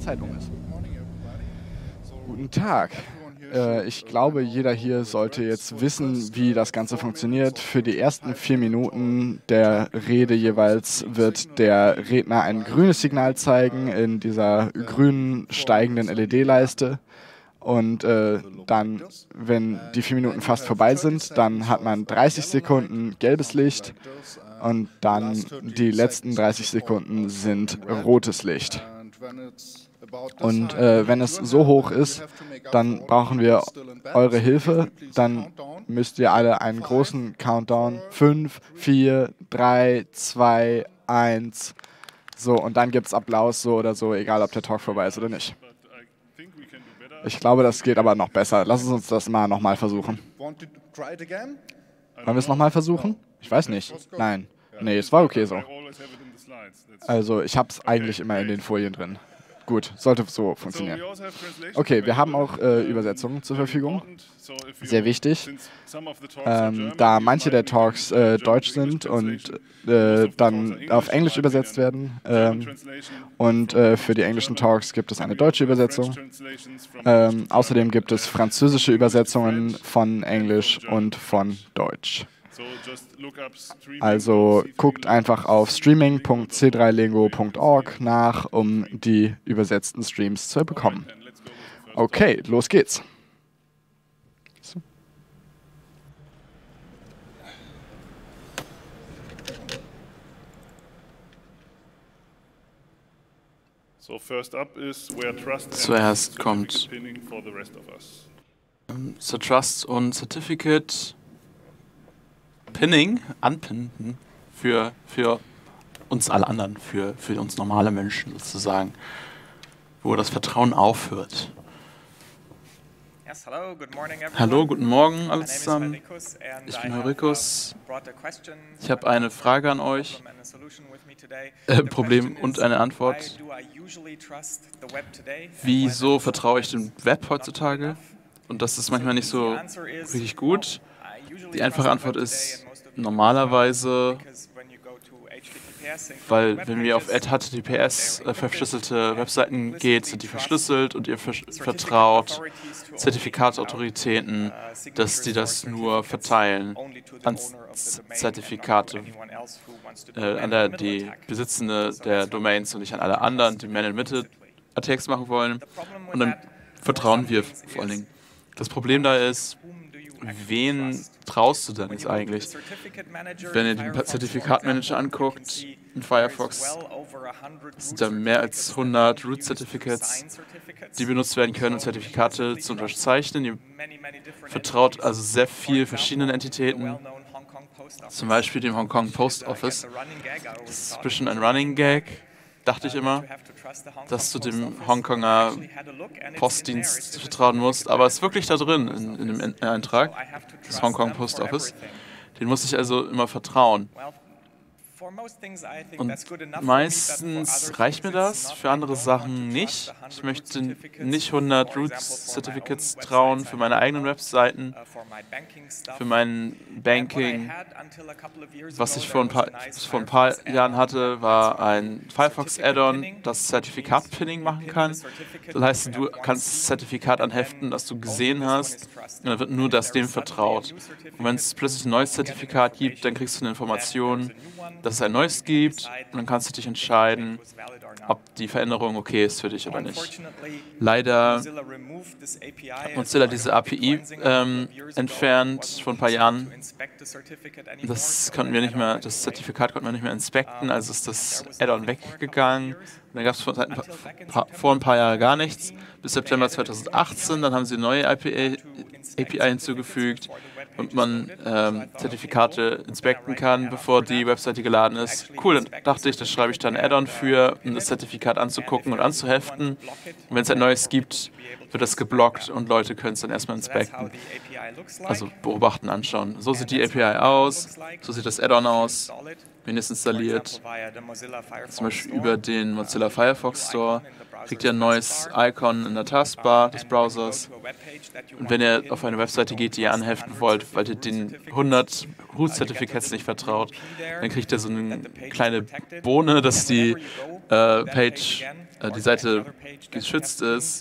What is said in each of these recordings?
Zeit um ist. Guten Tag. Ich glaube, jeder hier sollte jetzt wissen, wie das Ganze funktioniert. Für die ersten 4 Minuten der Rede jeweils wird der Redner ein grünes Signal zeigen in dieser grünen steigenden LED-Leiste. Und dann, wenn die 4 Minuten fast vorbei sind, dann hat man 30 Sekunden gelbes Licht und dann die letzten 30 Sekunden sind rotes Licht. Und wenn es so hoch ist, dann brauchen wir eure Hilfe. Dann müsst ihr alle einen großen Countdown. 5, 4, 3, 2, 1. So, und dann gibt es Applaus so oder so, egal ob der Talk vorbei ist oder nicht. Ich glaube, das geht aber noch besser. Lass uns das mal nochmal versuchen. Wollen wir es nochmal versuchen? Ich weiß nicht. Nein. Nee, es war okay so. Also, ich habe es eigentlich immer in den Folien drin. Gut, sollte so funktionieren. Okay, wir haben auch Übersetzungen zur Verfügung. Sehr wichtig. Da manche der Talks deutsch sind und dann auf Englisch übersetzt werden. Und für die englischen Talks gibt es eine deutsche Übersetzung. Außerdem gibt es französische Übersetzungen von Englisch und von Deutsch. Also guckt einfach auf streaming.c3lego.org nach, um die übersetzten Streams zu bekommen. Okay, los geht's. Zuerst kommt The Trust und Certificate Pinning, Anpinnen für uns alle anderen, für uns normale Menschen sozusagen, wo das Vertrauen aufhört. Hallo, guten Morgen alle zusammen. Ich bin Heurikus. Ich habe eine Frage an euch, Problem und eine Antwort. Wieso vertraue ich dem Web heutzutage? Und das ist manchmal nicht so richtig gut. Die einfache Antwort ist normalerweise, weil wenn wir auf HTTPS verschlüsselte Webseiten geht, sind die verschlüsselt und ihr vertraut Zertifikatsautoritäten, dass die das nur verteilen an Zertifikate, an die Besitzende der Domains und nicht an alle anderen, die Man-in-Middle-Attacks machen wollen. Und dann vertrauen wir vor allen Dingen. Das Problem da ist, wen traust du denn jetzt eigentlich? Wenn ihr den Zertifikatmanager anguckt in Firefox, sind da mehr als 100 Root Certificates, die benutzt werden können, um Zertifikate zu unterzeichnen. Ihr vertraut also sehr viel verschiedenen Entitäten, zum Beispiel dem Hong Kong Post Office. Das ist ein bisschen ein Running Gag, dachte ich immer, dass du dem Hongkonger Postdienst vertrauen musst. Aber es ist wirklich da drin, in dem Eintrag, das Hongkong Post Office. Den muss ich also immer vertrauen. Und meistens reicht mir das, für andere Sachen nicht. Ich möchte nicht 100 Root Certificates trauen für meine eigenen Webseiten, für mein Banking. Was ich vor ein paar Jahren hatte, war ein Firefox-Add-on, das Zertifikat-Pinning machen kann. Das heißt, du kannst das Zertifikat anheften, das du gesehen hast, und dann wird nur das dem vertraut. Und wenn es plötzlich ein neues Zertifikat gibt, dann kriegst du eine Information, dass es ein neues gibt, und dann kannst du dich entscheiden, ob die Veränderung okay ist für dich oder nicht. Leider hat Mozilla diese API entfernt vor ein paar Jahren. Das Zertifikat konnten wir nicht mehr inspekten, also ist das Add-on weggegangen. Und dann gab es vor ein paar Jahren gar nichts. Bis September 2018, dann haben sie eine neue API hinzugefügt und man Zertifikate inspekten kann, bevor die Webseite geladen ist. Cool, dann dachte ich, da schreibe ich dann ein Add-on für, um das Zertifikat anzugucken und anzuheften. Und wenn es ein neues gibt, wird das geblockt und Leute können es dann erstmal inspekten. Also beobachten, anschauen. So sieht die API aus, so sieht das Add-on aus, wenn ihr es installiert. Zum Beispiel über den Mozilla Firefox Store kriegt ihr ein neues Icon in der Taskbar des Browsers. Und wenn ihr auf eine Webseite geht, die ihr anheften wollt, weil ihr den 100 Root Certificates nicht vertraut, dann kriegt ihr so eine kleine Bohne, dass die Page die Seite geschützt ist.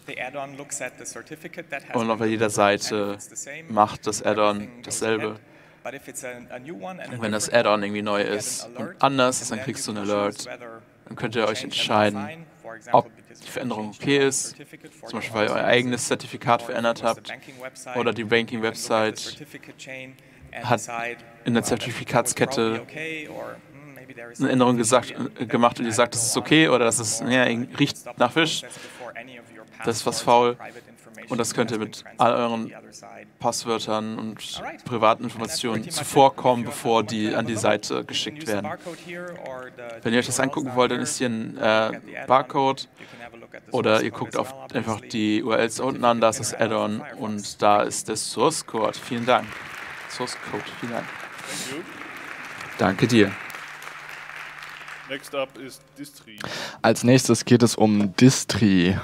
Und auf jeder Seite macht das Add-on dasselbe. Wenn das Add-on irgendwie neu ist und anders ist, dann kriegst du einen Alert. Dann könnt ihr euch entscheiden, ob die Veränderung okay ist, zum Beispiel weil ihr euer eigenes Zertifikat verändert habt oder die Banking-Website hat in der Zertifikatskette eine Änderung gemacht und ihr sagt, das ist okay oder das ist, ja, riecht nach Fisch, das ist was faul. Und das könnte mit all euren Passwörtern und privaten Informationen zuvorkommen, bevor die an die Seite geschickt werden. Wenn ihr euch das angucken wollt, dann ist hier ein Barcode oder ihr guckt einfach die URLs unten an, da ist das Add-on und da ist der Source Code. Vielen Dank. Source Code, vielen Dank. Danke dir. Als nächstes geht es um Distri.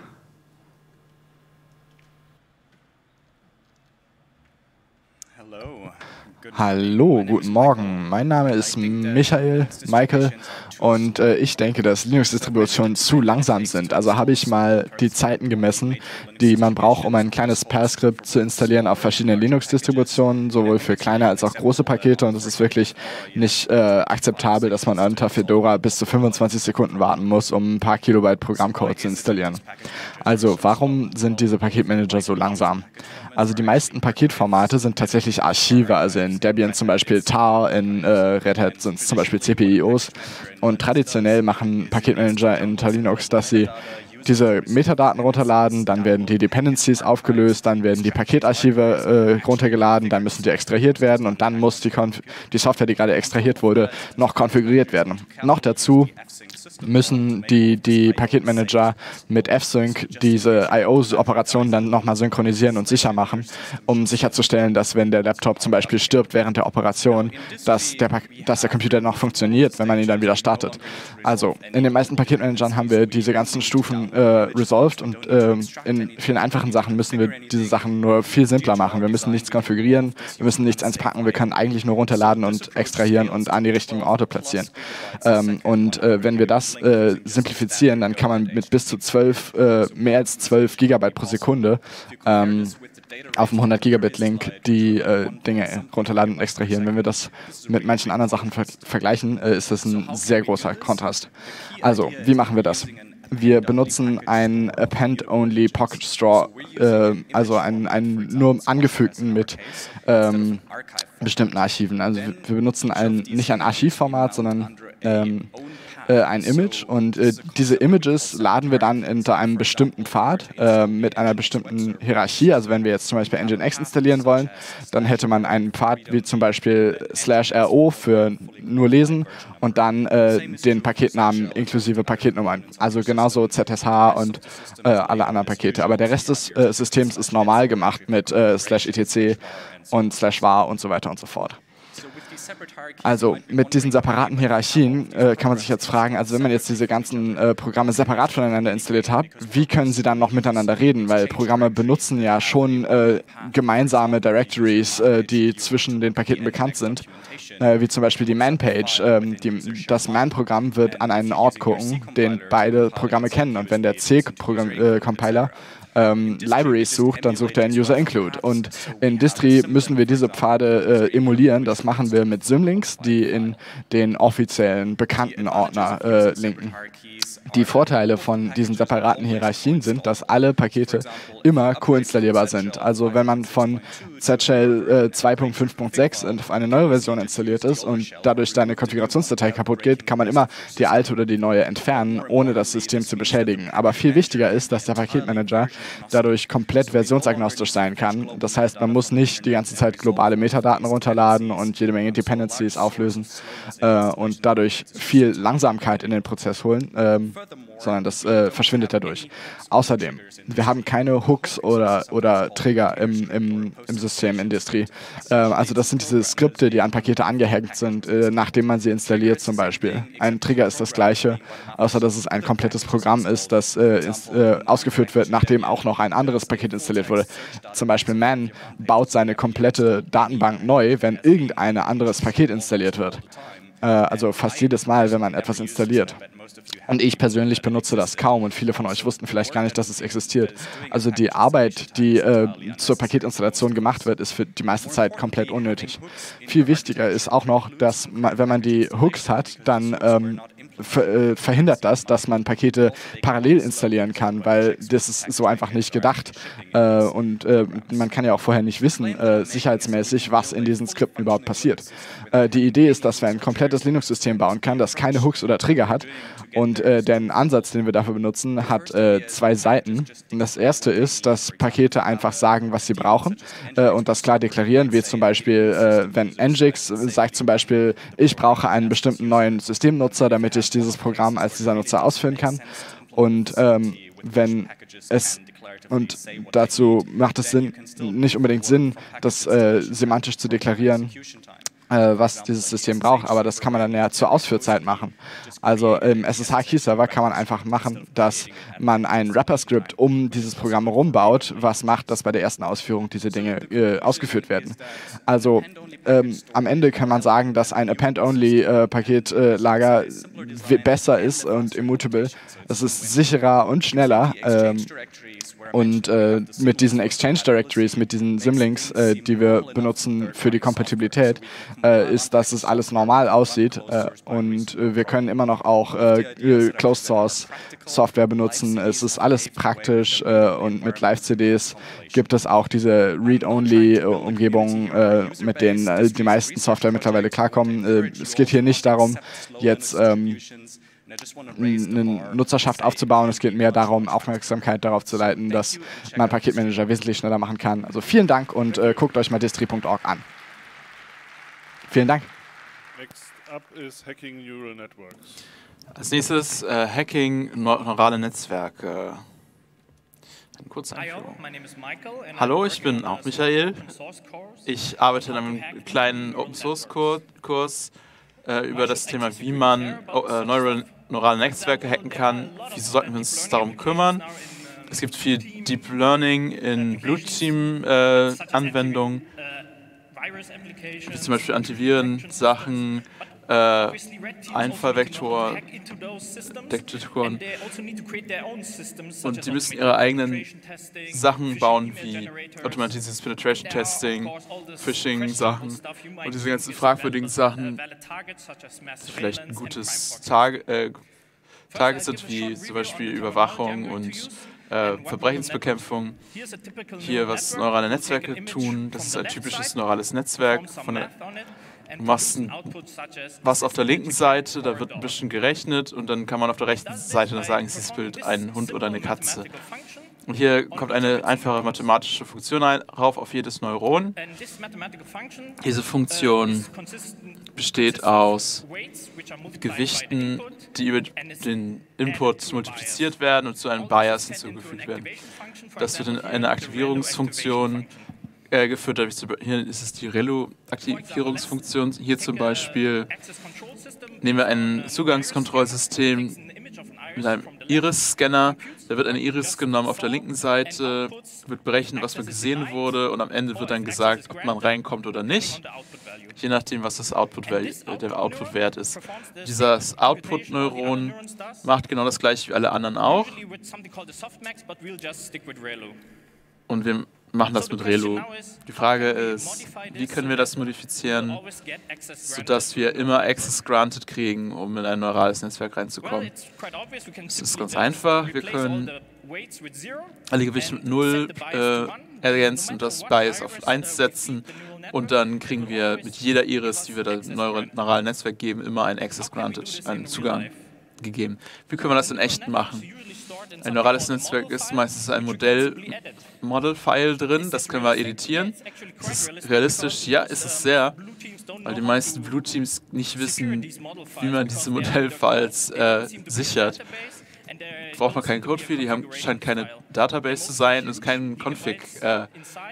Hallo, guten Morgen. Mein Name ist Michael und ich denke, dass Linux-Distributionen zu langsam sind. Also habe ich mal die Zeiten gemessen, die man braucht, um ein kleines Perl-Skript zu installieren auf verschiedenen Linux-Distributionen, sowohl für kleine als auch große Pakete. Und es ist wirklich nicht akzeptabel, dass man unter Fedora bis zu 25 Sekunden warten muss, um ein paar Kilobyte Programmcode zu installieren. Also warum sind diese Paketmanager so langsam? Also die meisten Paketformate sind tatsächlich Archive, also in Debian zum Beispiel tar, in Red Hat sind es zum Beispiel CPIOs. Und traditionell machen Paketmanager in Linux, dass sie diese Metadaten runterladen, dann werden die Dependencies aufgelöst, dann werden die Paketarchive runtergeladen, dann müssen die extrahiert werden und dann muss die Software, die gerade extrahiert wurde, noch konfiguriert werden. Noch dazu müssen die Paketmanager mit Fsync diese I/O-Operationen dann nochmal synchronisieren und sicher machen, um sicherzustellen, dass wenn der Laptop zum Beispiel stirbt während der Operation, dass der Computer noch funktioniert, wenn man ihn dann wieder startet. Also in den meisten Paketmanagern haben wir diese ganzen Stufen resolved und in vielen einfachen Sachen müssen wir diese Sachen nur viel simpler machen. Wir müssen nichts konfigurieren, wir müssen nichts einpacken, wir können eigentlich nur runterladen und extrahieren und an die richtigen Orte platzieren. Wenn wir das simplifizieren, dann kann man mit bis zu mehr als 12 Gigabyte pro Sekunde auf dem 100 Gigabit Link die Dinge runterladen und extrahieren. Wenn wir das mit manchen anderen Sachen vergleichen, ist das ein sehr großer Kontrast. Also, wie machen wir das? Wir benutzen ein Append-Only Pocket Store, also einen nur angefügten mit bestimmten Archiven. Also wir benutzen nicht ein Archivformat, sondern ein Image und diese Images laden wir dann unter einem bestimmten Pfad mit einer bestimmten Hierarchie. Also wenn wir jetzt zum Beispiel Nginx installieren wollen, dann hätte man einen Pfad wie zum Beispiel /ro für nur lesen und dann den Paketnamen inklusive Paketnummern. Also genauso ZSH und alle anderen Pakete. Aber der Rest des Systems ist normal gemacht mit /etc und /var und so weiter und so fort. Also mit diesen separaten Hierarchien kann man sich jetzt fragen, also wenn man jetzt diese ganzen Programme separat voneinander installiert hat, wie können sie dann noch miteinander reden? Weil Programme benutzen ja schon gemeinsame Directories, die zwischen den Paketen bekannt sind, wie zum Beispiel die Man-Page. Das Man-Programm wird an einen Ort gucken, den beide Programme kennen. Und wenn der C-Compiler Libraries sucht, dann sucht er ein User-Include. Und in Distri müssen wir diese Pfade emulieren. Das machen wir mit Symlinks, die in den offiziellen, bekannten Ordner linken. Die Vorteile von diesen separaten Hierarchien sind, dass alle Pakete immer co-installierbar sind. Also wenn man von Z-Shell 2.5.6 auf eine neue Version installiert ist und dadurch deine Konfigurationsdatei kaputt geht, kann man immer die alte oder die neue entfernen, ohne das System zu beschädigen. Aber viel wichtiger ist, dass der Paketmanager dadurch komplett versionsagnostisch sein kann. Das heißt, man muss nicht die ganze Zeit globale Metadaten runterladen und jede Menge Dependencies auflösen und dadurch viel Langsamkeit in den Prozess holen, sondern das verschwindet dadurch. Außerdem, wir haben keine Hooks oder Trigger im System in Distri. Also das sind diese Skripte, die an Pakete angehängt sind, nachdem man sie installiert zum Beispiel. Ein Trigger ist das gleiche, außer dass es ein komplettes Programm ist, das ausgeführt wird, nachdem auch noch ein anderes Paket installiert wurde. Zum Beispiel man baut seine komplette Datenbank neu, wenn irgendein anderes Paket installiert wird. also fast jedes Mal, wenn man etwas installiert. Und ich persönlich benutze das kaum und viele von euch wussten vielleicht gar nicht, dass es existiert. Also die Arbeit, die zur Paketinstallation gemacht wird, ist für die meiste Zeit komplett unnötig. Viel wichtiger ist auch noch, dass man, wenn man die Hooks hat, dann verhindert das, dass man Pakete parallel installieren kann, weil das ist so einfach nicht gedacht. Und man kann ja auch vorher nicht wissen, sicherheitsmäßig, was in diesen Skripten überhaupt passiert. Die Idee ist, dass wir ein komplettes Linux-System bauen kann, das keine Hooks oder Trigger hat. Und der Ansatz, den wir dafür benutzen, hat zwei Seiten. Und das erste ist, dass Pakete einfach sagen, was sie brauchen und das klar deklarieren, wie zum Beispiel, wenn Nginx sagt zum Beispiel, ich brauche einen bestimmten neuen Systemnutzer, damit ich dieses Programm als dieser Nutzer ausführen kann. Und wenn es und dazu macht es nicht unbedingt Sinn, das semantisch zu deklarieren, was dieses System braucht, aber das kann man dann ja zur Ausführzeit machen. Also im SSH-Key-Server kann man einfach machen, dass man ein Wrapper-Skript um dieses Programm rumbaut, was macht, dass bei der ersten Ausführung diese Dinge ausgeführt werden. Also am Ende kann man sagen, dass ein Append-Only-Paketlager besser ist und immutable. Es ist sicherer und schneller. Und mit diesen Exchange Directories, mit diesen Symlinks, die wir benutzen für die Kompatibilität, ist, dass es alles normal aussieht. Und wir können immer noch auch Closed Source Software benutzen. Es ist alles praktisch und mit Live-CDs gibt es auch diese Read-Only-Umgebungen, mit denen die meisten Software mittlerweile klarkommen. Es geht hier nicht darum, jetzt eine Nutzerschaft aufzubauen. Es geht mehr darum, Aufmerksamkeit darauf zu leiten, dass man Paketmanager wesentlich schneller machen kann. Also vielen Dank und guckt euch mal distri.org an. Vielen Dank. Next up is Hacking Neural Networks. Als nächstes Hacking neurale Netzwerke. Eine kurze Einführung. Hallo, ich bin auch Michael. Ich arbeite in einem kleinen Open-Source-Kurs über das Thema, wie man neurale Netzwerke hacken kann. Wieso sollten wir uns darum kümmern? Es gibt viel Deep Learning in Blue Team-Anwendungen, wie zum Beispiel Antiviren-Sachen, Einfallvektoren. Und die müssen ihre eigenen Sachen bauen, wie automatisiertes Penetration Testing, Phishing-Sachen und diese ganzen fragwürdigen Sachen, die vielleicht ein gutes Target sind, wie zum Beispiel Überwachung und Verbrechensbekämpfung. Hier, was neurale Netzwerke tun, das ist ein typisches neurales Netzwerk. Du machst was auf der linken Seite, da wird ein bisschen gerechnet und dann kann man auf der rechten Seite sagen, ist das Bild ein Hund oder eine Katze. Und hier kommt eine einfache mathematische Funktion rauf auf jedes Neuron. Diese Funktion besteht aus Gewichten, die über den Input multipliziert werden und zu einem Bias hinzugefügt werden. Das wird in eine Aktivierungsfunktion geführt. Hier ist es die Relu-Aktivierungsfunktion. Hier zum Beispiel nehmen wir ein Zugangskontrollsystem mit einem Iris-Scanner. Da wird eine Iris genommen auf der linken Seite, wird berechnet, was gesehen wurde und am Ende wird dann gesagt, ob man reinkommt oder nicht, je nachdem, was das der Output-Wert ist. Dieses Output-Neuron macht genau das gleiche wie alle anderen auch. Und wir machen das mit Relu. Die Frage ist, wie können wir das modifizieren, sodass wir immer Access Granted kriegen, um in ein neurales Netzwerk reinzukommen? Es ist ganz einfach. Wir können alle Gewichte mit 0 ergänzen und das Bias auf 1 setzen und dann kriegen wir mit jeder Iris, die wir dem neuralen Netzwerk geben, immer ein Access Granted, einen Zugang gegeben. Wie können wir das in echt machen? Ein neurales Netzwerk ist meistens ein Model-File drin, das können wir editieren. Ist es realistisch? Ja, ist es sehr, weil die meisten Blue Teams nicht wissen, wie man diese Modell-Files sichert. Braucht man keinen Code für, die scheint keine Database zu sein, es ist kein Config-File,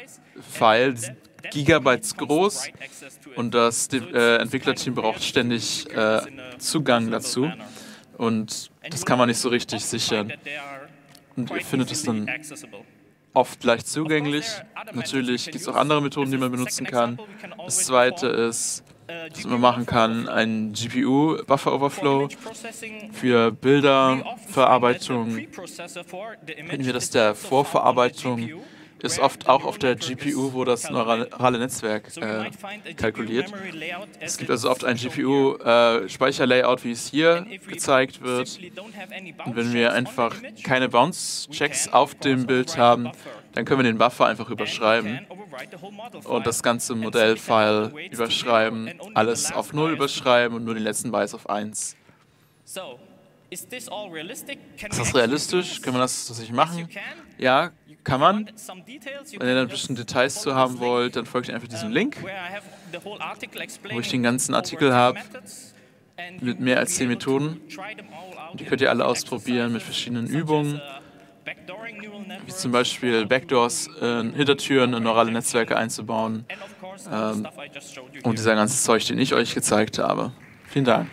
Gigabytes groß und das Entwicklerteam braucht ständig Zugang dazu. Und das kann man nicht so richtig sichern. Und ihr findet es dann oft leicht zugänglich. Natürlich gibt es auch andere Methoden, die man benutzen kann. Das zweite ist, was man machen kann, ein GPU-Buffer-Overflow für Bilderverarbeitung. Finden wir, dass der Vorverarbeitung ist oft auch auf der GPU, wo das neurale Netzwerk kalkuliert. Es gibt also oft ein GPU-Speicherlayout, wie es hier gezeigt wird. Und wenn wir einfach keine Bounce-Checks auf dem Bild haben, dann können wir den Buffer einfach überschreiben und das ganze Modellfile überschreiben, alles auf 0 überschreiben und nur den letzten Bytes auf 1. Ist das realistisch? Kann man das tatsächlich machen? Ja, kann man. Wenn ihr dann ein bisschen Details zu haben wollt, dann folgt ihr einfach diesem Link, wo ich den ganzen Artikel habe mit mehr als 10 Methoden. Und die könnt ihr alle ausprobieren mit verschiedenen Übungen, wie zum Beispiel Backdoors, Hintertüren in neurale Netzwerke einzubauen und dieser ganze Zeug, den ich euch gezeigt habe. Vielen Dank.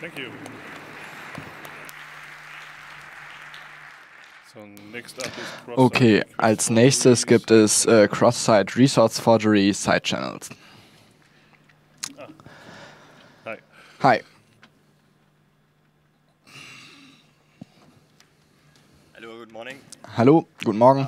Okay, als nächstes gibt es Cross-Site Resource Forgery Side Channels. Hi. Hallo, guten Morgen.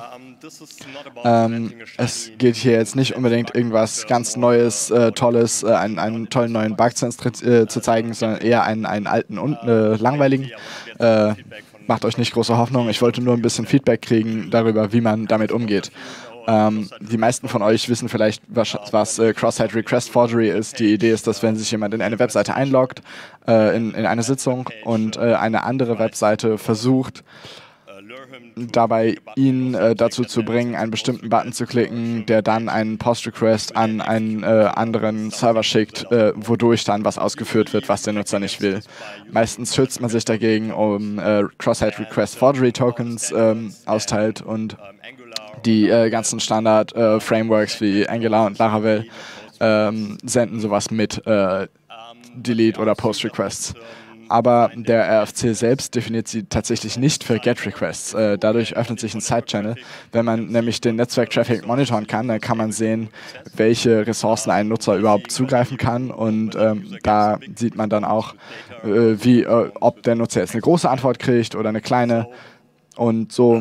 Es geht hier jetzt nicht unbedingt irgendwas ganz Neues, Tolles, einen tollen neuen Bug zu zeigen, sondern eher einen alten und langweiligen. Macht euch nicht große Hoffnung. Ich wollte nur ein bisschen Feedback kriegen darüber, wie man damit umgeht. Die meisten von euch wissen vielleicht, was Cross-Site Request Forgery ist. Die Idee ist, dass wenn sich jemand in eine Webseite einloggt, in eine Sitzung und eine andere Webseite versucht, dabei ihn dazu zu bringen, einen bestimmten Button zu klicken, der dann einen Post-Request an einen anderen Server schickt, wodurch dann was ausgeführt wird, was der Nutzer nicht will. Meistens schützt man sich dagegen, Cross-Site Request Forgery Tokens austeilt und die ganzen Standard-Frameworks wie Angular und Laravel senden sowas mit Delete oder Post-Requests. Aber der RFC selbst definiert sie tatsächlich nicht für GET-Requests. Dadurch öffnet sich ein Side-Channel. Wenn man nämlich den Netzwerk-Traffic monitoren kann, dann kann man sehen, welche Ressourcen ein Nutzer überhaupt zugreifen kann. Und da sieht man dann auch, ob der Nutzer jetzt eine große Antwort kriegt oder eine kleine. Und so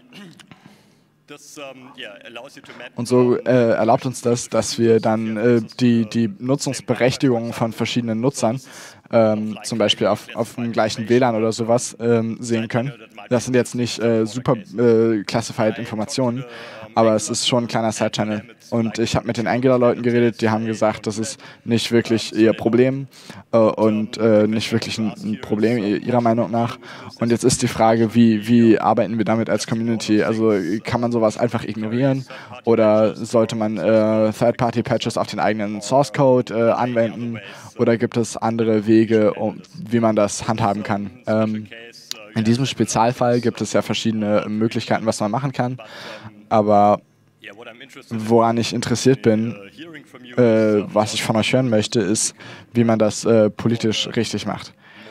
erlaubt uns das, dass wir dann die Nutzungsberechtigungen von verschiedenen Nutzern, zum Beispiel auf dem gleichen WLAN oder sowas, sehen können. Das sind jetzt nicht super classified Informationen, aber es ist schon ein kleiner Side-Channel. Und ich habe mit den Angular-Leuten geredet, die haben gesagt, das ist nicht wirklich ihr Problem und nicht wirklich ein Problem ihrer Meinung nach. Und jetzt ist die Frage, wie arbeiten wir damit als Community? Also kann man sowas einfach ignorieren oder sollte man Third-Party-Patches auf den eigenen Source-Code anwenden oder gibt es andere Wege, wie man das handhaben kann? In diesem Spezialfall gibt es ja verschiedene Möglichkeiten, was man machen kann, aber woran ich interessiert bin, was ich von euch hören möchte, ist, wie man das politisch richtig macht.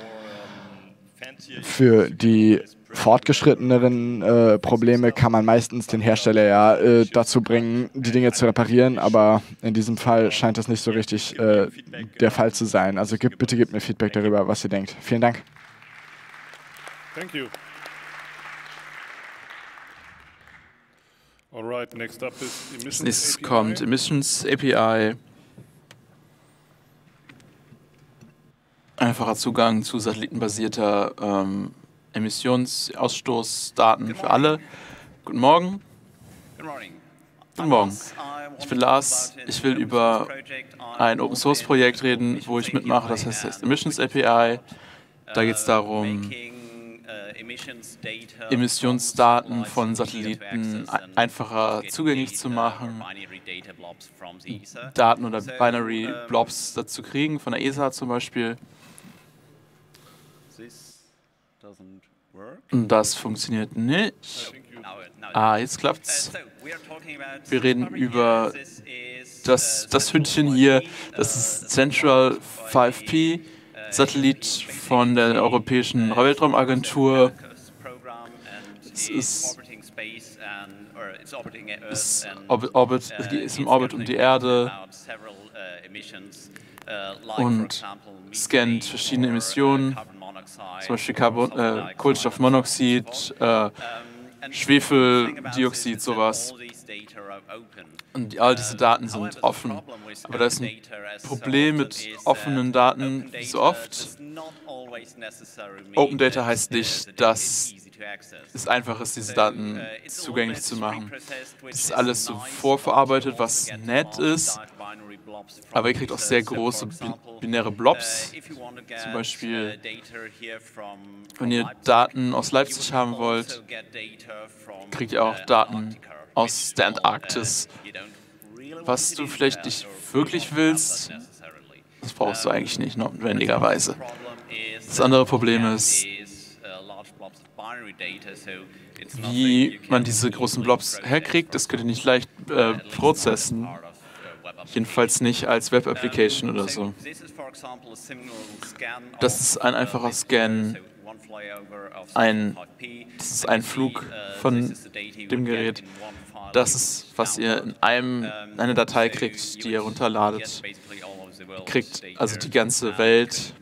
Für die fortgeschritteneren Probleme kann man meistens den Hersteller ja dazu bringen, die Dinge zu reparieren, aber in diesem Fall scheint das nicht so richtig der Fall zu sein. Also bitte gebt mir Feedback darüber, was ihr denkt. Vielen Dank. Thank you. Alright, next up is Emissions Als nächstes API. kommt Emissions API. Einfacher Zugang zu satellitenbasierter Emissionsausstoßdaten für alle. Guten Morgen. Guten Morgen. Ich bin Lars. Ich will über ein Open-Source-Projekt reden, wo ich mitmache. Das heißt Emissions API. Da geht es darum, Emissionsdaten von Satelliten einfacher zugänglich zu machen, Daten oder Binary Blobs dazu kriegen, von der ESA zum Beispiel. Und das funktioniert nicht. Ah, jetzt klappt's. Wir reden über das Hündchen hier, das ist Central 5P, Satellit von der Europäischen Weltraumagentur. Es ist im Orbit um die Erde. und scannt verschiedene Emissionen, zum Beispiel Kohlenstoffmonoxid, Schwefeldioxid, sowas. Und all diese Daten sind offen. Aber da ist ein Problem mit offenen Daten, wie so oft. Open Data heißt nicht, dass es einfach ist, diese Daten zugänglich zu machen. Das ist alles so vorverarbeitet, was nett ist. Aber ihr kriegt auch sehr große binäre Blobs. Zum Beispiel, wenn ihr Daten aus Leipzig haben wollt, kriegt ihr auch Daten aus der Antarktis. Was du vielleicht nicht wirklich willst, das brauchst du eigentlich nicht notwendigerweise. Das andere Problem ist, wie man diese großen Blobs herkriegt. Das könnt ihr nicht leicht prozessen. Jedenfalls nicht als Web-Application oder so. Das ist ein einfacher Scan. Das ist ein Flug von dem Gerät. Das ist, was ihr in eine Datei kriegt, die ihr runterladet. Ihr kriegt also die ganze Welt.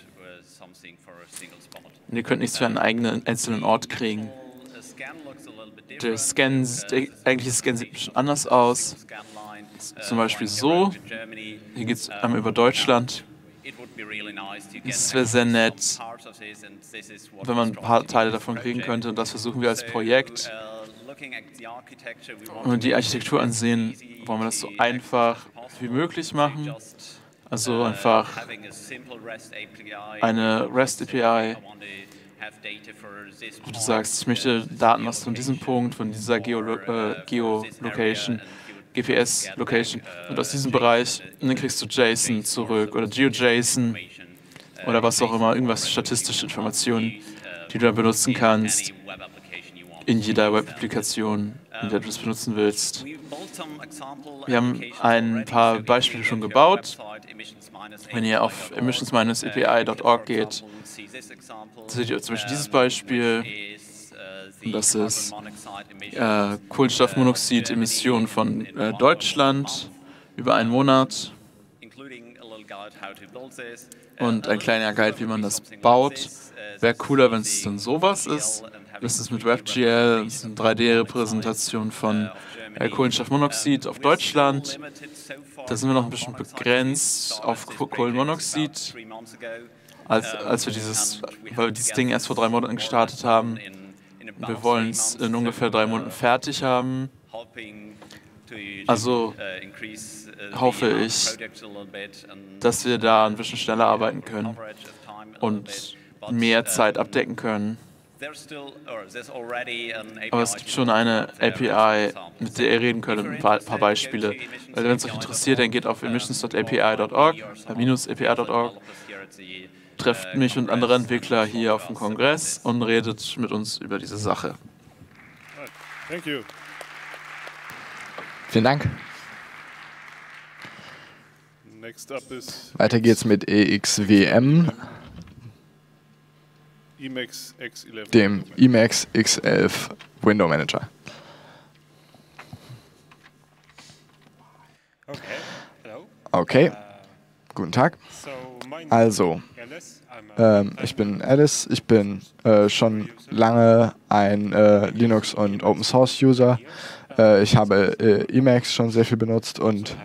Und ihr könnt nichts für einen eigenen einzelnen Ort kriegen. Der eigentliche Scan sieht ein bisschen anders aus. Zum Beispiel so. Hier geht es einmal über Deutschland. Es wäre sehr nett, wenn man ein paar Teile davon kriegen könnte. Und das versuchen wir als Projekt. Wenn wir die Architektur ansehen, wollen wir das so einfach wie möglich machen. Also einfach eine REST-API, wo du sagst, ich möchte Daten aus von diesem Punkt, von dieser Geolocation, GPS-Location und aus diesem Bereich, und dann kriegst du JSON zurück oder GeoJSON oder was auch immer, irgendwas statistische Informationen, die du dann benutzen kannst in jeder Web-Applikation, in der du es benutzen willst. Wir haben ein paar Beispiele schon gebaut. Wenn ihr auf emissions-api.org geht, seht ihr zum Beispiel dieses Beispiel. Und das ist Kohlenstoffmonoxid-Emissionen von Deutschland über einen Monat. Und ein kleiner Guide, wie man das baut. Wäre cooler, wenn es dann sowas ist. Das ist mit WebGL, das ist eine 3D-Repräsentation von Kohlenstoffmonoxid auf Deutschland. Da sind wir noch ein bisschen begrenzt auf Kohlenmonoxid, weil wir dieses Ding erst vor 3 Monaten gestartet haben. Wir wollen es in ungefähr 3 Monaten fertig haben. Also hoffe ich, dass wir da ein bisschen schneller arbeiten können und mehr Zeit abdecken können. Aber es gibt schon eine API, mit der ihr reden könnt, ein paar Beispiele. Also wenn es euch interessiert, dann geht auf emissions.api.org, -api.org, trefft mich und andere Entwickler hier auf dem Kongress und redet mit uns über diese Sache. Thank you. Vielen Dank. Next up is Weiter geht's mit EXWM, Emacs X11. dem Emacs X11 Window Manager. Okay, guten Tag. Also, ich bin Alice, ich bin schon lange ein Linux- und Open-Source-User. Ich habe Emacs schon sehr viel benutzt und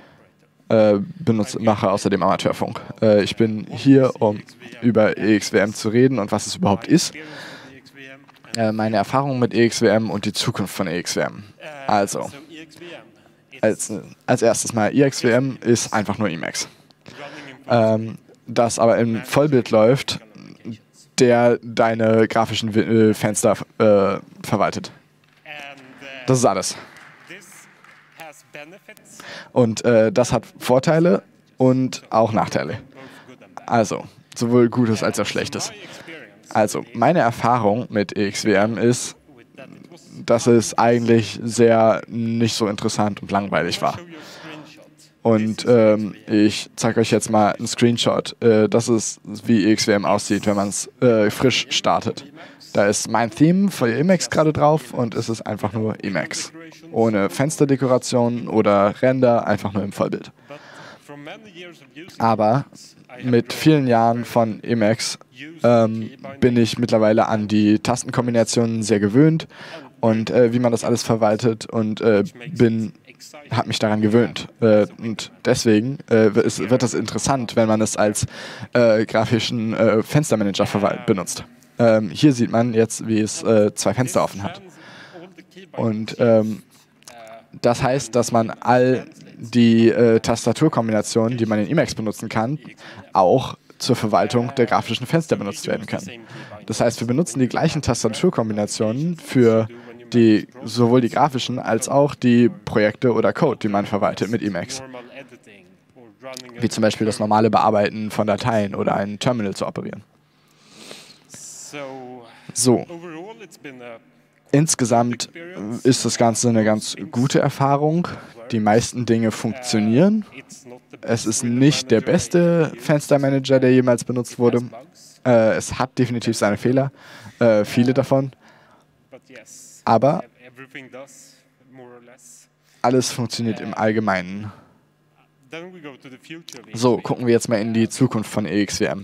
mache außerdem Amateurfunk. Ich bin hier, um über EXWM zu reden und was es überhaupt ist. Meine Erfahrungen mit EXWM und die Zukunft von EXWM. Also, als erstes mal, EXWM ist einfach nur Emacs. Das aber im Vollbild läuft, der deine grafischen Fenster verwaltet. Das ist alles. Und das hat Vorteile und auch Nachteile. Also, sowohl Gutes als auch Schlechtes. Also, meine Erfahrung mit EXWM ist, dass es eigentlich sehr nicht so interessant und langweilig war. Und ich zeige euch jetzt mal einen Screenshot. Das ist, wie EXWM aussieht, wenn man es frisch startet. Da ist mein Theme für Emacs gerade drauf und es ist einfach nur Emacs. Ohne Fensterdekoration oder Render, einfach nur im Vollbild. Aber mit vielen Jahren von Emacs bin ich mittlerweile an die Tastenkombinationen sehr gewöhnt und wie man das alles verwaltet und habe mich daran gewöhnt. Und deswegen wird das interessant, wenn man es als grafischen Fenstermanager benutzt. Hier sieht man jetzt, wie es zwei Fenster offen hat. Und das heißt, dass man all die Tastaturkombinationen, die man in Emacs benutzen kann, auch zur Verwaltung der grafischen Fenster benutzt werden können. Das heißt, wir benutzen die gleichen Tastaturkombinationen für sowohl die grafischen als auch die Projekte oder Code, die man verwaltet mit Emacs. Wie zum Beispiel das normale Bearbeiten von Dateien oder ein Terminal zu operieren. So. Insgesamt ist das Ganze eine ganz gute Erfahrung. Die meisten Dinge funktionieren. Es ist nicht der beste Fenstermanager, der jemals benutzt wurde. Es hat definitiv seine Fehler, viele davon. Aber alles funktioniert im Allgemeinen. So, gucken wir jetzt mal in die Zukunft von EXWM.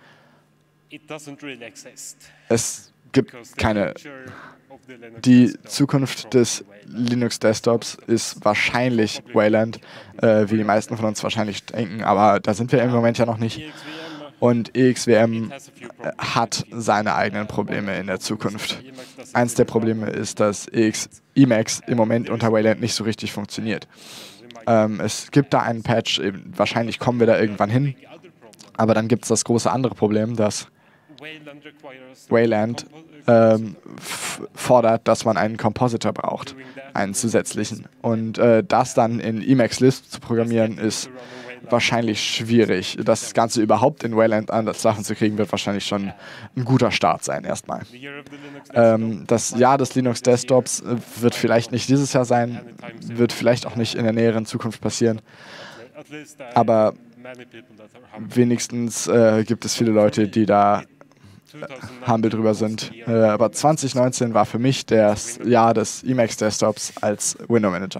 Es gibt keine. Die Zukunft des Linux-Desktops ist wahrscheinlich Wayland, wie die meisten von uns wahrscheinlich denken, aber da sind wir im Moment ja noch nicht. Und EXWM hat seine eigenen Probleme in der Zukunft. Eins der Probleme ist, dass Emacs im Moment unter Wayland nicht so richtig funktioniert. Es gibt da einen Patch, wahrscheinlich kommen wir da irgendwann hin, aber dann gibt es das große andere Problem, dass Wayland fordert, dass man einen Compositor braucht, einen zusätzlichen. Und das dann in Emacs Lisp zu programmieren, ist wahrscheinlich schwierig. Das Ganze überhaupt in Wayland an das Sachen zu kriegen, wird wahrscheinlich schon ein guter Start sein erstmal. Das Jahr des Linux-Desktops wird vielleicht nicht dieses Jahr sein, wird vielleicht auch nicht in der näheren Zukunft passieren, aber wenigstens gibt es viele Leute, die da humble drüber sind. Aber 2019 war für mich das Jahr des Emacs Desktops als Window Manager.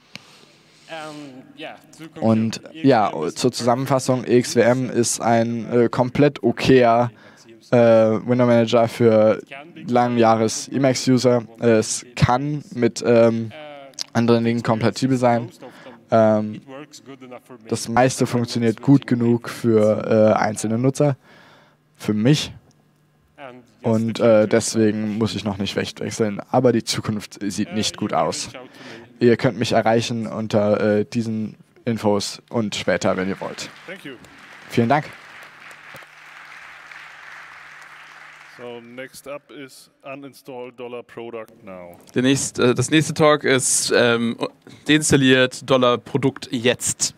Und ja, zur Zusammenfassung, EXWM ist ein komplett okayer Window Manager für langjahres Emacs-User. Es kann mit anderen Dingen kompatibel sein. Das meiste funktioniert gut genug für einzelne Nutzer, für mich. Und deswegen muss ich noch nicht wechseln. Aber die Zukunft sieht nicht gut aus. Ihr könnt mich erreichen unter diesen Infos und später, wenn ihr wollt. Vielen Dank. So, next up is uninstall $product now. Das nächste Talk ist deinstalliert $Produkt jetzt.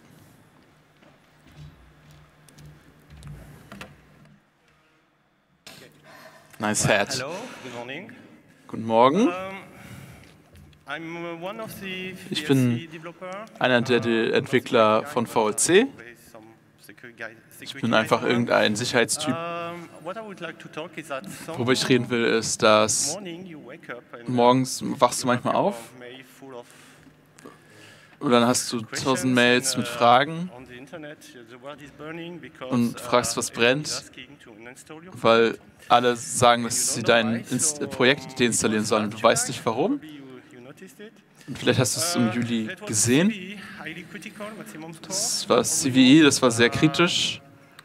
Nice hat. Hello, good morning. Guten Morgen. Ich bin einer der Entwickler von VLC. Ich bin einfach irgendein Sicherheitstyp. Worüber ich reden will, ist, dass morgens wachst du manchmal auf und dann hast du 1000 Mails mit Fragen und fragst, was brennt, weil alle sagen, dass sie dein Projekt deinstallieren sollen. Du weißt nicht warum. Und vielleicht hast du es im Juli gesehen. Das war CVE, das war sehr kritisch.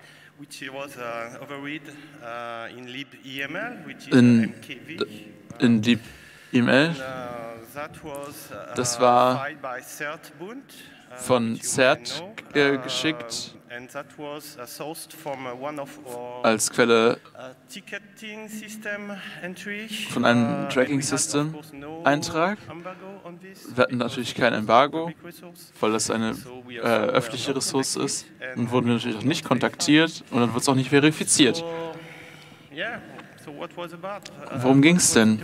In libeml. Das war von CERT geschickt als Quelle von einem Tracking-System-Eintrag. Wir hatten natürlich kein Embargo, weil das eine öffentliche Ressource ist, und wurden wir natürlich auch nicht kontaktiert und dann wird es auch nicht verifiziert. Worum ging es denn?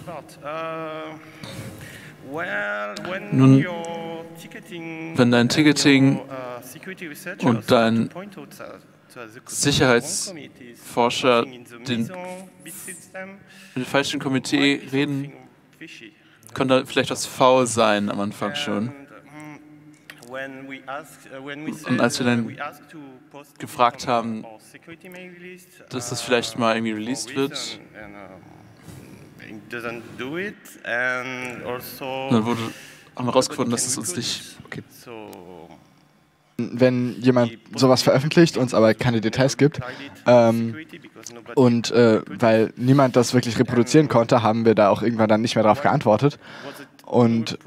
Nun, wenn dein Ticketing und dein Sicherheitsforscher den falschen Komitee reden, könnte vielleicht was faul sein am Anfang schon. Und als wir dann gefragt haben, dass das vielleicht mal irgendwie released wird, dann haben wir herausgefunden, dass es uns nicht... Okay. Wenn jemand sowas veröffentlicht, uns aber keine Details gibt, weil niemand das wirklich reproduzieren konnte, haben wir da auch irgendwann dann nicht mehr darauf geantwortet. Und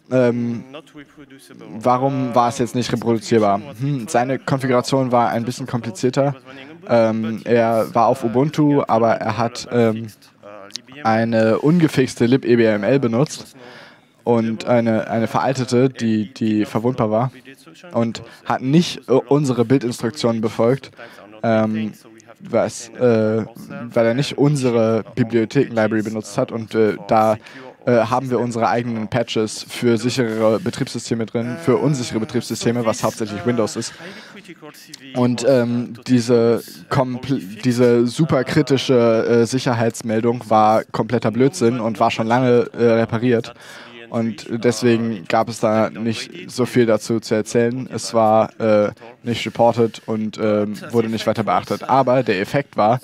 warum war es jetzt nicht reproduzierbar? Seine Konfiguration war ein bisschen komplizierter. Er war auf Ubuntu, aber er hat eine ungefixte libebml benutzt und eine veraltete, die verwundbar war, und hat nicht unsere Bildinstruktionen befolgt, weil er nicht unsere Bibliotheken-Library benutzt hat, und da haben wir unsere eigenen Patches für sichere Betriebssysteme drin, für unsichere Betriebssysteme, was hauptsächlich Windows ist. Und diese superkritische Sicherheitsmeldung war kompletter Blödsinn und war schon lange repariert. Und deswegen gab es da nicht so viel dazu zu erzählen. Es war nicht reported und wurde nicht weiter beachtet. Aber der Effekt war,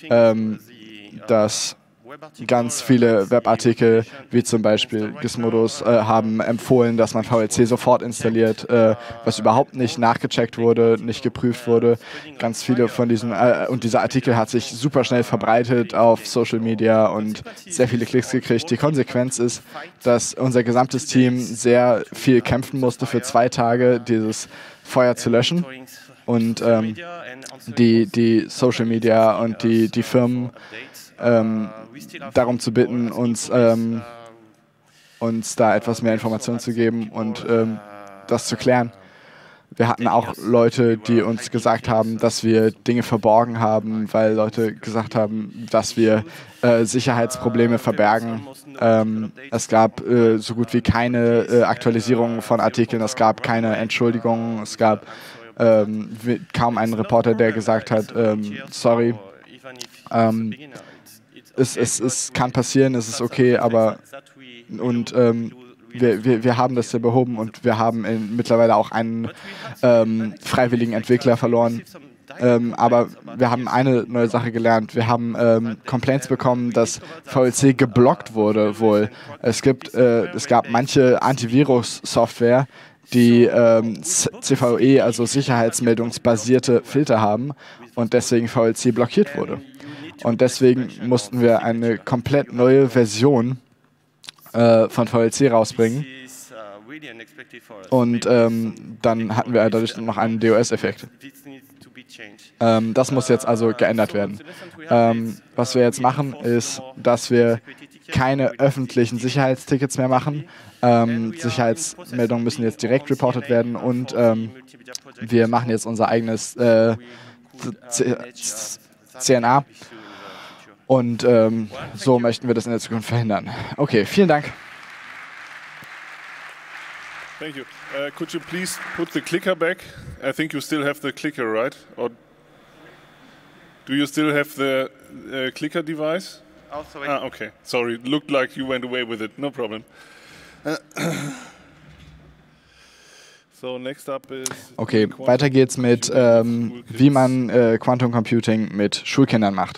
dass ganz viele Webartikel, wie zum Beispiel Gizmodos, haben empfohlen, dass man VLC sofort installiert, was überhaupt nicht nachgecheckt wurde, nicht geprüft wurde. Ganz viele von diesen, und dieser Artikel hat sich super schnell verbreitet auf Social Media und sehr viele Klicks gekriegt. Die Konsequenz ist, dass unser gesamtes Team sehr viel kämpfen musste für 2 Tage, dieses Feuer zu löschen. Und die Social Media und die Firmen darum zu bitten, uns da etwas mehr Informationen zu geben und das zu klären. Wir hatten auch Leute, die uns gesagt haben, dass wir Dinge verborgen haben, weil Leute gesagt haben, dass wir Sicherheitsprobleme verbergen. Es gab so gut wie keine Aktualisierung von Artikeln, es gab keine Entschuldigungen, es gab kaum einen Reporter, der gesagt hat, sorry. Es kann passieren, es ist okay, aber wir haben das ja behoben, und wir haben mittlerweile auch einen freiwilligen Entwickler verloren. Aber wir haben eine neue Sache gelernt. Wir haben Complaints bekommen, dass VLC geblockt wurde wohl. Es gab manche Antivirus-Software, die CVE, also sicherheitsmeldungsbasierte Filter haben, und deswegen VLC blockiert wurde. Und deswegen mussten wir eine komplett neue Version von VLC rausbringen. Und dann hatten wir dadurch noch einen DOS-Effekt. Das muss jetzt also geändert werden. Was wir jetzt machen, ist, dass wir keine öffentlichen Sicherheitstickets mehr machen. Sicherheitsmeldungen müssen jetzt direkt reported werden, und wir machen jetzt unser eigenes CNA. Und so möchten wir das in der Zukunft verhindern. Okay, vielen Dank. Thank you. Could you please put the clicker back? I think you still have the clicker, right? Or do you still have the clicker device? Also, okay. Sorry, looked like you went away with it. No problem. So, next up is okay, weiter geht's mit, wie man Quantum Computing mit Schulkindern macht.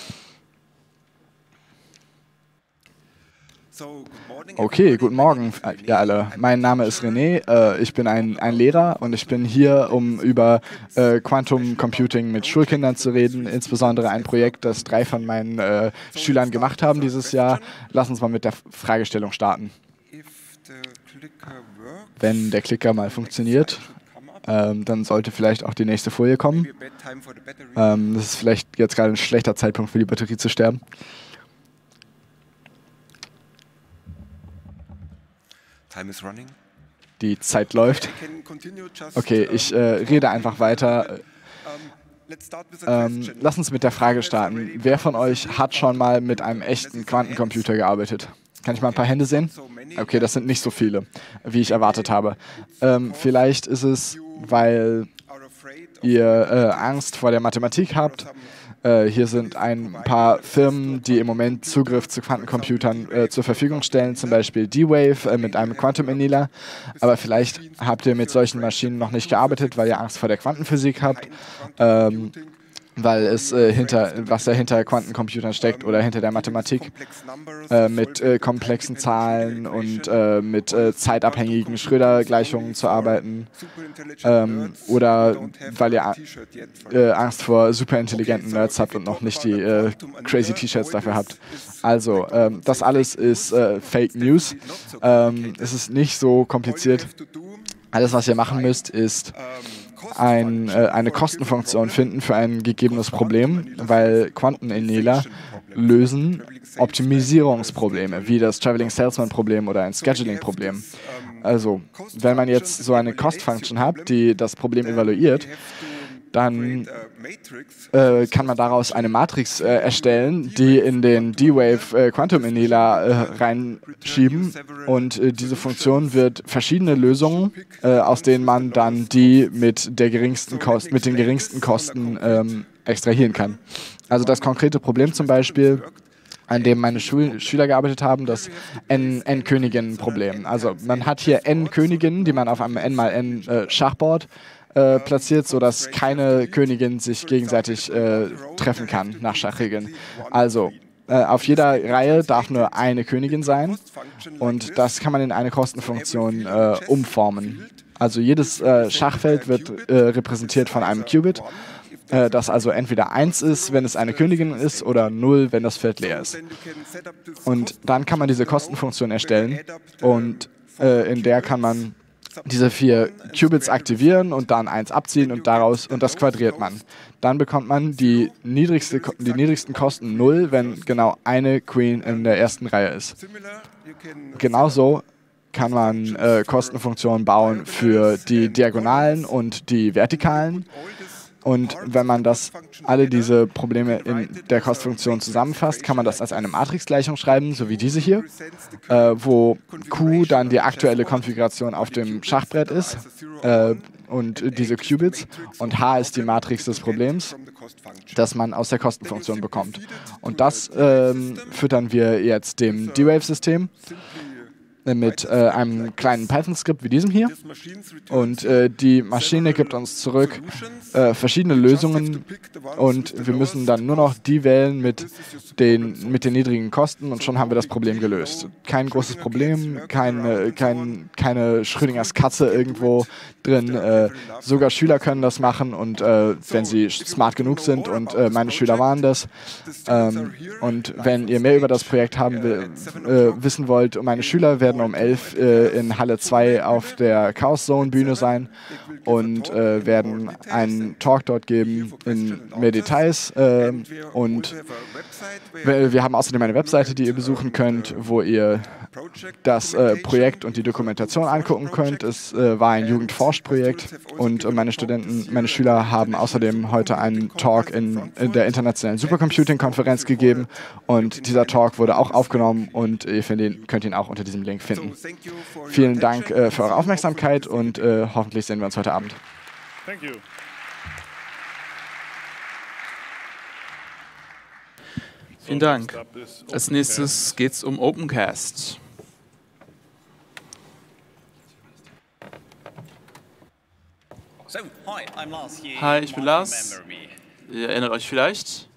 Okay, guten Morgen, ihr alle. Mein Name ist René, ich bin ein Lehrer, und ich bin hier, um über Quantum Computing mit Schulkindern zu reden, insbesondere ein Projekt, das 3 von meinen Schülern gemacht haben dieses Jahr. Lass uns mal mit der Fragestellung starten. Wenn der Klicker mal funktioniert, dann sollte vielleicht auch die nächste Folie kommen. Das ist vielleicht jetzt gerade ein schlechter Zeitpunkt für die Batterie zu sterben. Die Zeit läuft. Okay, ich rede einfach weiter. Lass uns mit der Frage starten. Wer von euch hat schon mal mit einem echten Quantencomputer gearbeitet? Kann ich mal ein paar Hände sehen? Okay, das sind nicht so viele, wie ich erwartet habe. Vielleicht ist es, weil ihr Angst vor der Mathematik habt. Hier sind ein paar Firmen, die im Moment Zugriff zu Quantencomputern zur Verfügung stellen, zum Beispiel D-Wave mit einem Quantum Annealer. Aber vielleicht habt ihr mit solchen Maschinen noch nicht gearbeitet, weil ihr Angst vor der Quantenphysik habt. Weil es was da hinter Quantencomputern steckt oder hinter der Mathematik mit komplexen Zahlen und mit zeitabhängigen Schröder-Gleichungen zu arbeiten oder weil ihr Angst vor superintelligenten Nerds habt und noch nicht die crazy T-Shirts dafür habt. Also, das alles ist Fake News. Es ist nicht so kompliziert. Alles, was ihr machen müsst, ist eine Kostenfunktion finden für ein gegebenes Problem, weil Quantenannealer lösen Optimisierungsprobleme, wie das Traveling Salesman Problem oder ein Scheduling Problem. Also, wenn man jetzt so eine Cost-Function hat, die das Problem evaluiert, dann kann man daraus eine Matrix erstellen, die in den D-Wave Quantum Annealer reinschieben und diese Funktion wird verschiedene Lösungen, aus denen man dann die mit den geringsten Kosten extrahieren kann. Also das konkrete Problem zum Beispiel, an dem meine Schüler gearbeitet haben, das N-Königinnen-Problem. Also man hat hier N-Königinnen, die man auf einem N mal N Schachboard platziert, sodass keine Königin sich gegenseitig treffen kann nach Schachregeln. Also auf jeder Reihe darf nur eine Königin sein und das kann man in eine Kostenfunktion umformen. Also jedes Schachfeld wird repräsentiert von einem Qubit, das also entweder 1 ist, wenn es eine Königin ist, oder 0, wenn das Feld leer ist. Und dann kann man diese Kostenfunktion erstellen und in der kann man diese 4 Qubits aktivieren und dann 1 abziehen und das quadriert man. Dann bekommt man die niedrigsten Kosten 0, wenn genau eine Queen in der ersten Reihe ist. Genauso kann man Kostenfunktionen bauen für die Diagonalen und die Vertikalen. Und wenn man alle diese Probleme in der Kostenfunktion zusammenfasst, kann man das als eine Matrixgleichung schreiben, so wie diese hier, wo Q dann die aktuelle Konfiguration auf dem Schachbrett ist und diese Qubits und H ist die Matrix des Problems, das man aus der Kostenfunktion bekommt. Und das füttern wir jetzt dem D-Wave-System mit einem kleinen Python-Skript wie diesem hier. Und die Maschine gibt uns zurück verschiedene Lösungen und wir müssen dann nur noch die wählen mit den niedrigen Kosten und schon haben wir das Problem gelöst. Kein großes Problem, keine Schrödingers Katze irgendwo drin. Sogar Schüler können das machen und wenn sie smart genug sind und meine Schüler waren das. Und wenn ihr mehr über das Projekt wissen wollt, meine Schüler werden um 11 in Halle 2 auf der Chaos Zone Bühne sein und werden einen Talk dort geben in mehr Details. Und wir haben außerdem eine Webseite, die ihr besuchen könnt, wo ihr das Projekt und die Dokumentation angucken könnt. Es war ein Jugendforschprojekt und meine Schüler haben außerdem heute einen Talk in der Internationalen Supercomputing-Konferenz gegeben und dieser Talk wurde auch aufgenommen und ihr könnt ihn auch unter diesem Link finden. Vielen Dank für eure Aufmerksamkeit und hoffentlich sehen wir uns heute Abend. Thank you. Vielen Dank. Als nächstes geht es um Opencast. Hi, ich bin Lars. Ihr erinnert euch vielleicht.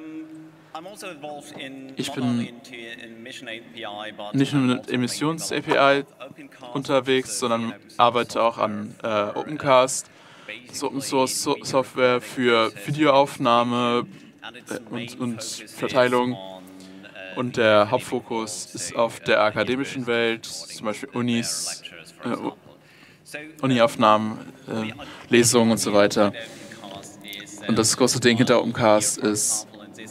Ich bin nicht nur mit Emissions-API unterwegs, sondern arbeite auch an Opencast. Das ist Open-Source-Software für Videoaufnahme und Verteilung. Und der Hauptfokus ist auf der akademischen Welt, zum Beispiel Unis, Uni-Aufnahmen, Lesungen und so weiter. Und das große Ding hinter Opencast ist,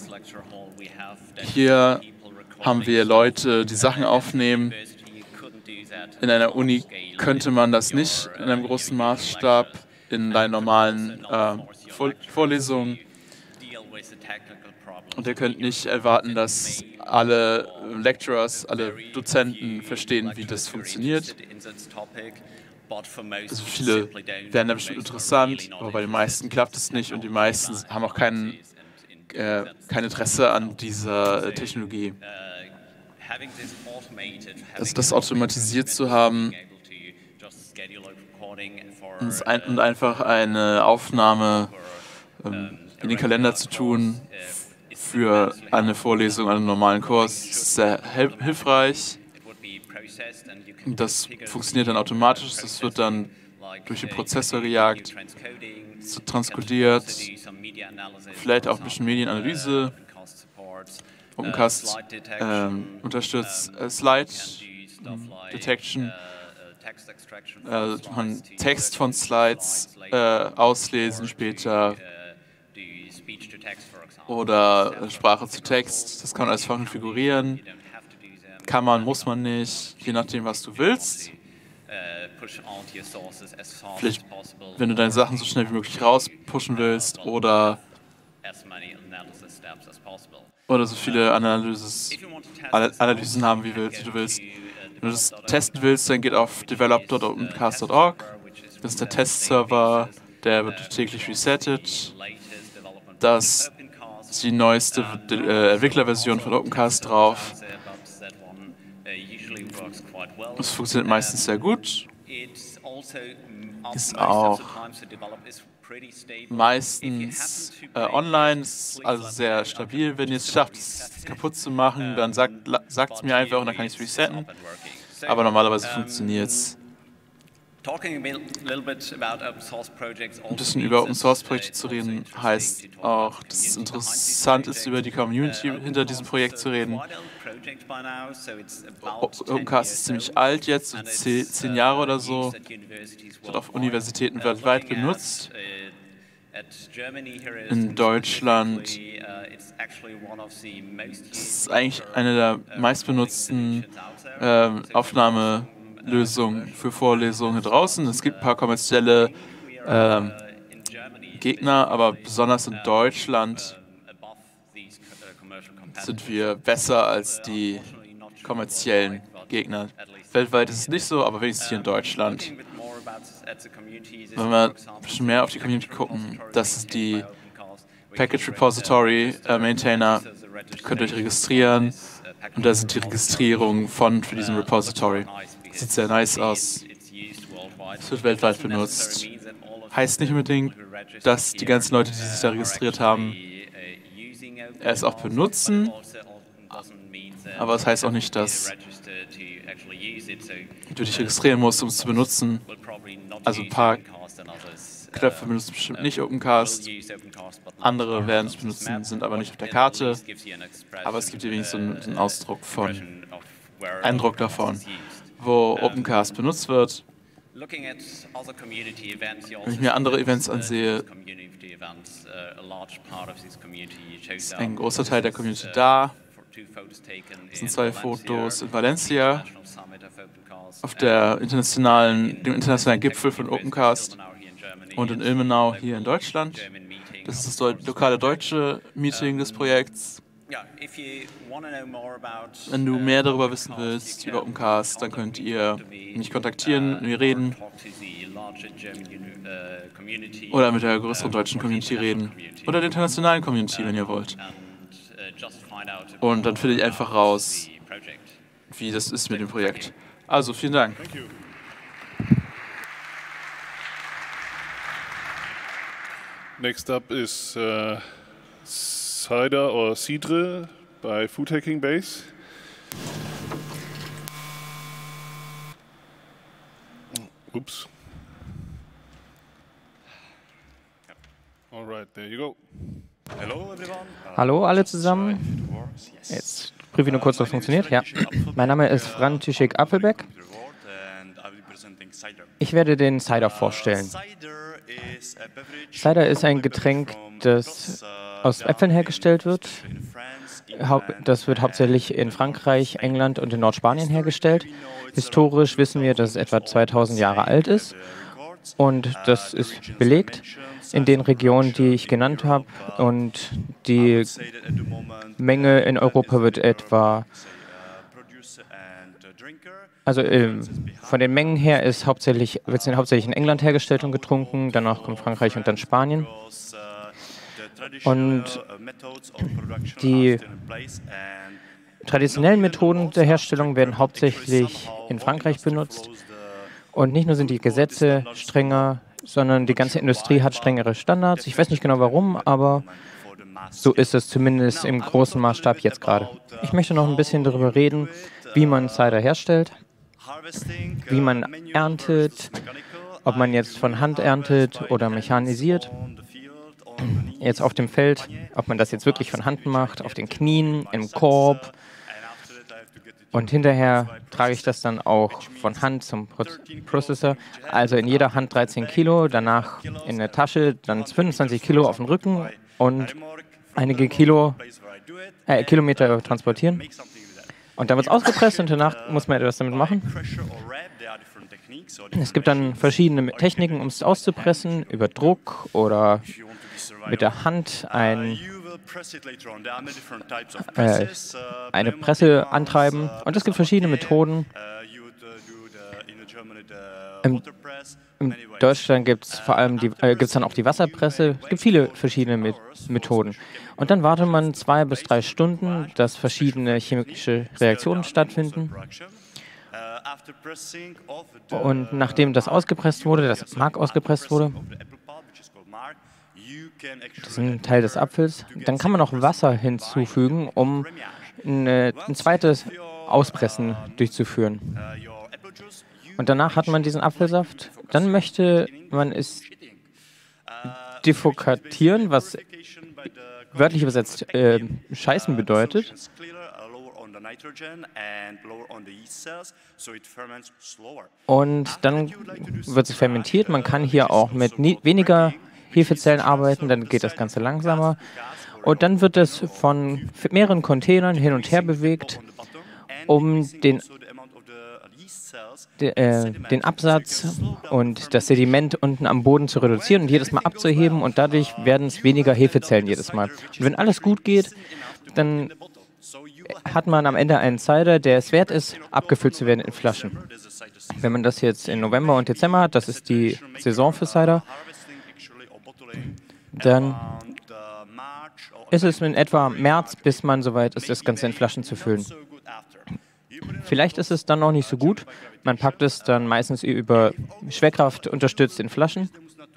hier haben wir Leute, die Sachen aufnehmen. In einer Uni könnte man das nicht in einem großen Maßstab in deinen normalen Vorlesungen. Und ihr könnt nicht erwarten, dass alle Lecturers, alle Dozenten verstehen, wie das funktioniert. Also viele werden da bestimmt interessant, aber bei den meisten klappt es nicht und die meisten haben auch keinen kein Interesse an dieser Technologie. Also das automatisiert zu haben und einfach eine Aufnahme in den Kalender zu tun für eine Vorlesung, einen normalen Kurs, ist sehr hilfreich. Das funktioniert dann automatisch, das wird dann durch den Prozessor gejagt, so transkodiert, vielleicht auch ein bisschen Medienanalyse. Opencast unterstützt Slide Detection, man Text von Slides auslesen später oder Sprache zu Text. Das kann man alles konfigurieren. Kann man, muss man nicht, je nachdem, was du willst. Vielleicht, wenn du deine Sachen so schnell wie möglich rauspushen willst oder so viele Analysen haben, wie du willst. Wenn du das testen willst, dann geht auf develop.opencast.org. Das ist der Testserver, der wird täglich resettet. Das ist die neueste Entwicklerversion von Opencast drauf. Das funktioniert meistens sehr gut. Ist auch meistens online, ist also sehr stabil. Wenn ihr es schafft, es kaputt zu machen, dann sagt es mir einfach und dann kann ich es resetten. Aber normalerweise funktioniert es. Ein bisschen über Open Source Projekte zu reden, heißt auch, dass es interessant ist, über die Community hinter diesem Projekt zu reden. Opencast ist ziemlich alt jetzt, so 10 Jahre oder so. Wird auf Universitäten weltweit benutzt. In Deutschland ist es eigentlich eine der meistbenutzten Aufnahmelösungen für Vorlesungen draußen. Es gibt ein paar kommerzielle Gegner, aber besonders in Deutschland sind wir besser als die kommerziellen Gegner. Weltweit ist es nicht so, aber wenigstens hier in Deutschland. Wenn wir ein bisschen mehr auf die Community gucken, das ist die Package Repository Maintainer. Könnt ihr euch registrieren und da sind die Registrierungen für diesen Repository. Sieht sehr nice aus. Es wird weltweit benutzt. Heißt nicht unbedingt, dass die ganzen Leute, die sich da registriert haben, es auch benutzen, aber es heißt auch nicht, dass du dich registrieren musst, um es zu benutzen. Also ein paar Knöpfe benutzen bestimmt nicht Opencast, andere werden es benutzen, sind aber nicht auf der Karte, aber es gibt hier wenigstens so einen Eindruck davon, wo Opencast benutzt wird. Wenn ich mir andere Events ansehe, ist ein großer Teil der Community da. Es sind 2 Fotos in Valencia auf dem internationalen Gipfel von Opencast und in Ilmenau hier in Deutschland. Das ist das lokale deutsche Meeting des Projekts. Wenn du mehr darüber wissen willst, über Opencast, dann könnt ihr mich kontaktieren, wir reden oder mit der größeren deutschen Community reden oder der internationalen Community, wenn ihr wollt. Und dann finde ich einfach raus, wie das ist mit dem Projekt. Also, vielen Dank. Next up is Cider or Cidre by Food Hacking Base. Oops. All right, there you go. Hallo alle zusammen. Jetzt prüfe ich nur kurz, ob es funktioniert. Ja. Mein Name ist František Appelbeck. Ich werde den Cider vorstellen. Cider ist ein Getränk, das aus Äpfeln hergestellt wird. Das wird hauptsächlich in Frankreich, England und in Nordspanien hergestellt. Historisch wissen wir, dass es etwa 2000 Jahre alt ist. Und das ist belegt in den Regionen, die ich genannt habe. Und die Menge in Europa wird etwa, also von den Mengen her wird es hauptsächlich in England hergestellt und getrunken. Danach kommt Frankreich und dann Spanien. Und die traditionellen Methoden der Herstellung werden hauptsächlich in Frankreich benutzt. Und nicht nur sind die Gesetze strenger, sondern die ganze Industrie hat strengere Standards. Ich weiß nicht genau warum, aber so ist es zumindest im großen Maßstab jetzt gerade. Ich möchte noch ein bisschen darüber reden, wie man Cider herstellt, wie man erntet, ob man jetzt von Hand erntet oder mechanisiert. Jetzt auf dem Feld, ob man das jetzt wirklich von Hand macht, auf den Knien, im Korb. Und hinterher trage ich das dann auch von Hand zum Prozessor. Also in jeder Hand 13 Kilo, danach in der Tasche dann 25 Kilo auf dem Rücken und einige Kilometer transportieren. Und dann wird es ausgepresst und danach muss man etwas damit machen. Es gibt dann verschiedene Techniken, um es auszupressen, über Druck oder mit der Hand eine Presse antreiben. Und es gibt verschiedene Methoden. In Deutschland gibt es vor allem dann auch die Wasserpresse. Es gibt viele verschiedene Methoden. Und dann wartet man 2 bis 3 Stunden, dass verschiedene chemische Reaktionen stattfinden. Und nachdem das ausgepresst wurde, das Mark ausgepresst wurde, das ist ein Teil des Apfels, dann kann man noch Wasser hinzufügen, um ein zweites Auspressen durchzuführen. Und danach hat man diesen Apfelsaft. Dann möchte man es defokatieren, was wörtlich übersetzt scheißen bedeutet. Und dann wird es fermentiert. Man kann hier auch mit weniger Hefezellen arbeiten, dann geht das Ganze langsamer. Und dann wird es von mehreren Containern hin und her bewegt, um den Absatz und das Sediment unten am Boden zu reduzieren und jedes Mal abzuheben, und dadurch werden es weniger Hefezellen jedes Mal. Und wenn alles gut geht, dann hat man am Ende einen Cider, der es wert ist, abgefüllt zu werden in Flaschen. Wenn man das jetzt im November und Dezember hat, das ist die Saison für Cider, dann ist es in etwa März, bis man soweit ist, das Ganze in Flaschen zu füllen. Vielleicht ist es dann noch nicht so gut. Man packt es dann meistens über Schwerkraft unterstützt in Flaschen.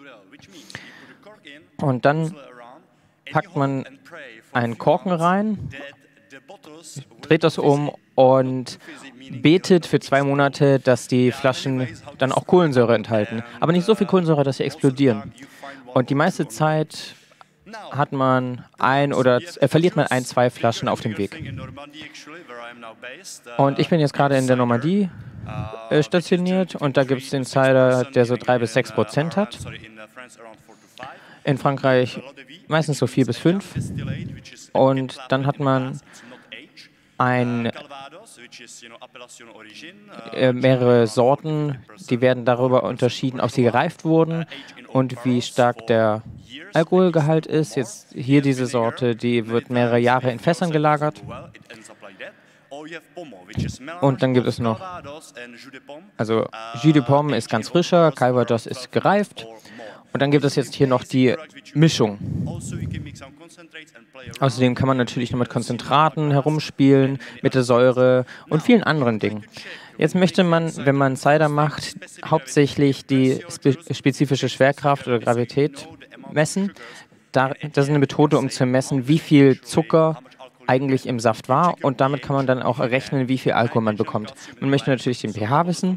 Und dann packt man einen Korken rein, dreht das um und betet für 2 Monate, dass die Flaschen dann auch Kohlensäure enthalten. Aber nicht so viel Kohlensäure, dass sie explodieren. Und die meiste Zeit verliert man 1, 2 Flaschen auf dem Weg. Und ich bin jetzt gerade in der Normandie stationiert, und da gibt es den Cider, der so 3 bis 6% hat. In Frankreich meistens so 4 bis 5. Und dann hat man mehrere Sorten, die werden darüber unterschieden, ob sie gereift wurden und wie stark der Alkoholgehalt ist. Jetzt hier diese Sorte, die wird mehrere Jahre in Fässern gelagert. Und dann gibt es noch, also Jus de Pomme ist ganz frischer, Calvados ist gereift. Und dann gibt es jetzt hier noch die Mischung. Außerdem kann man natürlich noch mit Konzentraten herumspielen, mit der Säure und vielen anderen Dingen. Jetzt möchte man, wenn man Cider macht, hauptsächlich die spezifische Schwerkraft oder Gravität messen. Das ist eine Methode, um zu messen, wie viel Zucker eigentlich im Saft war, und damit kann man dann auch errechnen, wie viel Alkohol man bekommt. Man möchte natürlich den pH wissen.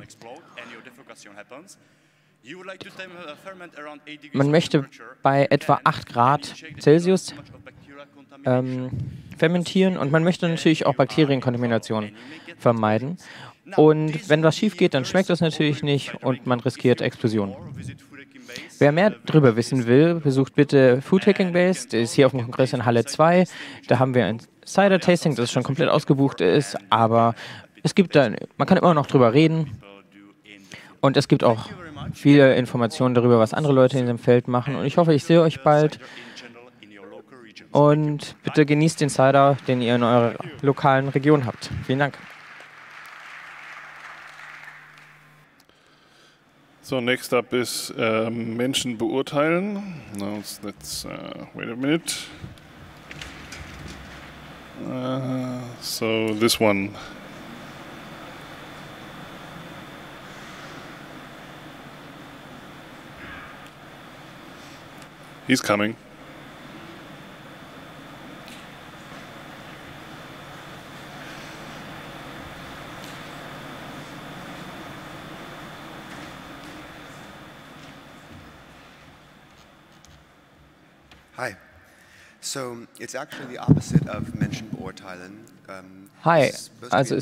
Man möchte bei etwa 8 Grad Celsius fermentieren, und man möchte natürlich auch Bakterienkontamination vermeiden. Und wenn was schief geht, dann schmeckt das natürlich nicht und man riskiert Explosionen. Wer mehr darüber wissen will, besucht bitte Food Hacking Base. Der ist hier auf dem Kongress in Halle 2. Da haben wir ein Cider-Tasting, das schon komplett ausgebucht ist, aber man kann immer noch drüber reden. Und es gibt auch viele Informationen darüber, was andere Leute in dem Feld machen. Und ich hoffe, ich sehe euch bald. Und bitte genießt den Cider, den ihr in eurer lokalen Region habt. Vielen Dank. So, next up is Menschen beurteilen. Now let's wait a minute. So this one. He's coming. Hi. So it's actually the opposite of Menschen beurteilen. Hi, also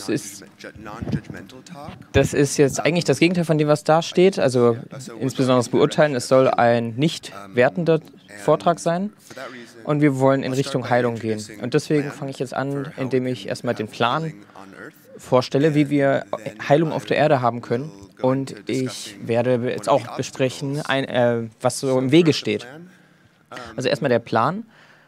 das ist jetzt eigentlich das Gegenteil von dem, was da steht, also insbesondere das Beurteilen. Es soll ein nicht wertender Vortrag sein und wir wollen in Richtung Heilung gehen. Und deswegen fange ich jetzt an, indem ich erstmal den Plan vorstelle, wie wir Heilung auf der Erde haben können. Und ich werde jetzt auch besprechen, was so im Wege steht. Also erstmal der Plan.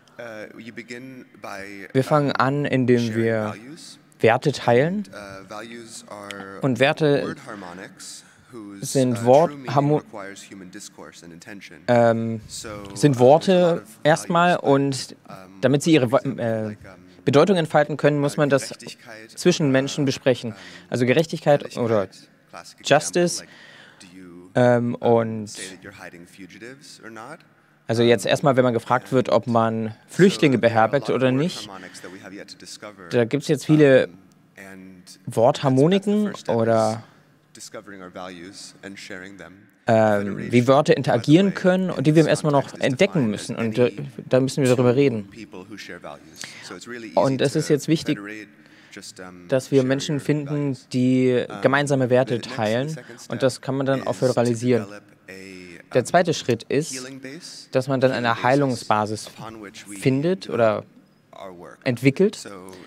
Wir fangen an, indem wir Werte teilen. Und Werte sind Worte erstmal, und damit sie ihre Bedeutung entfalten können, muss man das zwischen Menschen besprechen. Also Gerechtigkeit oder Justice und also jetzt erstmal, wenn man gefragt wird, ob man Flüchtlinge beherbergt oder nicht, da gibt es jetzt viele Wortharmoniken oder wie Wörter interagieren können und die wir erstmal noch entdecken müssen, und da müssen wir darüber reden. Und es ist jetzt wichtig, dass wir Menschen finden, die gemeinsame Werte teilen, und das kann man dann auch föderalisieren. Der zweite Schritt ist, dass man dann eine Heilungsbasis findet oder entwickelt.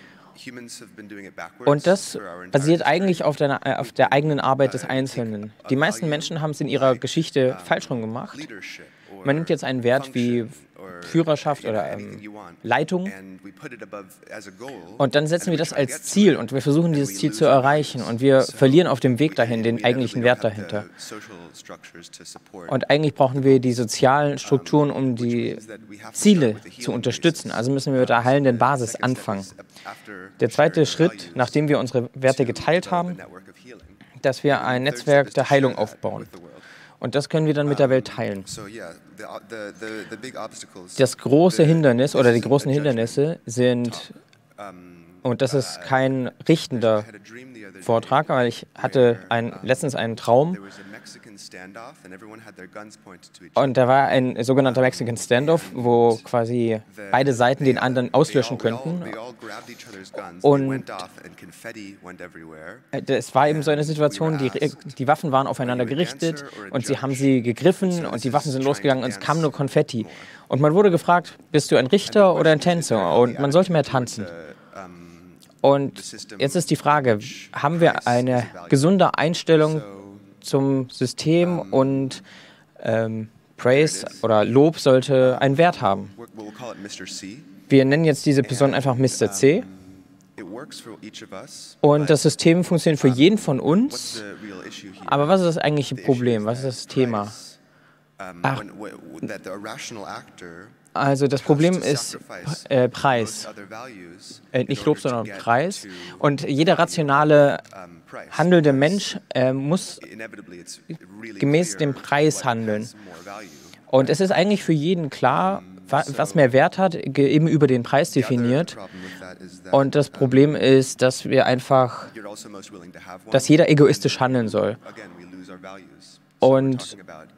Und das basiert eigentlich auf der eigenen Arbeit des Einzelnen. Die meisten Menschen haben es in ihrer Geschichte falsch rum gemacht. Man nimmt jetzt einen Wert wie Führerschaft oder Leitung und dann setzen wir das als Ziel und wir versuchen, dieses Ziel zu erreichen, und wir verlieren auf dem Weg dahin den eigentlichen Wert dahinter. Und eigentlich brauchen wir die sozialen Strukturen, um die Ziele zu unterstützen. Also müssen wir mit der heilenden Basis anfangen. Der zweite Schritt, nachdem wir unsere Werte geteilt haben, dass wir ein Netzwerk der Heilung aufbauen. Und das können wir dann mit der Welt teilen. Das große Hindernis oder die großen Hindernisse sind, und das ist kein richtender Vortrag, weil ich hatte letztens einen Traum, und da war ein sogenannter Mexican Standoff, wo quasi beide Seiten den anderen auslöschen könnten. Und es war eben so eine Situation, die Waffen waren aufeinander gerichtet und sie haben sie gegriffen und die Waffen sind losgegangen und es kam nur Konfetti. Und man wurde gefragt, bist du ein Richter oder ein Tänzer? Und man sollte mehr tanzen. Und jetzt ist die Frage, haben wir eine gesunde Einstellung zum System, und Praise oder Lob sollte einen Wert haben. Wir nennen jetzt diese Person einfach Mr. C. Und das System funktioniert für jeden von uns. Aber was ist das eigentliche Problem? Was ist das Thema? Also das Problem ist Preis. Nicht Lob, sondern Preis. Und jeder rationale handelnde Mensch muss gemäß dem Preis handeln. Und es ist eigentlich für jeden klar, was mehr Wert hat, eben über den Preis definiert. Und das Problem ist, dass jeder egoistisch handeln soll. Und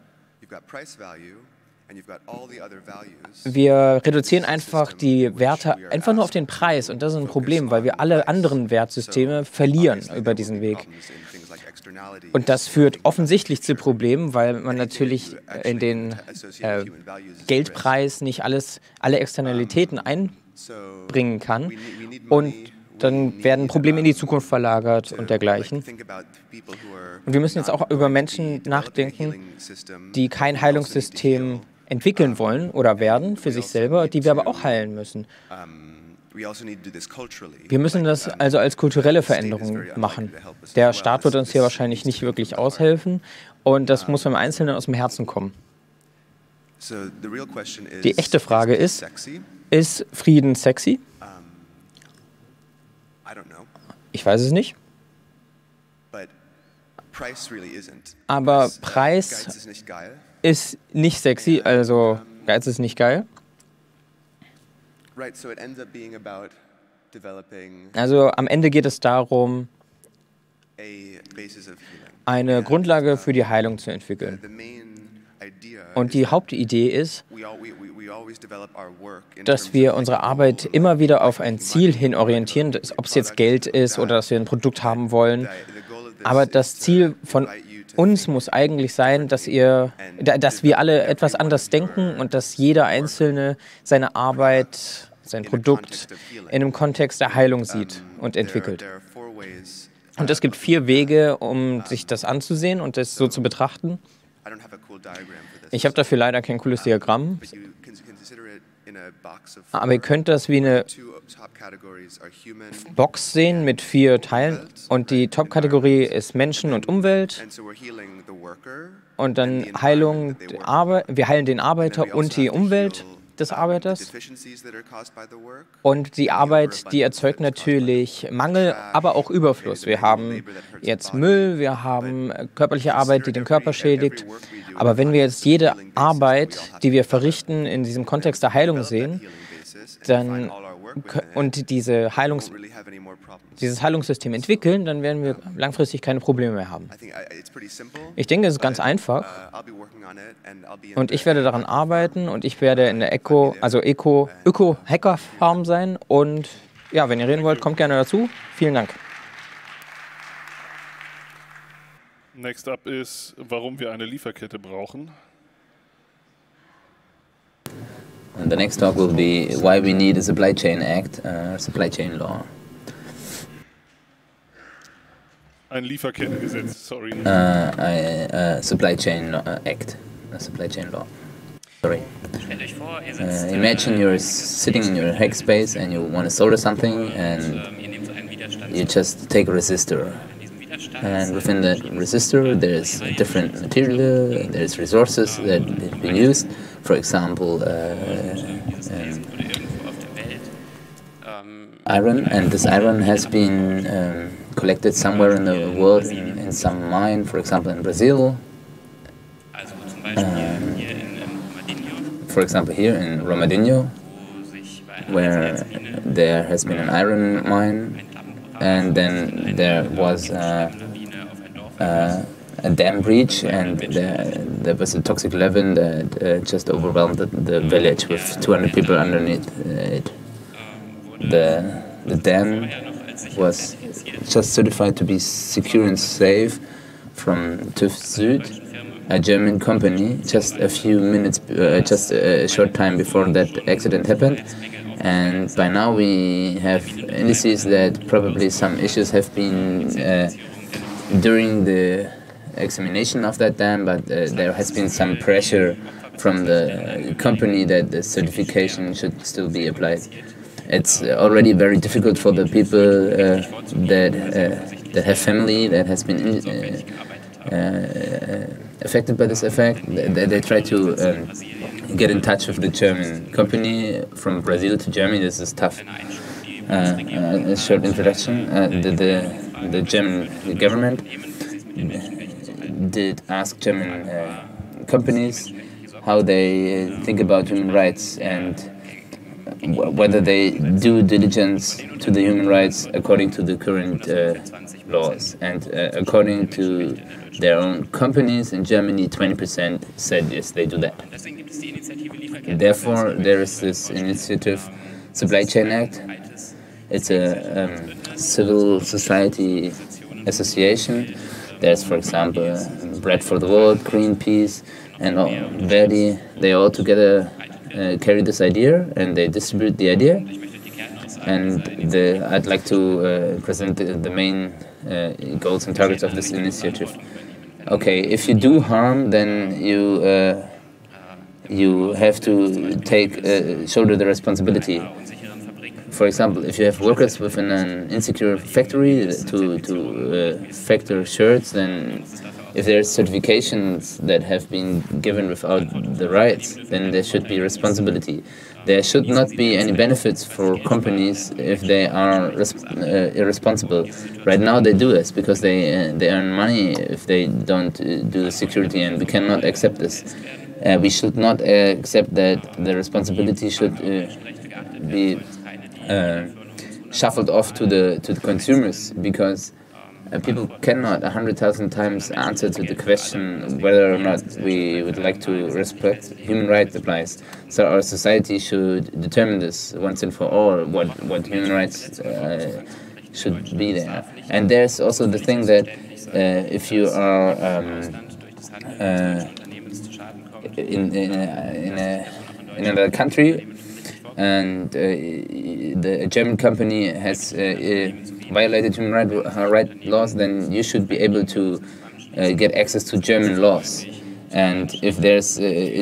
wir reduzieren einfach die Werte einfach nur auf den Preis, und das ist ein Problem, weil wir alle anderen Wertsysteme verlieren über diesen Weg. Und das führt offensichtlich zu Problemen, weil man natürlich in den Geldpreis nicht alle Externalitäten einbringen kann, und dann werden Probleme in die Zukunft verlagert und dergleichen. Und wir müssen jetzt auch über Menschen nachdenken, die kein Heilungssystem entwickeln wollen oder werden für sich selber, die wir aber auch heilen müssen. Wir müssen das also als kulturelle Veränderung machen. Der Staat wird uns hier wahrscheinlich nicht wirklich aushelfen und das muss beim Einzelnen aus dem Herzen kommen. Die echte Frage ist Frieden sexy? Ich weiß es nicht. Aber Preis ist nicht sexy, also Geiz ist nicht geil. Also am Ende geht es darum, eine Grundlage für die Heilung zu entwickeln. Und die Hauptidee ist, dass wir unsere Arbeit immer wieder auf ein Ziel hin orientieren, ob es jetzt Geld ist oder dass wir ein Produkt haben wollen. Aber das Ziel von uns muss eigentlich sein, dass wir alle etwas anders denken und dass jeder Einzelne seine Arbeit, sein Produkt in einem Kontext der Heilung sieht und entwickelt. Und es gibt 4 Wege, um sich das anzusehen und das so zu betrachten. Ich habe dafür leider kein cooles Diagramm, aber ihr könnt das wie eine Box sehen mit 4 Teilen und die Top-Kategorie ist Menschen und Umwelt und dann Heilung, wir heilen den Arbeiter und die Umwelt des Arbeiters und die Arbeit, die erzeugt natürlich Mangel, aber auch Überfluss. Wir haben jetzt Müll, wir haben körperliche Arbeit, die den Körper schädigt, aber wenn wir jetzt jede Arbeit, die wir verrichten, in diesem Kontext der Heilung sehen, dann und dieses Heilungssystem entwickeln, dann werden wir langfristig keine Probleme mehr haben. Ich denke, es ist ganz einfach und ich werde daran arbeiten und ich werde in der Öko-Hacker-Farm sein und ja, wenn ihr reden wollt, kommt gerne dazu. Vielen Dank. Next up ist, warum wir eine Lieferkette brauchen. And the next talk will be why we need a supply chain act, supply chain law. Ein Lieferkettengesetz, sorry. Supply chain act, a supply chain law. Sorry. Imagine you're sitting in your hackspace and you want to solder something and you just take a resistor. And within that resistor, there's a different material, there's resources that have been used. For example, iron, and this iron has been collected somewhere in the world, in some mine, for example in Brazil. For example here in Romadinho, where there has been an iron mine, and then there was a dam breach, and there was a toxic level that just overwhelmed the village with 200 people underneath it. The dam was just certified to be secure and safe from TÜV Süd, a German company, just a few minutes, just a short time before that accident happened. And by now we have indices that probably some issues have been during the examination of that dam, but there has been some pressure from the company that the certification should still be applied. It's already very difficult for the people that have family that has been affected by this effect. They try to get in touch with the German company from Brazil to Germany. This is tough. A short introduction. The German government did ask German companies how they think about human rights and whether they do diligence to the human rights according to the current laws. And according to their own companies in Germany, 20% said yes, they do that. Therefore, there is this initiative, Supply Chain Act. It's a civil society association. There's, for example, Bread for the World, Greenpeace, and Verdi. They all together carry this idea and they distribute the idea. And I'd like to present the main goals and targets of this initiative. Okay, if you do harm, then you have to shoulder the responsibility. for example, if you have workers within an insecure factory to factor shirts, then if there are certifications that have been given without the rights, then there should be responsibility. There should not be any benefits for companies if they are irresponsible. Right now they do this because they earn money if they don't do the security, and we cannot accept this. We should not accept that the responsibility should be shuffled off to the consumers, because people cannot 100,000 times answer to the question whether or not we would like to respect human rights applies. So our society should determine this once and for all, what human rights should be there. And there's also the thing that if you are in another country and the German company has violated human rights laws, then you should be able to get access to German laws. And if there's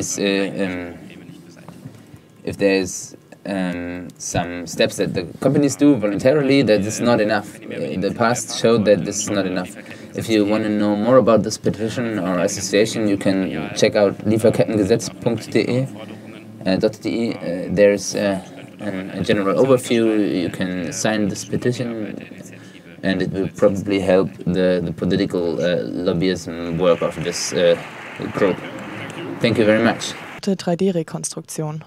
some steps that the companies do voluntarily, that is not enough. The past showed that this is not enough. If you want to know more about this petition or association, you can check out lieferkettengesetz.de. There's a general overview. You can sign this petition, and it will probably help the political lobbyism work of this group. Thank you very much. 3D-Rekonstruktion.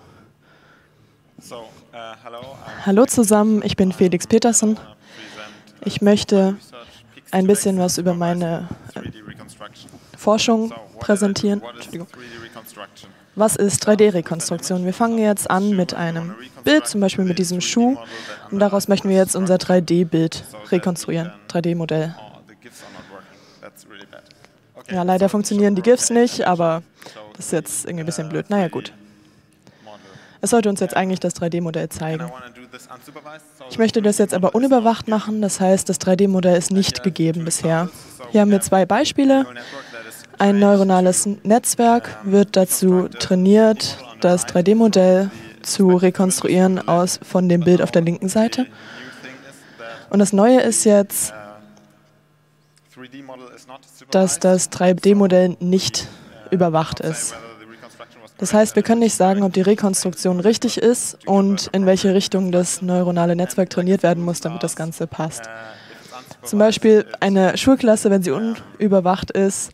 Hallo zusammen, ich bin Felix Petersen. Ich möchte ein bisschen was über meine Forschung präsentieren. Was ist 3D-Rekonstruktion? Wir fangen jetzt an mit einem Bild, zum Beispiel mit diesem Schuh, und daraus möchten wir jetzt unser 3D-Bild rekonstruieren, 3D-Modell. Ja, leider funktionieren die GIFs nicht, aber das ist jetzt irgendwie ein bisschen blöd. Naja, gut. Es sollte uns jetzt eigentlich das 3D-Modell zeigen. Ich möchte das jetzt aber unüberwacht machen, das heißt, das 3D-Modell ist nicht gegeben bisher. Hier haben wir zwei Beispiele. Ein neuronales Netzwerk wird dazu trainiert, das 3D-Modell zu rekonstruieren von dem Bild auf der linken Seite. Und das Neue ist jetzt, dass das 3D-Modell nicht überwacht ist. Das heißt, wir können nicht sagen, ob die Rekonstruktion richtig ist und in welche Richtung das neuronale Netzwerk trainiert werden muss, damit das Ganze passt. Zum Beispiel eine Schulklasse, wenn sie unüberwacht ist,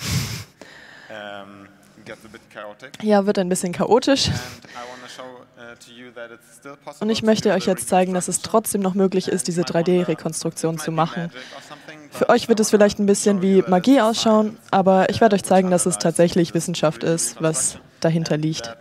ja, wird ein bisschen chaotisch. Und ich möchte euch jetzt zeigen, dass es trotzdem noch möglich ist, diese 3D-Rekonstruktion zu machen. Für euch wird es vielleicht ein bisschen wie Magie ausschauen, aber ich werde euch zeigen, dass es tatsächlich Wissenschaft ist, was dahinter liegt.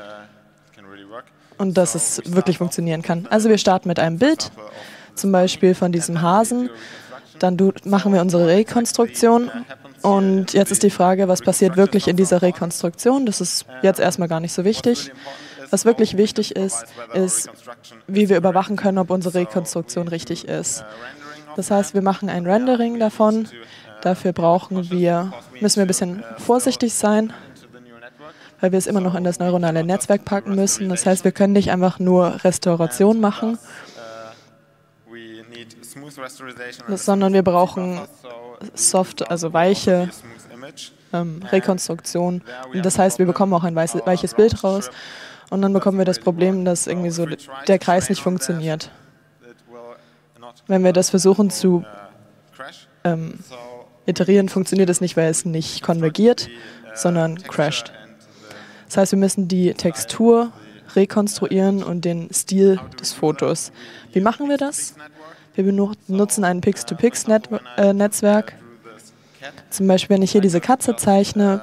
Und dass es wirklich funktionieren kann. Also wir starten mit einem Bild, zum Beispiel von diesem Hasen. Dann machen wir unsere Rekonstruktion. Und jetzt ist die Frage, was passiert wirklich in dieser Rekonstruktion? Das ist jetzt erstmal gar nicht so wichtig. Was wirklich wichtig ist, wie wir überwachen können, ob unsere Rekonstruktion richtig ist. Das heißt, wir machen ein Rendering davon. Dafür müssen wir ein bisschen vorsichtig sein, weil wir es immer noch in das neuronale Netzwerk packen müssen. Das heißt, wir können nicht einfach nur Restauration machen, sondern wir brauchen also weiche Rekonstruktion. Und das heißt, wir bekommen auch ein weiches Bild raus. Und dann bekommen wir das Problem, dass irgendwie so der Kreis nicht funktioniert. Wenn wir das versuchen zu iterieren, funktioniert es nicht, weil es nicht konvergiert, sondern crasht. Das heißt, wir müssen die Textur rekonstruieren und den Stil des Fotos. Wie machen wir das? Wir benutzen ein Pix-to-Pix-Netzwerk. Zum Beispiel, wenn ich hier diese Katze zeichne,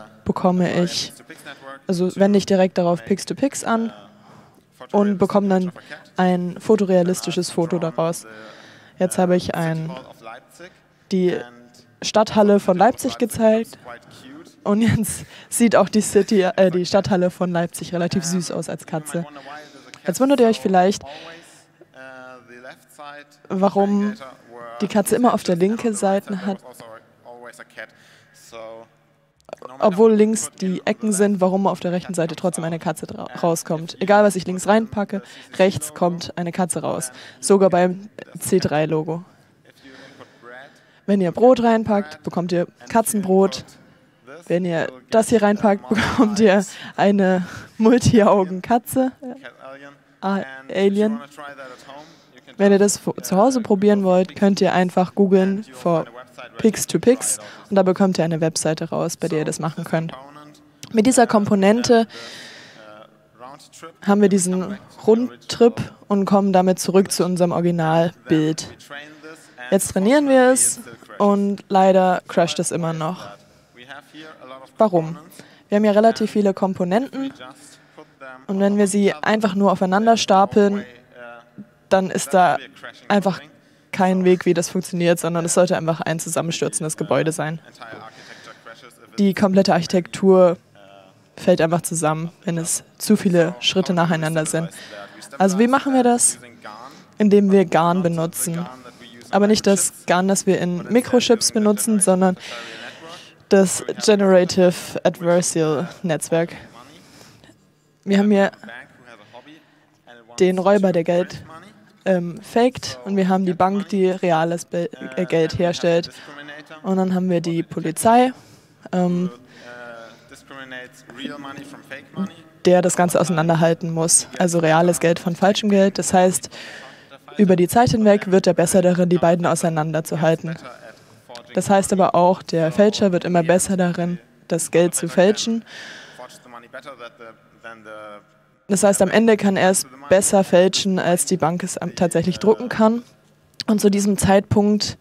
wende ich direkt darauf Pix-to-Pix an und bekomme dann ein fotorealistisches Foto daraus. Jetzt habe ich die Stadthalle von Leipzig gezeigt und jetzt sieht auch die Stadthalle von Leipzig relativ süß aus als Katze. Jetzt wundert ihr euch vielleicht, warum die Katze immer auf der linken Seite hat. obwohl links die Ecken sind, warum auf der rechten Seite trotzdem eine Katze rauskommt. Egal, was ich links reinpacke, rechts kommt eine Katze raus. Sogar beim C3-Logo. Wenn ihr Brot reinpackt, bekommt ihr Katzenbrot. Wenn ihr das hier reinpackt, bekommt ihr eine Multi-Augen-Katze. Alien. Wenn ihr das zu Hause probieren wollt, könnt ihr einfach googeln for Pigs to Pigs und da bekommt ihr eine Webseite raus, bei der ihr das machen könnt. Mit dieser Komponente haben wir diesen Rundtrip und kommen damit zurück zu unserem Originalbild. Jetzt trainieren wir es und leider crasht es immer noch. Warum? Wir haben ja relativ viele Komponenten und wenn wir sie einfach nur aufeinander stapeln, dann ist da einfach kein Weg, wie das funktioniert, sondern es sollte einfach ein zusammenstürzendes Gebäude sein. Die komplette Architektur fällt einfach zusammen, wenn es zu viele Schritte nacheinander sind. Also wie machen wir das? Indem wir GAN benutzen. Aber nicht das GAN, das wir in Mikrochips benutzen, sondern das Generative Adversarial Netzwerk. Wir haben hier den Räuber, der Geld faked, und wir haben die Bank, die reales Geld herstellt. Und dann haben wir die Polizei, der das Ganze auseinanderhalten muss. Also reales Geld von falschem Geld. Das heißt, über die Zeit hinweg wird er besser darin, die beiden auseinanderzuhalten. Das heißt aber auch, der Fälscher wird immer besser darin, das Geld zu fälschen. Das heißt, am Ende kann er es besser fälschen, als die Bank es tatsächlich drucken kann. Und zu diesem Zeitpunkt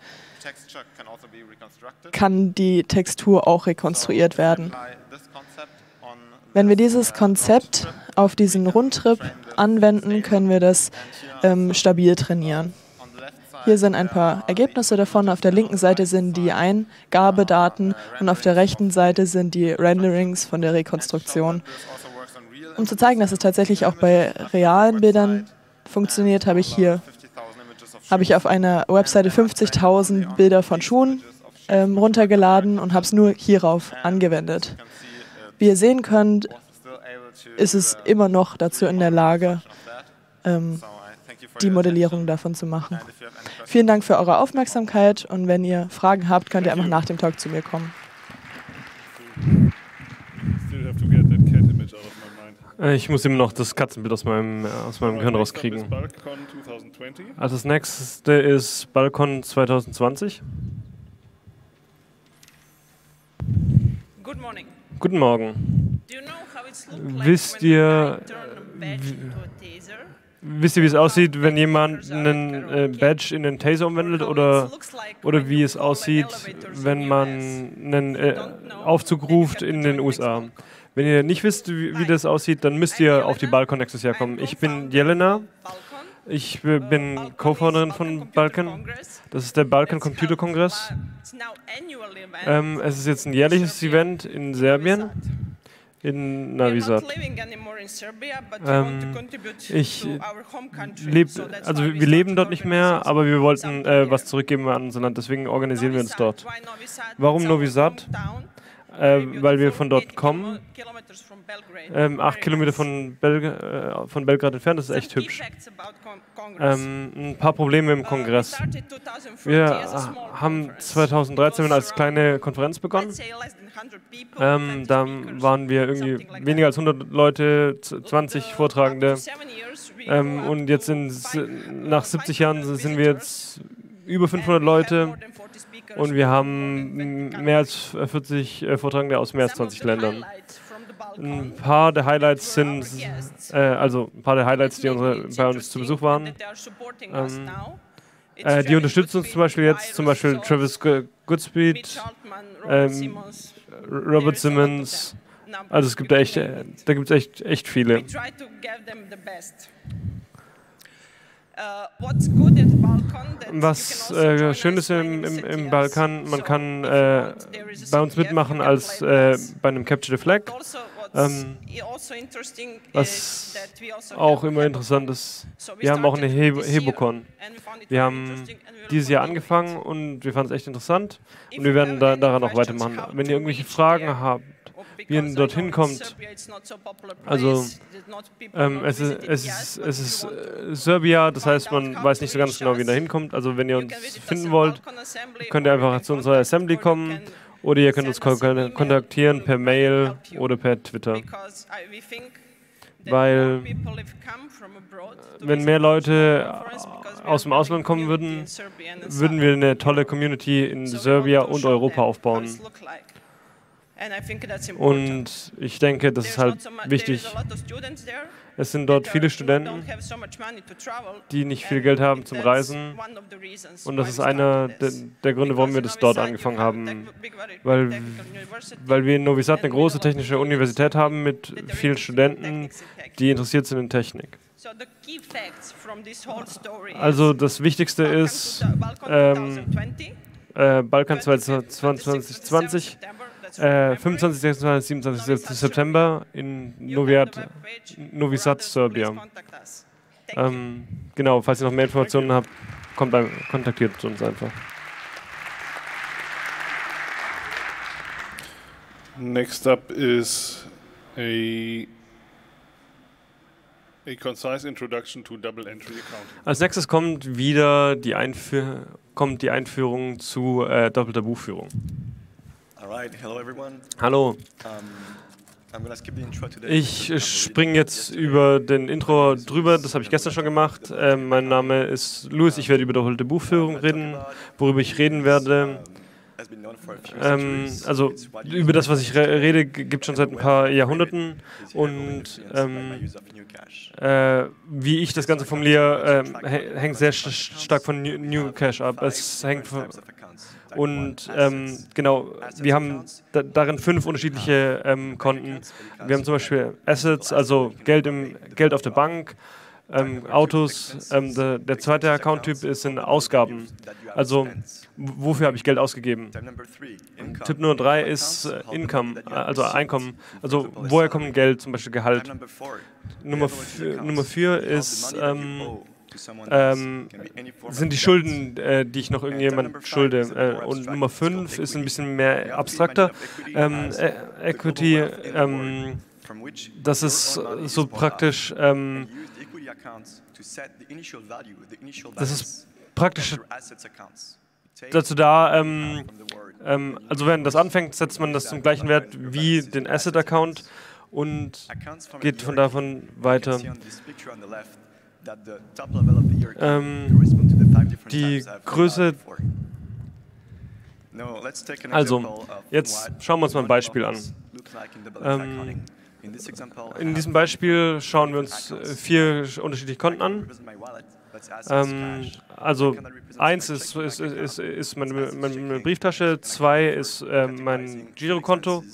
kann die Textur auch rekonstruiert werden. Wenn wir dieses Konzept auf diesen Rundtrip anwenden, können wir das stabil trainieren. Hier sind ein paar Ergebnisse davon. Auf der linken Seite sind die Eingabedaten und auf der rechten Seite sind die Renderings von der Rekonstruktion. Um zu zeigen, dass es tatsächlich auch bei realen Bildern funktioniert, habe ich auf einer Webseite 50.000 Bilder von Schuhen runtergeladen und habe es nur hierauf angewendet. Wie ihr sehen könnt, ist es immer noch dazu in der Lage, die Modellierung davon zu machen. Vielen Dank für eure Aufmerksamkeit und wenn ihr Fragen habt, könnt ihr einfach nach dem Talk zu mir kommen. Ich muss immer noch das Katzenbild aus meinem Gehirn rauskriegen. Also das nächste ist Balkon 2020. Guten Morgen. Wisst ihr, wie es aussieht, wenn jemand einen Badge in den Taser umwandelt oder wie es aussieht, wenn man einen Aufzug ruft in den USA? Wenn ihr nicht wisst, wie das aussieht, dann müsst ihr auf die Balkon nächstes Jahr kommen. Ich bin Jelena. Ich bin Co-Founderin von Balkan. Das ist der Balkan Computer Kongress. Es ist jetzt ein jährliches Event in Serbien, in Novi Sad. Wir leben dort nicht mehr, aber wir wollten was zurückgeben an unser Land, deswegen organisieren wir uns dort. Warum Novi Sad? Weil wir von dort kommen, 8 Kilometer von Belgrad entfernt, das ist echt hübsch. Ein paar Probleme im Kongress. Wir haben 2013 als kleine Konferenz begonnen. Da waren wir irgendwie weniger als 100 Leute, 20 Vortragende. Und jetzt nach 70 Jahren sind wir jetzt über 500 Leute. Und wir haben mehr als 40 Vortragende aus mehr als 20 Ländern. Ein paar der Highlights die bei uns zu Besuch waren. Die unterstützen uns zum Beispiel jetzt, zum Beispiel Travis Goodspeed, Robert Simmons. Also es gibt da gibt es echt viele. Was schön ist im Balkan, man kann bei uns mitmachen als bei einem Capture the Flag. Was auch immer interessant ist, wir haben auch eine Hebocon. Wir haben dieses Jahr angefangen und wir fanden es echt interessant und wir werden daran auch weitermachen. Wenn ihr irgendwelche Fragen habt, wie ihr dorthin kommt, also es ist Serbia, das heißt, man weiß nicht so ganz genau, wie ihr da hinkommt. Also wenn ihr uns finden wollt, könnt ihr einfach zu unserer Assembly kommen oder ihr könnt uns kontaktieren per Mail oder per Twitter. Weil wenn mehr Leute aus dem Ausland kommen würden, würden wir eine tolle Community in Serbia und Europa aufbauen. Und ich denke, das ist halt wichtig. Es sind dort viele Studenten, die nicht viel Geld haben zum Reisen. Und das ist einer der Gründe, warum wir das dort angefangen haben. Weil wir in Novi Sad eine große technische Universität haben mit vielen Studenten, die interessiert sind in Technik. Also das Wichtigste ist Balkan 2020. 25, 26, 27. September in Novi Sad, Serbia. Genau, falls ihr noch mehr Informationen habt, kontaktiert uns einfach. Next up is a concise introduction to double entry accounting. Als nächstes kommt wieder die Einführung zu doppelter Buchführung. Hallo. Ich springe jetzt über den Intro drüber, das habe ich gestern schon gemacht. Mein Name ist Louis, ich werde über doppelte Buchführung reden. Worüber ich reden werde, also über das, was ich rede, gibt es schon seit ein paar Jahrhunderten. Und wie ich das Ganze formuliere, hängt sehr stark von New Cash ab. Es hängt von... Und genau, wir haben darin 5 unterschiedliche Konten. Wir haben zum Beispiel Assets, also Geld auf der Bank, Autos. Der zweite Account-Typ sind Ausgaben, also wofür habe ich Geld ausgegeben. Typ Nummer 3 ist Income, also Einkommen, also woher kommt Geld, zum Beispiel Gehalt. Nummer 4 ist... sind die Schulden, die ich noch irgendjemand schulde. Und Nummer 5 ist ein bisschen mehr abstrakter. Equity, das ist so praktisch, das ist praktisch dazu da, also wenn das anfängt, setzt man das zum gleichen Wert wie den Asset-Account und geht von davon weiter. Die Größe, also jetzt schauen wir uns mal ein Beispiel an. In diesem Beispiel schauen wir uns 4 unterschiedliche Konten an. Also 1 ist meine Brieftasche, 2 ist mein Girokonto,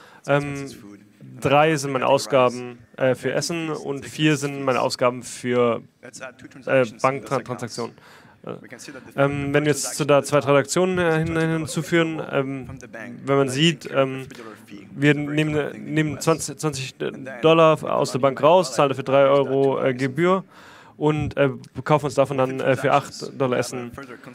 3 sind meine Ausgaben für Essen und 4 sind meine Ausgaben für Banktransaktionen. Wenn wir jetzt da 2 Transaktionen hinzuführen, wenn man sieht, wir nehmen $20 aus der Bank raus, zahlen dafür 3 Euro Gebühr und kaufen uns davon dann für $8 Essen.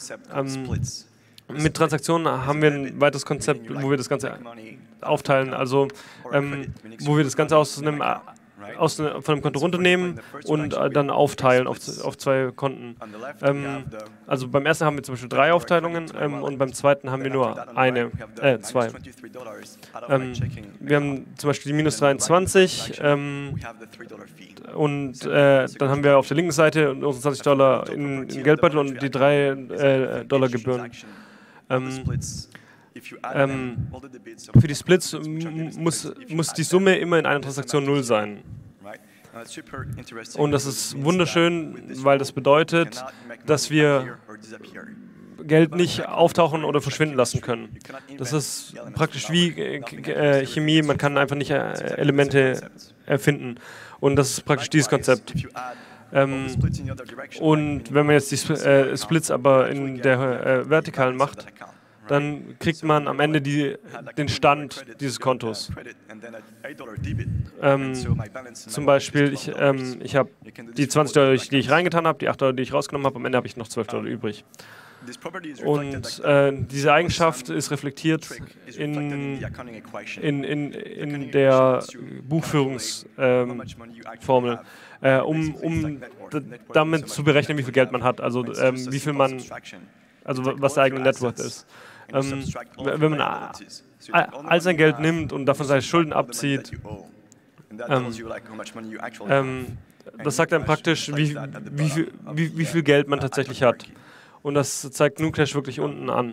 Mit Transaktionen haben wir ein weiteres Konzept, wo wir das Ganze aufteilen, also wo wir das Ganze von einem Konto runternehmen und dann aufteilen auf 2 Konten. Also beim ersten haben wir zum Beispiel 3 Aufteilungen und beim zweiten haben wir nur 2. Wir haben zum Beispiel die minus 23 und dann haben wir auf der linken Seite unsere $20 in Geldbeutel und die $3 Gebühren. Für die Splits muss die Summe immer in einer Transaktion 0 sein. Und das ist wunderschön, weil das bedeutet, dass wir Geld nicht auftauchen oder verschwinden lassen können. Das ist praktisch wie Chemie, man kann einfach nicht Elemente erfinden. Und das ist praktisch dieses Konzept. Und wenn man jetzt die Splits aber in der Vertikalen macht, dann kriegt man am Ende den Stand dieses Kontos. Zum Beispiel, ich habe die $20, die ich reingetan habe, die $8, die ich rausgenommen habe, am Ende habe ich noch $12 übrig. Und diese Eigenschaft ist reflektiert in der Buchführungsformel, um damit zu berechnen, wie viel Geld man hat, also wie viel was der eigene Net Worth ist. Wenn man all sein Geld nimmt und davon seine Schulden abzieht, das sagt einem praktisch, wie viel Geld man tatsächlich hat. Und das zeigt GnuCash wirklich unten an.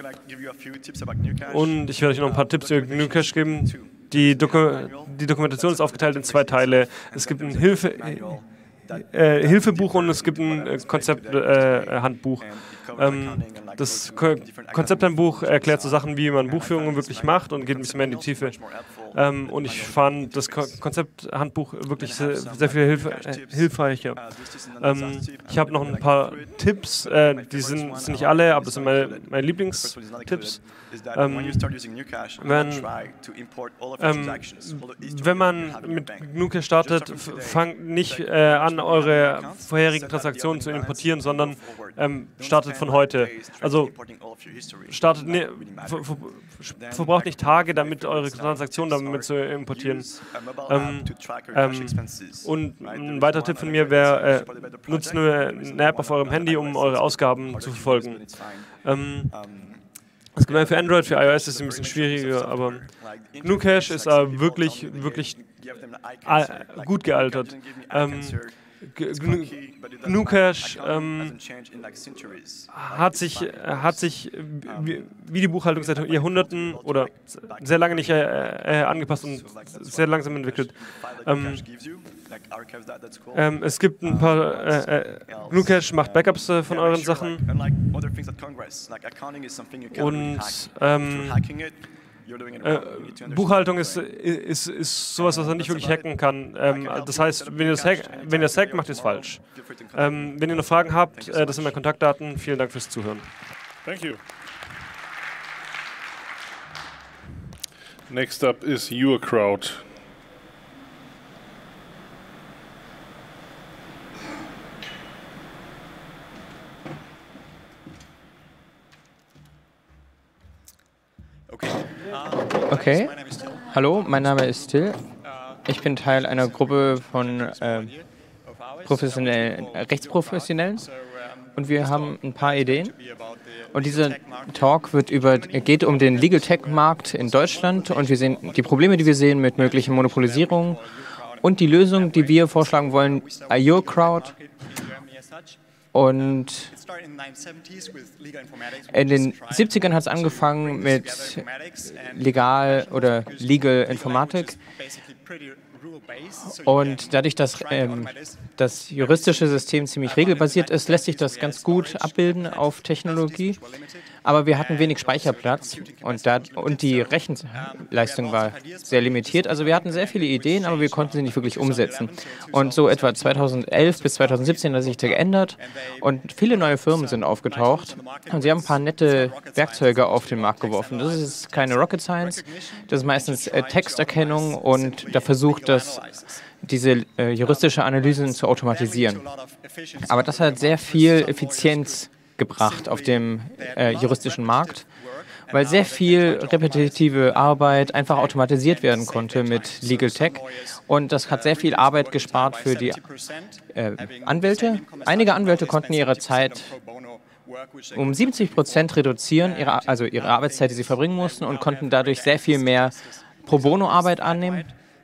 Und ich werde euch noch ein paar Tipps über GnuCash geben. Die Dokumentation ist aufgeteilt in 2 Teile. Es gibt ein Hilfebuch und es gibt ein Konzepthandbuch. Das Konzepthandbuch erklärt so Sachen, wie man Buchführungen wirklich macht und geht ein bisschen mehr in die Tiefe. Und ich fand das Konzepthandbuch wirklich sehr viel hilfreicher. Ich habe noch ein paar Tipps, die sind nicht alle, aber das sind meine Lieblingstipps. Wenn man mit GnuCash startet, fangt nicht an, eure vorherigen Transaktionen zu importieren, sondern startet von heute. Also verbraucht nicht Tage, damit eure Transaktionen damit zu importieren. Und ein weiterer Tipp von mir wäre, nutzt nur eine App auf eurem Handy, um eure Ausgaben zu verfolgen. Das gibt für Android, für iOS ist es ein bisschen schwieriger, aber GnuCash ist wirklich gut gealtert. GnuCash hat sich wie die Buchhaltung seit Jahrhunderten oder sehr lange nicht angepasst und sehr langsam entwickelt. Es gibt ein paar, GnuCash macht Backups von euren Sachen und Buchhaltung ist sowas, was man nicht wirklich hacken kann. Das heißt, wenn ihr das hackt, macht ihr es falsch. Wenn ihr noch Fragen habt, das sind meine Kontaktdaten. Vielen Dank fürs Zuhören. Thank you. Next up is YourCrowd. Okay, hallo, mein Name ist Till. Ich bin Teil einer Gruppe von Rechtsprofessionellen und wir haben ein paar Ideen. Und dieser Talk geht um den Legal Tech Markt in Deutschland und wir sehen die Probleme, die wir sehen mit möglichen Monopolisierungen und die Lösung, die wir vorschlagen wollen, YourCrowd. Und in den 70ern hat es angefangen mit Legal Informatik. Und dadurch, dass das juristische System ziemlich regelbasiert ist, lässt sich das ganz gut abbilden auf Technologie. Aber wir hatten wenig Speicherplatz und die Rechenleistung war sehr limitiert. Also wir hatten sehr viele Ideen, aber wir konnten sie nicht wirklich umsetzen. Und so etwa 2011 bis 2017 hat sich das geändert und viele neue Firmen sind aufgetaucht. Und sie haben ein paar nette Werkzeuge auf den Markt geworfen. Das ist keine Rocket Science, das ist meistens Texterkennung und da versucht diese juristische Analysen zu automatisieren. Aber das hat sehr viel Effizienz gebracht auf dem juristischen Markt, weil sehr viel repetitive Arbeit einfach automatisiert werden konnte mit Legal Tech und das hat sehr viel Arbeit gespart für die Anwälte. Einige Anwälte konnten ihre Zeit um 70% reduzieren, ihre Arbeitszeit, die sie verbringen mussten und konnten dadurch sehr viel mehr Pro-Bono-Arbeit annehmen.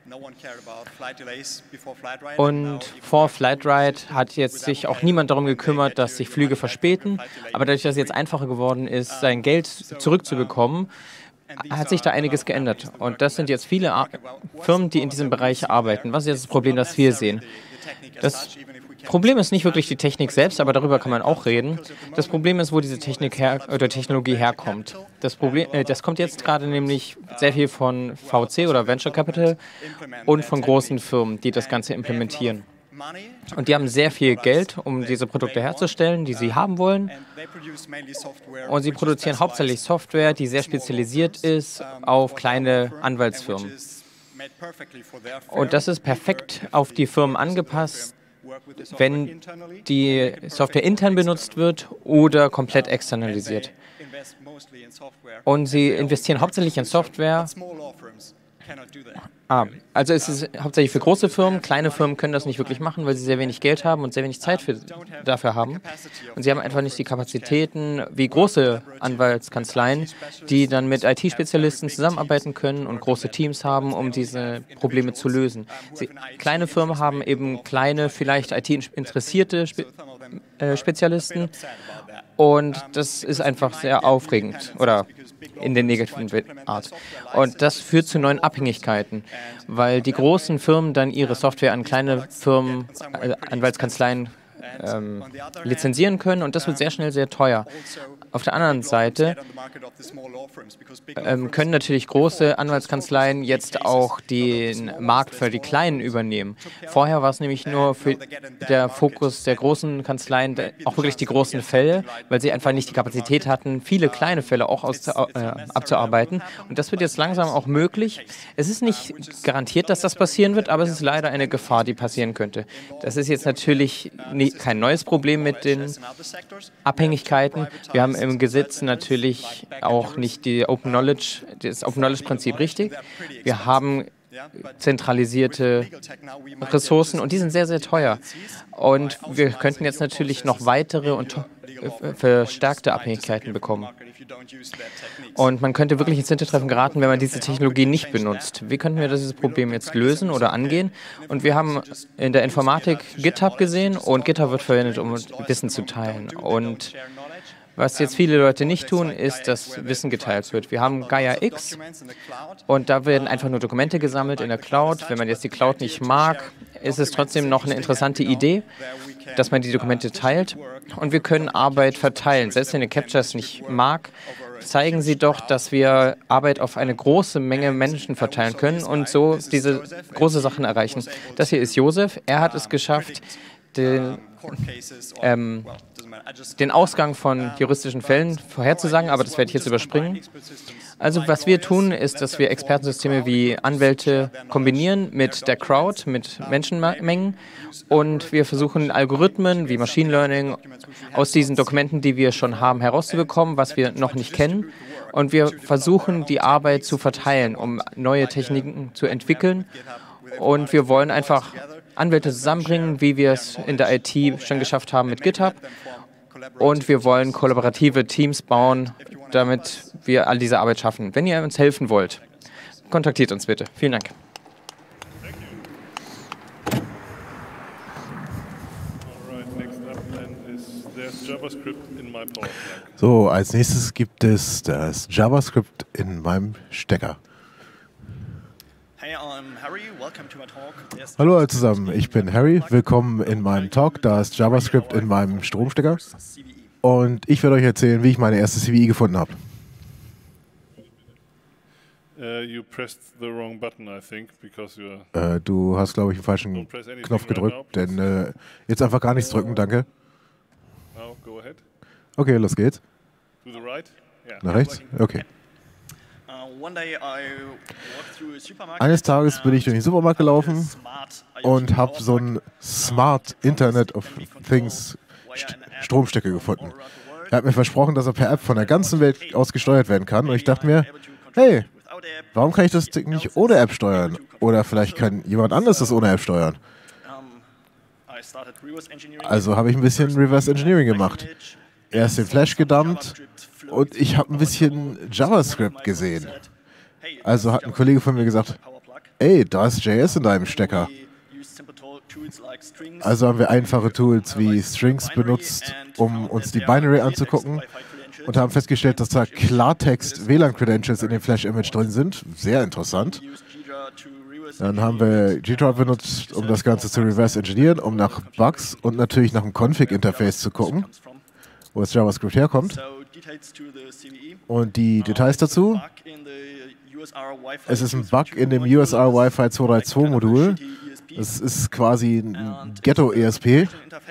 Und vor Flightride hat jetzt sich auch niemand darum gekümmert, dass sich Flüge verspäten. Aber dadurch, dass es jetzt einfacher geworden ist, sein Geld zurückzubekommen, hat sich da einiges geändert. Und das sind jetzt viele Firmen, die in diesem Bereich arbeiten. Was ist jetzt das Problem, das wir sehen? Das Problem ist nicht wirklich die Technik selbst, aber darüber kann man auch reden. Das Problem ist, wo diese Technologie herkommt. Das kommt jetzt gerade nämlich sehr viel von VC oder Venture Capital und von großen Firmen, die das Ganze implementieren. Und die haben sehr viel Geld, um diese Produkte herzustellen, die sie haben wollen. Und sie produzieren hauptsächlich Software, die sehr spezialisiert ist auf kleine Anwaltsfirmen. Und das ist perfekt auf die Firmen angepasst, wenn die Software intern benutzt wird oder komplett externalisiert. Und sie investieren hauptsächlich in Software. Also es ist hauptsächlich für große Firmen. Kleine Firmen können das nicht wirklich machen, weil sie sehr wenig Geld haben und sehr wenig Zeit dafür haben. Und sie haben einfach nicht die Kapazitäten wie große Anwaltskanzleien, die dann mit IT-Spezialisten zusammenarbeiten können und große Teams haben, um diese Probleme zu lösen. Kleine Firmen haben eben kleine, vielleicht IT-interessierte Spezialisten. Und das ist einfach sehr aufregend oder in der negativen Art. Und das führt zu neuen Abhängigkeiten, weil die großen Firmen dann ihre Software an kleine Firmen, Anwaltskanzleien lizenzieren können und das wird sehr schnell sehr teuer. Auf der anderen Seite können natürlich große Anwaltskanzleien jetzt auch den Markt für die Kleinen übernehmen. Vorher war es nämlich nur für der Fokus der großen Kanzleien, auch wirklich die großen Fälle, weil sie einfach nicht die Kapazität hatten, viele kleine Fälle auch abzuarbeiten. Und das wird jetzt langsam auch möglich. Es ist nicht garantiert, dass das passieren wird, aber es ist leider eine Gefahr, die passieren könnte. Das ist jetzt natürlich kein neues Problem mit den Abhängigkeiten. Wir haben im Gesetz natürlich auch nicht das Open Knowledge-Prinzip richtig. Wir haben zentralisierte Ressourcen und die sind sehr, sehr teuer. Und wir könnten jetzt natürlich noch weitere und verstärkte Abhängigkeiten bekommen. Und man könnte wirklich ins Hintertreffen geraten, wenn man diese Technologie nicht benutzt. Wie könnten wir dieses Problem jetzt lösen oder angehen? Und wir haben in der Informatik GitHub gesehen und GitHub wird verwendet, um Wissen zu teilen. Und was jetzt viele Leute nicht tun, ist, dass Wissen geteilt wird. Wir haben Gaia X und da werden einfach nur Dokumente gesammelt in der Cloud. Wenn man jetzt die Cloud nicht mag, ist es trotzdem noch eine interessante Idee, dass man die Dokumente teilt und wir können Arbeit verteilen. Selbst wenn ihr Captchas nicht mag, zeigen sie doch, dass wir Arbeit auf eine große Menge Menschen verteilen können und so diese große Sachen erreichen. Das hier ist Josef. Er hat es geschafft, den Ausgang von juristischen Fällen vorherzusagen, aber das werde ich jetzt überspringen. Also was wir tun, ist, dass wir Expertensysteme wie Anwälte kombinieren mit der Crowd, mit Menschenmengen und wir versuchen Algorithmen wie Machine Learning aus diesen Dokumenten, die wir schon haben, herauszubekommen, was wir noch nicht kennen. Und wir versuchen, die Arbeit zu verteilen, um neue Techniken zu entwickeln. Und wir wollen einfach Anwälte zusammenbringen, wie wir es in der IT schon geschafft haben mit GitHub. Und wir wollen kollaborative Teams bauen, damit wir all diese Arbeit schaffen. Wenn ihr uns helfen wollt, kontaktiert uns bitte. Vielen Dank. So, als nächstes gibt es das JavaScript in meinem Stecker. Hallo alle zusammen, ich bin Harry. Willkommen in meinem Talk. Da ist JavaScript in meinem Stromstecker. Und ich werde euch erzählen, wie ich meine erste CVE gefunden habe. Du hast, glaube ich, den falschen Knopf gedrückt, denn jetzt einfach gar nichts drücken, danke. Okay, los geht's. Nach rechts? Okay. Eines Tages bin ich durch den Supermarkt gelaufen und habe so einen Smart Internet of Things Stromstecker gefunden. Er hat mir versprochen, dass er per App von der ganzen Welt aus gesteuert werden kann. Und ich dachte mir, hey, warum kann ich das Ding nicht ohne App steuern? Oder vielleicht kann jemand anderes das ohne App steuern. Also habe ich ein bisschen Reverse Engineering gemacht. Erst den Flash gedumpt und ich habe ein bisschen JavaScript gesehen. Also hat ein Kollege von mir gesagt, ey, da ist JS in deinem Stecker. Also haben wir einfache Tools wie Strings benutzt, um uns die Binary anzugucken und haben festgestellt, dass da Klartext WLAN-Credentials in dem Flash-Image drin sind. Sehr interessant. Dann haben wir G-Drive benutzt, um das Ganze zu reverse engineeren, um nach Bugs und natürlich nach dem Config-Interface zu gucken, wo das JavaScript herkommt. Und die Details dazu. Es ist ein Bug in dem USR Wi-Fi 232 Modul Es ist quasi ein Ghetto-ESP.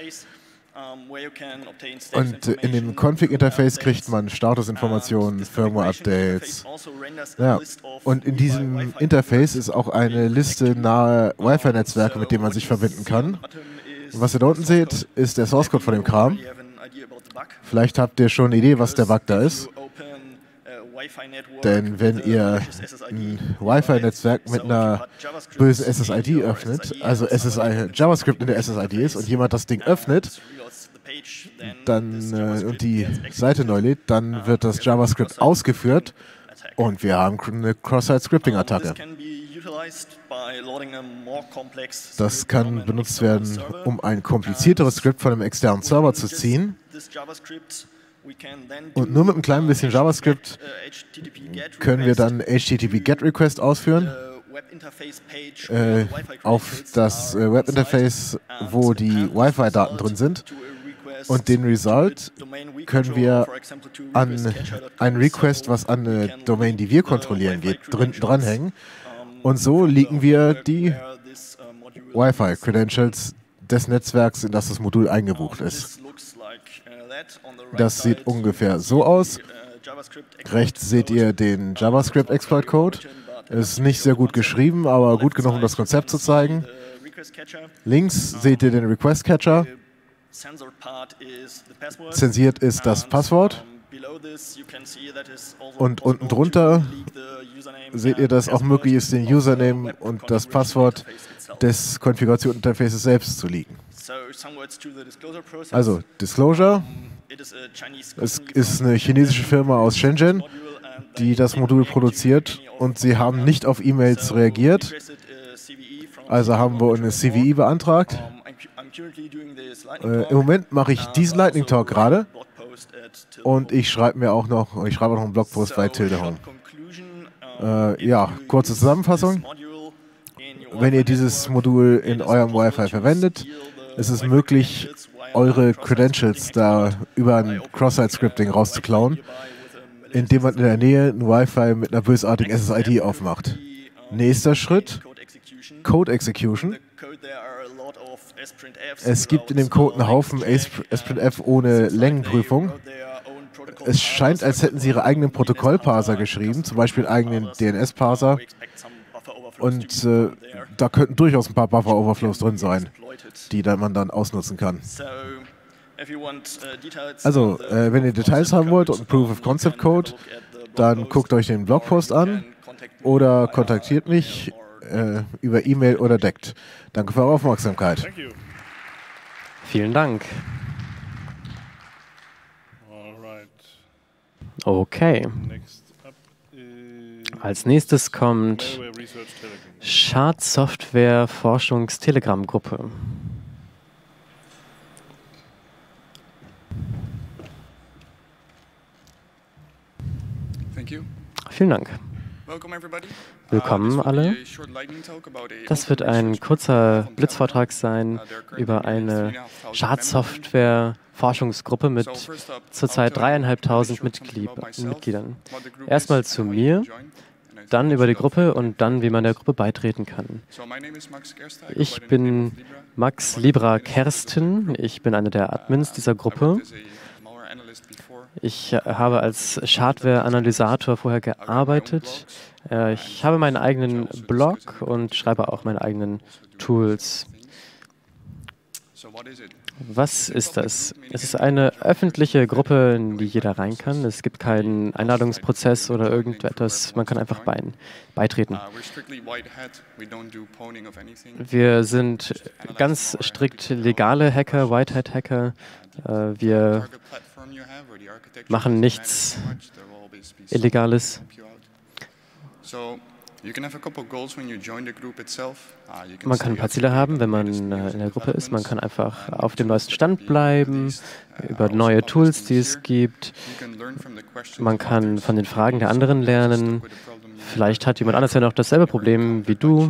Und in dem Config-Interface kriegt man Statusinformationen, Firmware-Updates. Ja. Und in diesem Interface ist auch eine Liste nahe Wi-Fi-Netzwerke, mit denen man sich verbinden kann. Und was ihr da unten seht, ist der Source-Code von dem Kram. Vielleicht habt ihr schon eine Idee, was der Bug da ist. Denn wenn ihr ein Wi-Fi-Netzwerk mit einer bösen SSID öffnet, also JavaScript in der SSID ist und jemand das Ding öffnet, dann und die Seite neu lädt, dann wird das JavaScript ausgeführt und wir haben eine Cross-Site-Scripting-Attacke. Das kann benutzt werden, um ein komplizierteres Skript von einem externen Server zu ziehen. Und nur mit einem kleinen bisschen JavaScript können wir dann HTTP-GET-Request ausführen auf das Webinterface, wo die Wi-Fi-Daten drin sind. Und den Result können wir an einen Request, was an eine Domain, die wir kontrollieren, geht, dranhängen. Und so leaken wir die Wi-Fi-Credentials des Netzwerks, in das das Modul eingebucht ist. Das sieht ungefähr so aus. Rechts seht ihr den JavaScript-Exploit-Code. Ist nicht sehr gut geschrieben, aber gut genug, um das Konzept zu zeigen. Links seht ihr den Request-Catcher. Zensiert ist das Passwort. Und unten drunter seht ihr, dass auch möglich ist, den Username und das Passwort des Konfigurationsinterfaces selbst zu leaken. Also, Disclosure. Es ist eine chinesische Firma aus Shenzhen, die das Modul produziert und sie haben nicht auf E-Mails reagiert. Also haben wir eine CVE beantragt. Im Moment mache ich diesen Lightning Talk gerade und ich schreibe auch noch einen Blogpost bei Tilde Home. Ja, kurze Zusammenfassung. Wenn ihr dieses Modul in eurem Wi-Fi verwendet, ist es möglich, eure Credentials da über ein Cross-Site-Scripting rauszuklauen, indem man in der Nähe ein Wi-Fi mit einer bösartigen SSID aufmacht. Nächster Schritt, Code Execution. Es gibt in dem Code einen Haufen ASP.NET ohne Längenprüfung. Es scheint, als hätten sie ihre eigenen Protokollparser geschrieben, zum Beispiel einen eigenen DNS-Parser. Und da könnten durchaus ein paar Buffer-Overflows drin sein, die man dann ausnutzen kann. Also, wenn ihr Details haben wollt und einen Proof-of-Concept-Code, dann guckt euch den Blogpost an oder kontaktiert mich über E-Mail oder DECT. Danke für eure Aufmerksamkeit. Vielen Dank. Okay. Als nächstes kommt Schadsoftware Forschungstelegram-Gruppe. Vielen Dank. Willkommen alle. Das wird ein kurzer Blitzvortrag sein über eine Schadsoftware-Forschungsgruppe mit zurzeit 3.500 Mitgliedern. Erstmal zu mir, dann über die Gruppe und dann, wie man der Gruppe beitreten kann. Ich bin Max Libra Kersten. Ich bin einer der Admins dieser Gruppe. Ich habe als Schadware-Analysator vorher gearbeitet. Ich habe meinen eigenen Blog und schreibe auch meine eigenen Tools. Was ist das? Es ist eine öffentliche Gruppe, in die jeder rein kann. Es gibt keinen Einladungsprozess oder irgendetwas. Man kann einfach beitreten. Wir sind ganz strikt legale Hacker, White Hat Hacker. Wir machen nichts Illegales. Man kann ein paar Ziele haben, wenn man in der Gruppe ist. Man kann einfach auf dem neuesten Stand bleiben, über neue Tools, die es gibt. Man kann von den Fragen der anderen lernen. Vielleicht hat jemand anderes ja noch dasselbe Problem wie du.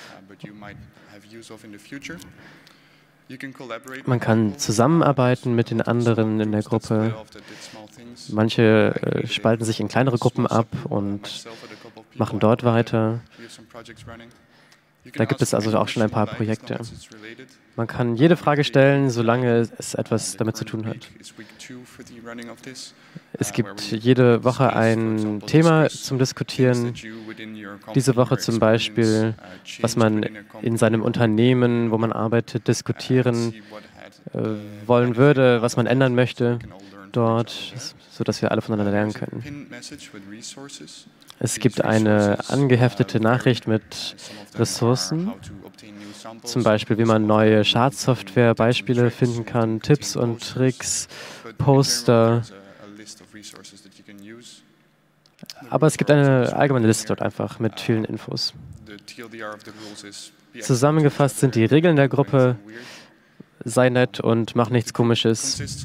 Man kann zusammenarbeiten mit den anderen in der Gruppe. Manche spalten sich in kleinere Gruppen ab und machen dort weiter. Da gibt es also auch schon ein paar Projekte. Man kann jede Frage stellen, solange es etwas damit zu tun hat. Es gibt jede Woche ein Thema zum Diskutieren. Diese Woche zum Beispiel, was man in seinem Unternehmen, wo man arbeitet, diskutieren wollen würde, was man ändern möchte dort, sodass wir alle voneinander lernen können. Es gibt eine angeheftete Nachricht mit Ressourcen, zum Beispiel, wie man neue Schadsoftware-Beispiele finden kann, Tipps und Tricks, Poster. Aber es gibt eine allgemeine Liste dort einfach mit vielen Infos. Zusammengefasst sind die Regeln der Gruppe: sei nett und mach nichts Komisches.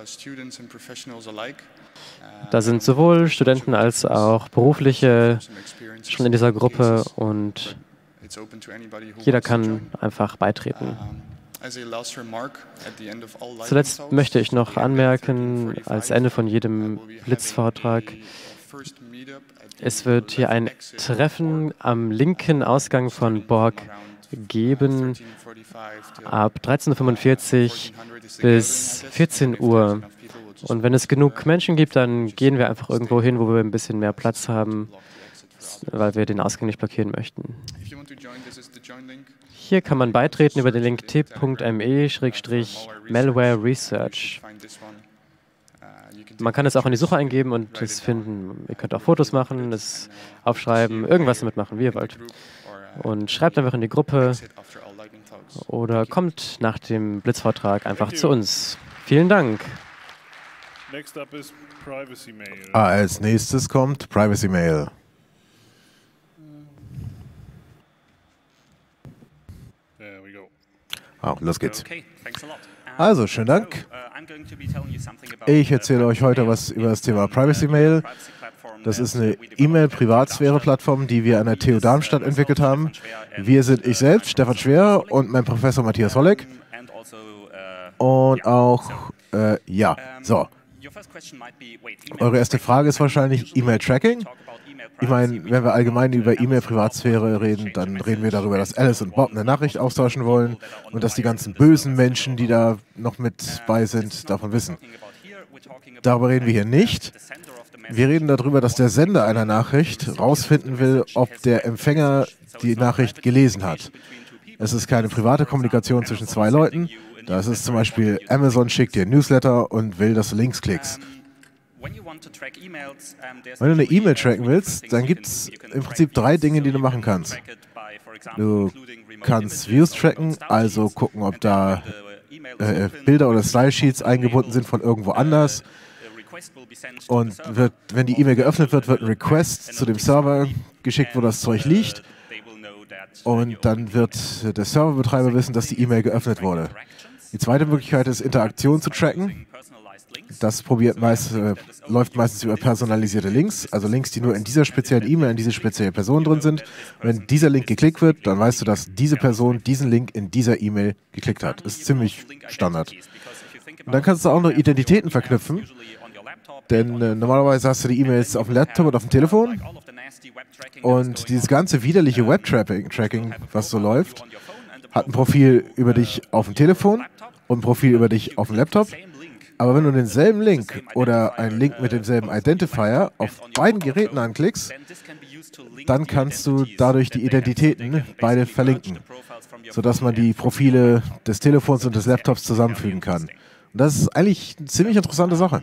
Da sind sowohl Studenten als auch Berufliche schon in dieser Gruppe und jeder kann einfach beitreten. Zuletzt möchte ich noch anmerken, als Ende von jedem Blitzvortrag, es wird hier ein Treffen am linken Ausgang von Borg geben, ab 13:45 Uhr bis 14 Uhr. Und wenn es genug Menschen gibt, dann gehen wir einfach irgendwo hin, wo wir ein bisschen mehr Platz haben, weil wir den Ausgang nicht blockieren möchten. Hier kann man beitreten über den Link t.me/malware research. Man kann es auch in die Suche eingeben und es finden. Ihr könnt auch Fotos machen, es aufschreiben, irgendwas damit machen, wie ihr wollt. Und schreibt einfach in die Gruppe oder kommt nach dem Blitzvortrag einfach zu uns. Vielen Dank. Als nächstes kommt Privacy Mail. Los geht's. Also, schönen Dank. Ich erzähle euch heute was über das Thema Privacy Mail. Das ist eine E-Mail-Privatsphäre-Plattform, die wir an der TU Darmstadt entwickelt haben. Wir sind ich selbst, Stefan Schwer, und mein Professor Matthias Holleck. Und auch, Eure erste Frage ist wahrscheinlich E-Mail-Tracking. Ich meine, wenn wir allgemein über E-Mail-Privatsphäre reden, dann reden wir darüber, dass Alice und Bob eine Nachricht austauschen wollen und dass die ganzen bösen Menschen, die da noch mit bei sind, davon wissen. Darüber reden wir hier nicht. Wir reden darüber, dass der Sender einer Nachricht herausfinden will, ob der Empfänger die Nachricht gelesen hat. Es ist keine private Kommunikation zwischen zwei Leuten. Das ist zum Beispiel, Amazon schickt dir ein Newsletter und will, dass du Links klickst. Wenn du eine E-Mail tracken willst, dann gibt es im Prinzip 3 Dinge, die du machen kannst. Du kannst Views tracken, also gucken, ob da Bilder oder Style-Sheets eingebunden sind von irgendwo anders. Und wenn die E-Mail geöffnet wird, wird ein Request zu dem Server geschickt, wo das Zeug liegt. Und dann wird der Serverbetreiber wissen, dass die E-Mail geöffnet wurde. Die zweite Möglichkeit ist, Interaktion zu tracken. Das läuft meistens über personalisierte Links, also Links, die nur in dieser speziellen E-Mail, in diese spezielle Person drin sind. Wenn dieser Link geklickt wird, dann weißt du, dass diese Person diesen Link in dieser E-Mail geklickt hat. Das ist ziemlich Standard. Und dann kannst du auch noch Identitäten verknüpfen, denn normalerweise hast du die E-Mails auf dem Laptop und auf dem Telefon. Und dieses ganze widerliche Web-Tracking, was so läuft, hat ein Profil über dich auf dem Telefon und ein Profil über dich auf dem Laptop. Aber wenn du denselben Link oder einen Link mit demselben Identifier auf beiden Geräten anklickst, dann kannst du dadurch die Identitäten beide verlinken, sodass man die Profile des Telefons und des Laptops zusammenfügen kann. Und das ist eigentlich eine ziemlich interessante Sache.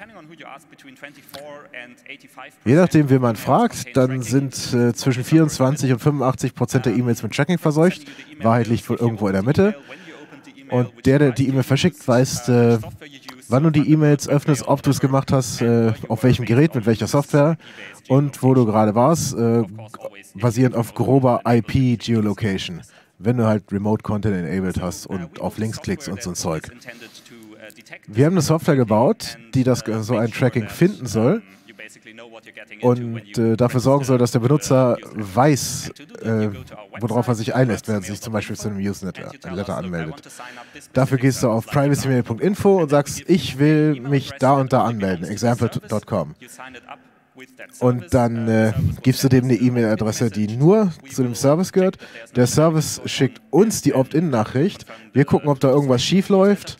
Je nachdem, wen man fragt, dann sind zwischen 24 und 85% der E-Mails mit Tracking verseucht. Wahrheit liegt wohl irgendwo in der Mitte. Und der die E-Mail verschickt, weiß, wann du die E-Mails öffnest, ob du es gemacht hast, auf welchem Gerät, mit welcher Software und wo du gerade warst, basierend auf grober IP-Geolocation, wenn du halt Remote Content enabled hast und auf Links klickst und so ein Zeug. Wir haben eine Software gebaut, die so ein Tracking finden soll und dafür sorgen soll, dass der Benutzer weiß, worauf er sich einlässt, während er sich zum Beispiel zu einem Newsletter anmeldet. Dafür gehst du auf privacymail.info und sagst, ich will mich da und da anmelden, example.com. Und dann gibst du dem eine E-Mail-Adresse, die nur zu dem Service gehört. Der Service schickt uns die Opt-in-Nachricht. Wir gucken, ob da irgendwas schief läuft.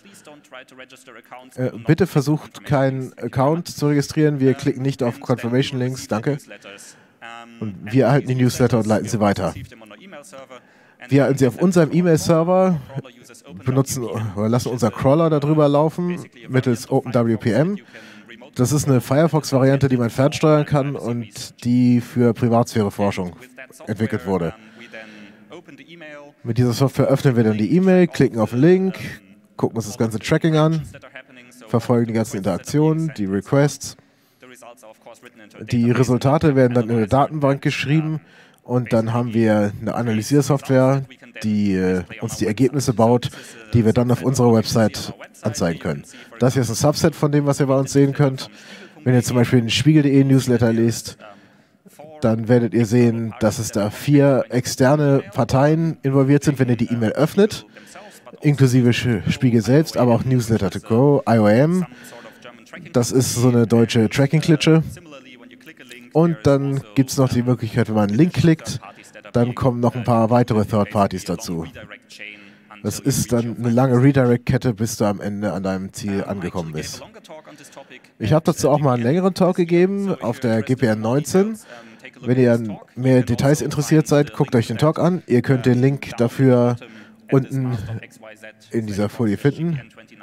Bitte versucht, keinen Account zu registrieren. Wir klicken nicht auf Confirmation-Links. Danke. Und wir erhalten die Newsletter und leiten sie weiter. Wir halten sie auf unserem E-Mail-Server, benutzen oder lassen unser Crawler darüber laufen mittels OpenWPM. Das ist eine Firefox-Variante, die man fernsteuern kann und die für Privatsphäreforschung entwickelt wurde. Mit dieser Software öffnen wir dann die E-Mail, klicken auf den Link, gucken uns das ganze Tracking an, verfolgen die ganzen Interaktionen, die Requests. Die Resultate werden dann in eine Datenbank geschrieben und dann haben wir eine Analysiersoftware, die uns die Ergebnisse baut, die wir dann auf unserer Website anzeigen können. Das hier ist ein Subset von dem, was ihr bei uns sehen könnt. Wenn ihr zum Beispiel den Spiegel.de Newsletter lest, dann werdet ihr sehen, dass es da 4 externe Parteien involviert sind, wenn ihr die E-Mail öffnet, inklusive Spiegel selbst, aber auch Newsletter to Go, IOM. Das ist so eine deutsche Tracking-Klitsche. Und dann gibt es noch die Möglichkeit, wenn man einen Link klickt, dann kommen noch ein paar weitere Third-Parties dazu. Das ist dann eine lange Redirect-Kette, bis du am Ende an deinem Ziel angekommen bist. Ich habe dazu auch mal einen längeren Talk gegeben auf der GPN 19. Wenn ihr an mehr Details interessiert seid, guckt euch den Talk an. Ihr könnt den Link dafür unten in dieser Folie finden.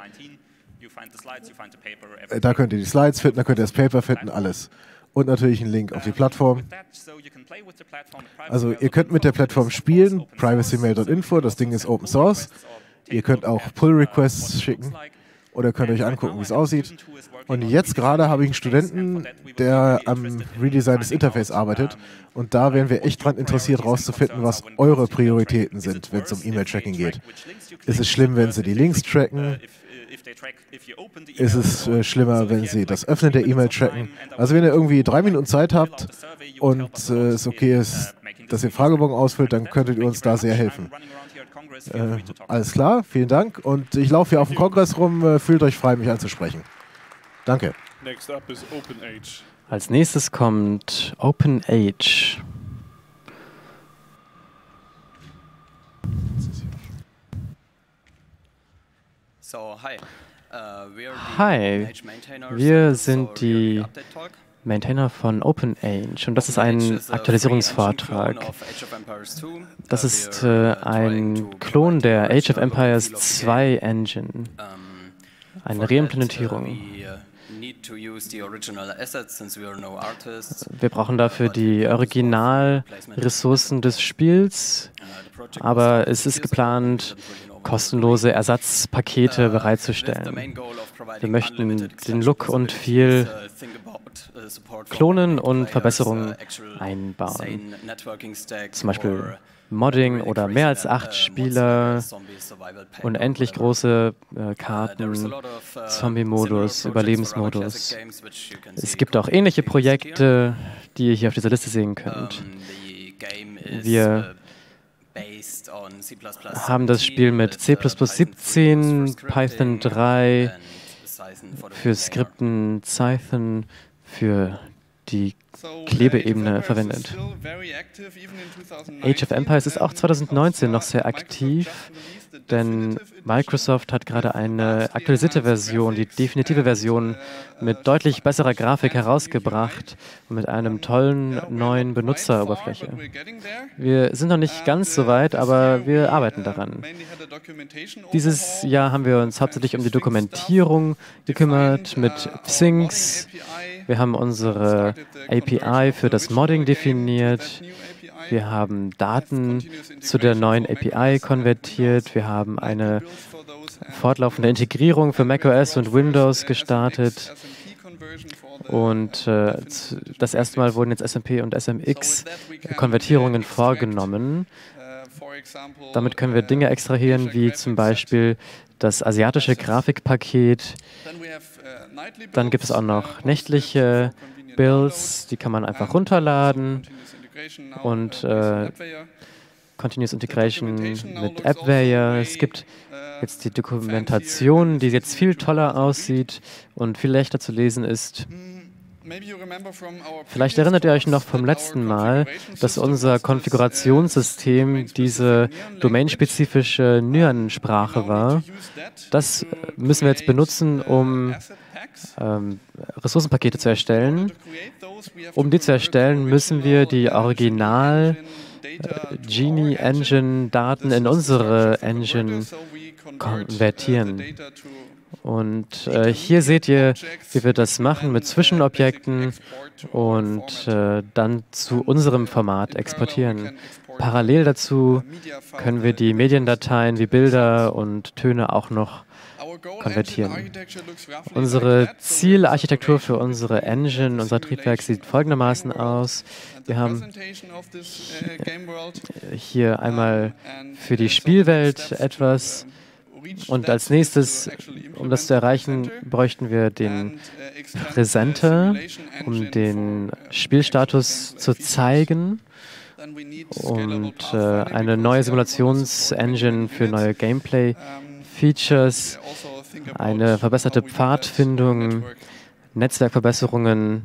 Da könnt ihr die Slides finden, da könnt ihr das Paper finden, alles. Und natürlich einen Link auf die Plattform. Also ihr könnt mit der Plattform spielen, privacymail.info, das Ding ist Open Source. Ihr könnt auch Pull-Requests schicken oder könnt euch angucken, wie es aussieht. Und jetzt gerade habe ich einen Studenten, der am Redesign des Interface arbeitet. Und da wären wir echt dran interessiert, herauszufinden, was eure Prioritäten sind, wenn es um E-Mail-Tracking geht. Ist es schlimm, wenn sie die Links tracken? Ist es schlimmer, wenn Sie das Öffnen der E-Mail tracken? Also wenn ihr irgendwie 3 Minuten Zeit habt und es okay ist, dass ihr Fragebogen ausfüllt, dann könntet ihr uns da sehr helfen. Alles klar, vielen Dank. Und ich laufe hier auf dem Kongress rum, fühlt euch frei, mich anzusprechen. Danke. Als nächstes kommt OpenAge. Hi, wir sind die Maintainer von OpenAge und das ist ein Aktualisierungsvortrag. Das ist ein Klon der Age of Empires 2 Engine, eine Reimplementierung. Wir brauchen dafür die Originalressourcen des Spiels, aber es ist geplant, kostenlose Ersatzpakete bereitzustellen. Wir möchten den Look und viel klonen und Verbesserungen einbauen. Zum Beispiel Modding oder mehr als 8 Spieler, unendlich große Karten, Zombie-Modus, Überlebensmodus. Es gibt auch ähnliche Projekte, die ihr hier auf dieser Liste sehen könnt. Wir haben das Spiel mit C++ 17, Python 3, für Skripten Cython, für die Klebeebene verwendet. Age of Empires ist auch 2019 noch sehr aktiv, denn Microsoft hat gerade eine aktualisierte Version, die definitive Version mit deutlich besserer Grafik herausgebracht und mit einem tollen neuen Benutzeroberfläche. Wir sind noch nicht ganz so weit, aber wir arbeiten daran. Dieses Jahr haben wir uns hauptsächlich um die Dokumentierung gekümmert mit Psinx. Wir haben unsere API für das Modding definiert. Wir haben Daten zu der neuen API konvertiert. Wir haben eine fortlaufende Integrierung für macOS und Windows gestartet. Und das erste Mal wurden jetzt SMP und SMX Konvertierungen vorgenommen. Damit können wir Dinge extrahieren, wie zum Beispiel das asiatische Grafikpaket. Dann gibt es auch noch nächtliche Builds, die kann man einfach runterladen. Und Continuous Integration mit AppWare. Es gibt jetzt die Dokumentation, die jetzt viel toller aussieht und viel leichter zu lesen ist. Vielleicht erinnert ihr euch noch vom letzten Mal, dass unser Konfigurationssystem diese domainspezifische Nyan-Sprache war. Das müssen wir jetzt benutzen, um Ressourcenpakete zu erstellen. Um die zu erstellen, müssen wir die Original Genie Engine Daten in unsere Engine konvertieren. Und hier seht ihr, wie wir das machen mit Zwischenobjekten und dann zu unserem Format exportieren. Parallel dazu können wir die Mediendateien wie Bilder und Töne auch noch konvertieren. Unsere Zielarchitektur für unsere Engine, unser Triebwerk sieht folgendermaßen aus. Wir haben hier einmal für die Spielwelt etwas und als nächstes, um das zu erreichen, bräuchten wir den Presenter, um den Spielstatus zu zeigen und eine neue Simulationsengine für neue Gameplay-Features, eine verbesserte Pfadfindung, Netzwerkverbesserungen.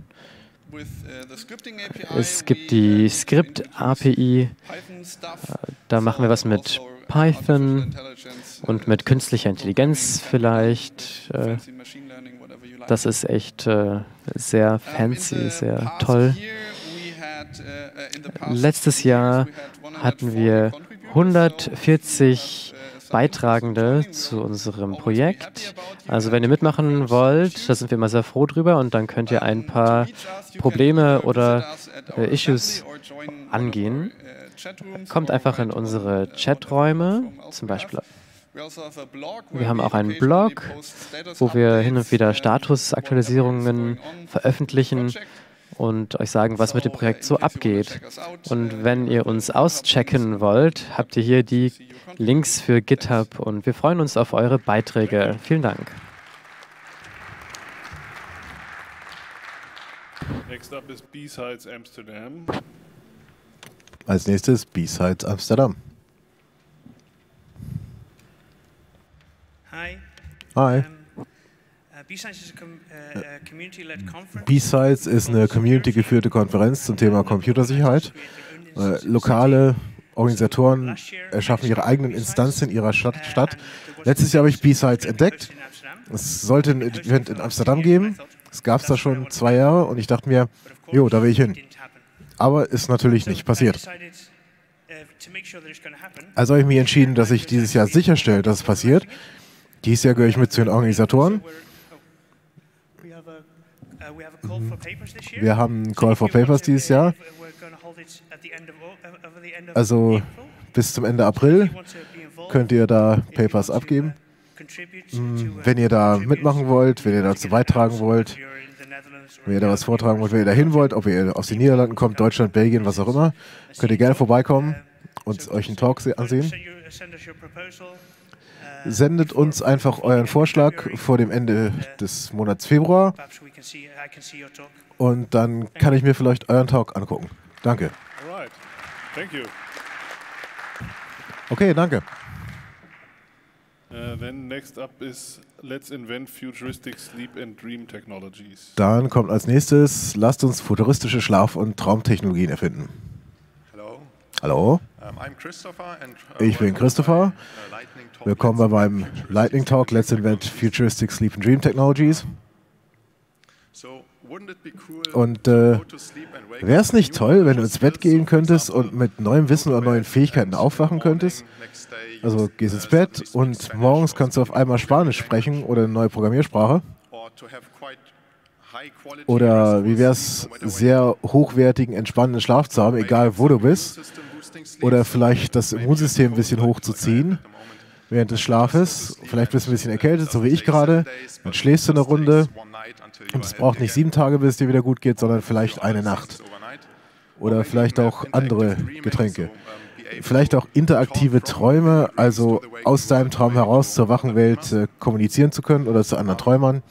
Es gibt die Script-API, da machen wir was mit Python und mit künstlicher Intelligenz vielleicht. Das ist echt sehr fancy, sehr toll. Letztes Jahr hatten wir 140 Beitragende zu unserem Projekt. Also wenn ihr mitmachen wollt, da sind wir immer sehr froh drüber und dann könnt ihr ein paar Probleme oder Issues angehen. Kommt einfach in unsere Chaträume, zum Beispiel. Wir haben auch einen Blog, wo wir hin und wieder Statusaktualisierungen veröffentlichen und euch sagen, was mit dem Projekt so abgeht. Und wenn ihr uns auschecken wollt, habt ihr hier die Links für GitHub und wir freuen uns auf eure Beiträge. Vielen Dank. Next up is B-Sides Amsterdam. Als nächstes B-Sides Amsterdam. Hi. B-Sides ist eine community-geführte Konferenz zum Thema Computersicherheit. Lokale Organisatoren erschaffen ihre eigenen Instanzen in ihrer Stadt. Letztes Jahr habe ich B-Sides entdeckt. Es sollte ein Event in Amsterdam geben. Es gab es da schon 2 Jahre und ich dachte mir, jo, da will ich hin. Aber ist natürlich nicht passiert. Also habe ich mich entschieden, dass ich dieses Jahr sicherstelle, dass es passiert. Dieses Jahr gehöre ich mit zu den Organisatoren. Wir haben einen Call for Papers dieses Jahr. Also bis zum Ende April könnt ihr da Papers abgeben. Wenn ihr da mitmachen wollt, wenn ihr dazu beitragen wollt, wenn ihr da was vortragen wollt, wenn ihr da hin wollt, ob ihr aus den Niederlanden kommt, Deutschland, Belgien, was auch immer, könnt ihr gerne vorbeikommen und euch einen Talk ansehen. Sendet uns einfach euren Vorschlag vor dem Ende des Monats Februar und dann kann ich mir vielleicht euren Talk angucken. Danke. Okay, danke. Then next up is Let's Invent Futuristic Sleep and Dream Technologies. Dann kommt als nächstes, lasst uns futuristische Schlaf- und Traumtechnologien erfinden. Hallo. Ich bin Christopher. Willkommen bei meinem Lightning Talk Let's Invent Futuristic Sleep and Dream Technologies. Und wäre es nicht toll, wenn du ins Bett gehen könntest und mit neuem Wissen oder neuen Fähigkeiten aufwachen könntest? Also gehst ins Bett und morgens kannst du auf einmal Spanisch sprechen oder eine neue Programmiersprache. Oder wie wäre es, sehr hochwertigen, entspannenden Schlaf zu haben, egal wo du bist. Oder vielleicht das Immunsystem ein bisschen hochzuziehen während des Schlafes. Vielleicht bist du ein bisschen erkältet, so wie ich gerade. Dann schläfst du eine Runde und es braucht nicht 7 Tage, bis es dir wieder gut geht, sondern vielleicht eine Nacht. Oder vielleicht auch andere Getränke. Vielleicht auch interaktive Träume, also aus deinem Traum heraus zur wachen Welt kommunizieren zu können oder zu anderen Träumern.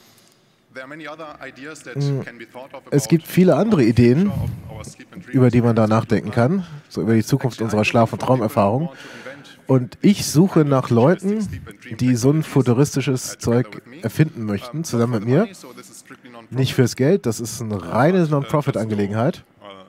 Es gibt viele andere Ideen, über die man da nachdenken kann, so über die Zukunft unserer Schlaf- und Traumerfahrung. Und ich suche nach Leuten, die so ein futuristisches Zeug erfinden möchten, zusammen mit mir. Nicht fürs Geld, das ist eine reine Non-Profit-Angelegenheit.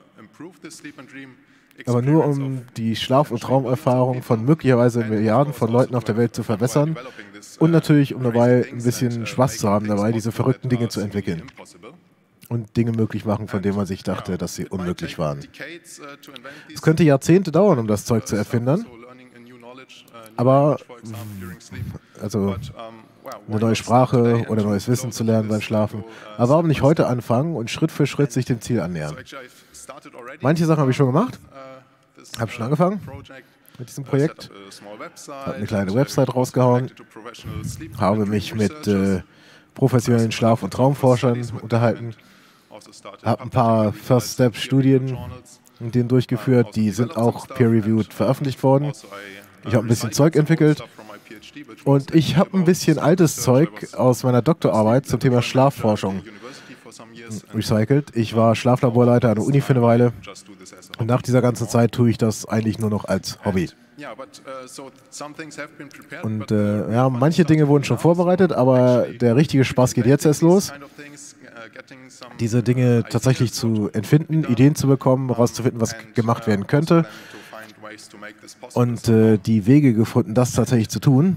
Aber nur um die Schlaf- und Traumerfahrung von möglicherweise Milliarden von Leuten auf der Welt zu verbessern und natürlich, um dabei ein bisschen Spaß zu haben, dabei diese verrückten Dinge zu entwickeln und Dinge möglich machen, von denen man sich dachte, dass sie unmöglich waren. Es könnte Jahrzehnte dauern, um das Zeug zu erfinden, aber also eine neue Sprache oder neues Wissen zu lernen beim Schlafen. Aber warum nicht heute anfangen und Schritt für Schritt sich dem Ziel annähern? Manche Sachen habe ich schon gemacht, habe schon angefangen mit diesem Projekt, habe eine kleine Website rausgehauen, habe mich mit professionellen Schlaf- und Traumforschern unterhalten, habe ein paar First-Step-Studien mit denen durchgeführt, die sind auch peer-reviewed veröffentlicht worden. Ich habe ein bisschen Zeug entwickelt und ich habe ein bisschen altes Zeug aus meiner Doktorarbeit zum Thema Schlafforschung recycelt. Ich war Schlaflaborleiter an der Uni für eine Weile und nach dieser ganzen Zeit tue ich das eigentlich nur noch als Hobby. Und ja, manche Dinge wurden schon vorbereitet, aber der richtige Spaß geht jetzt erst los. Diese Dinge tatsächlich zu entfinden, Ideen zu bekommen, herauszufinden, was gemacht werden könnte und die Wege gefunden, das tatsächlich zu tun.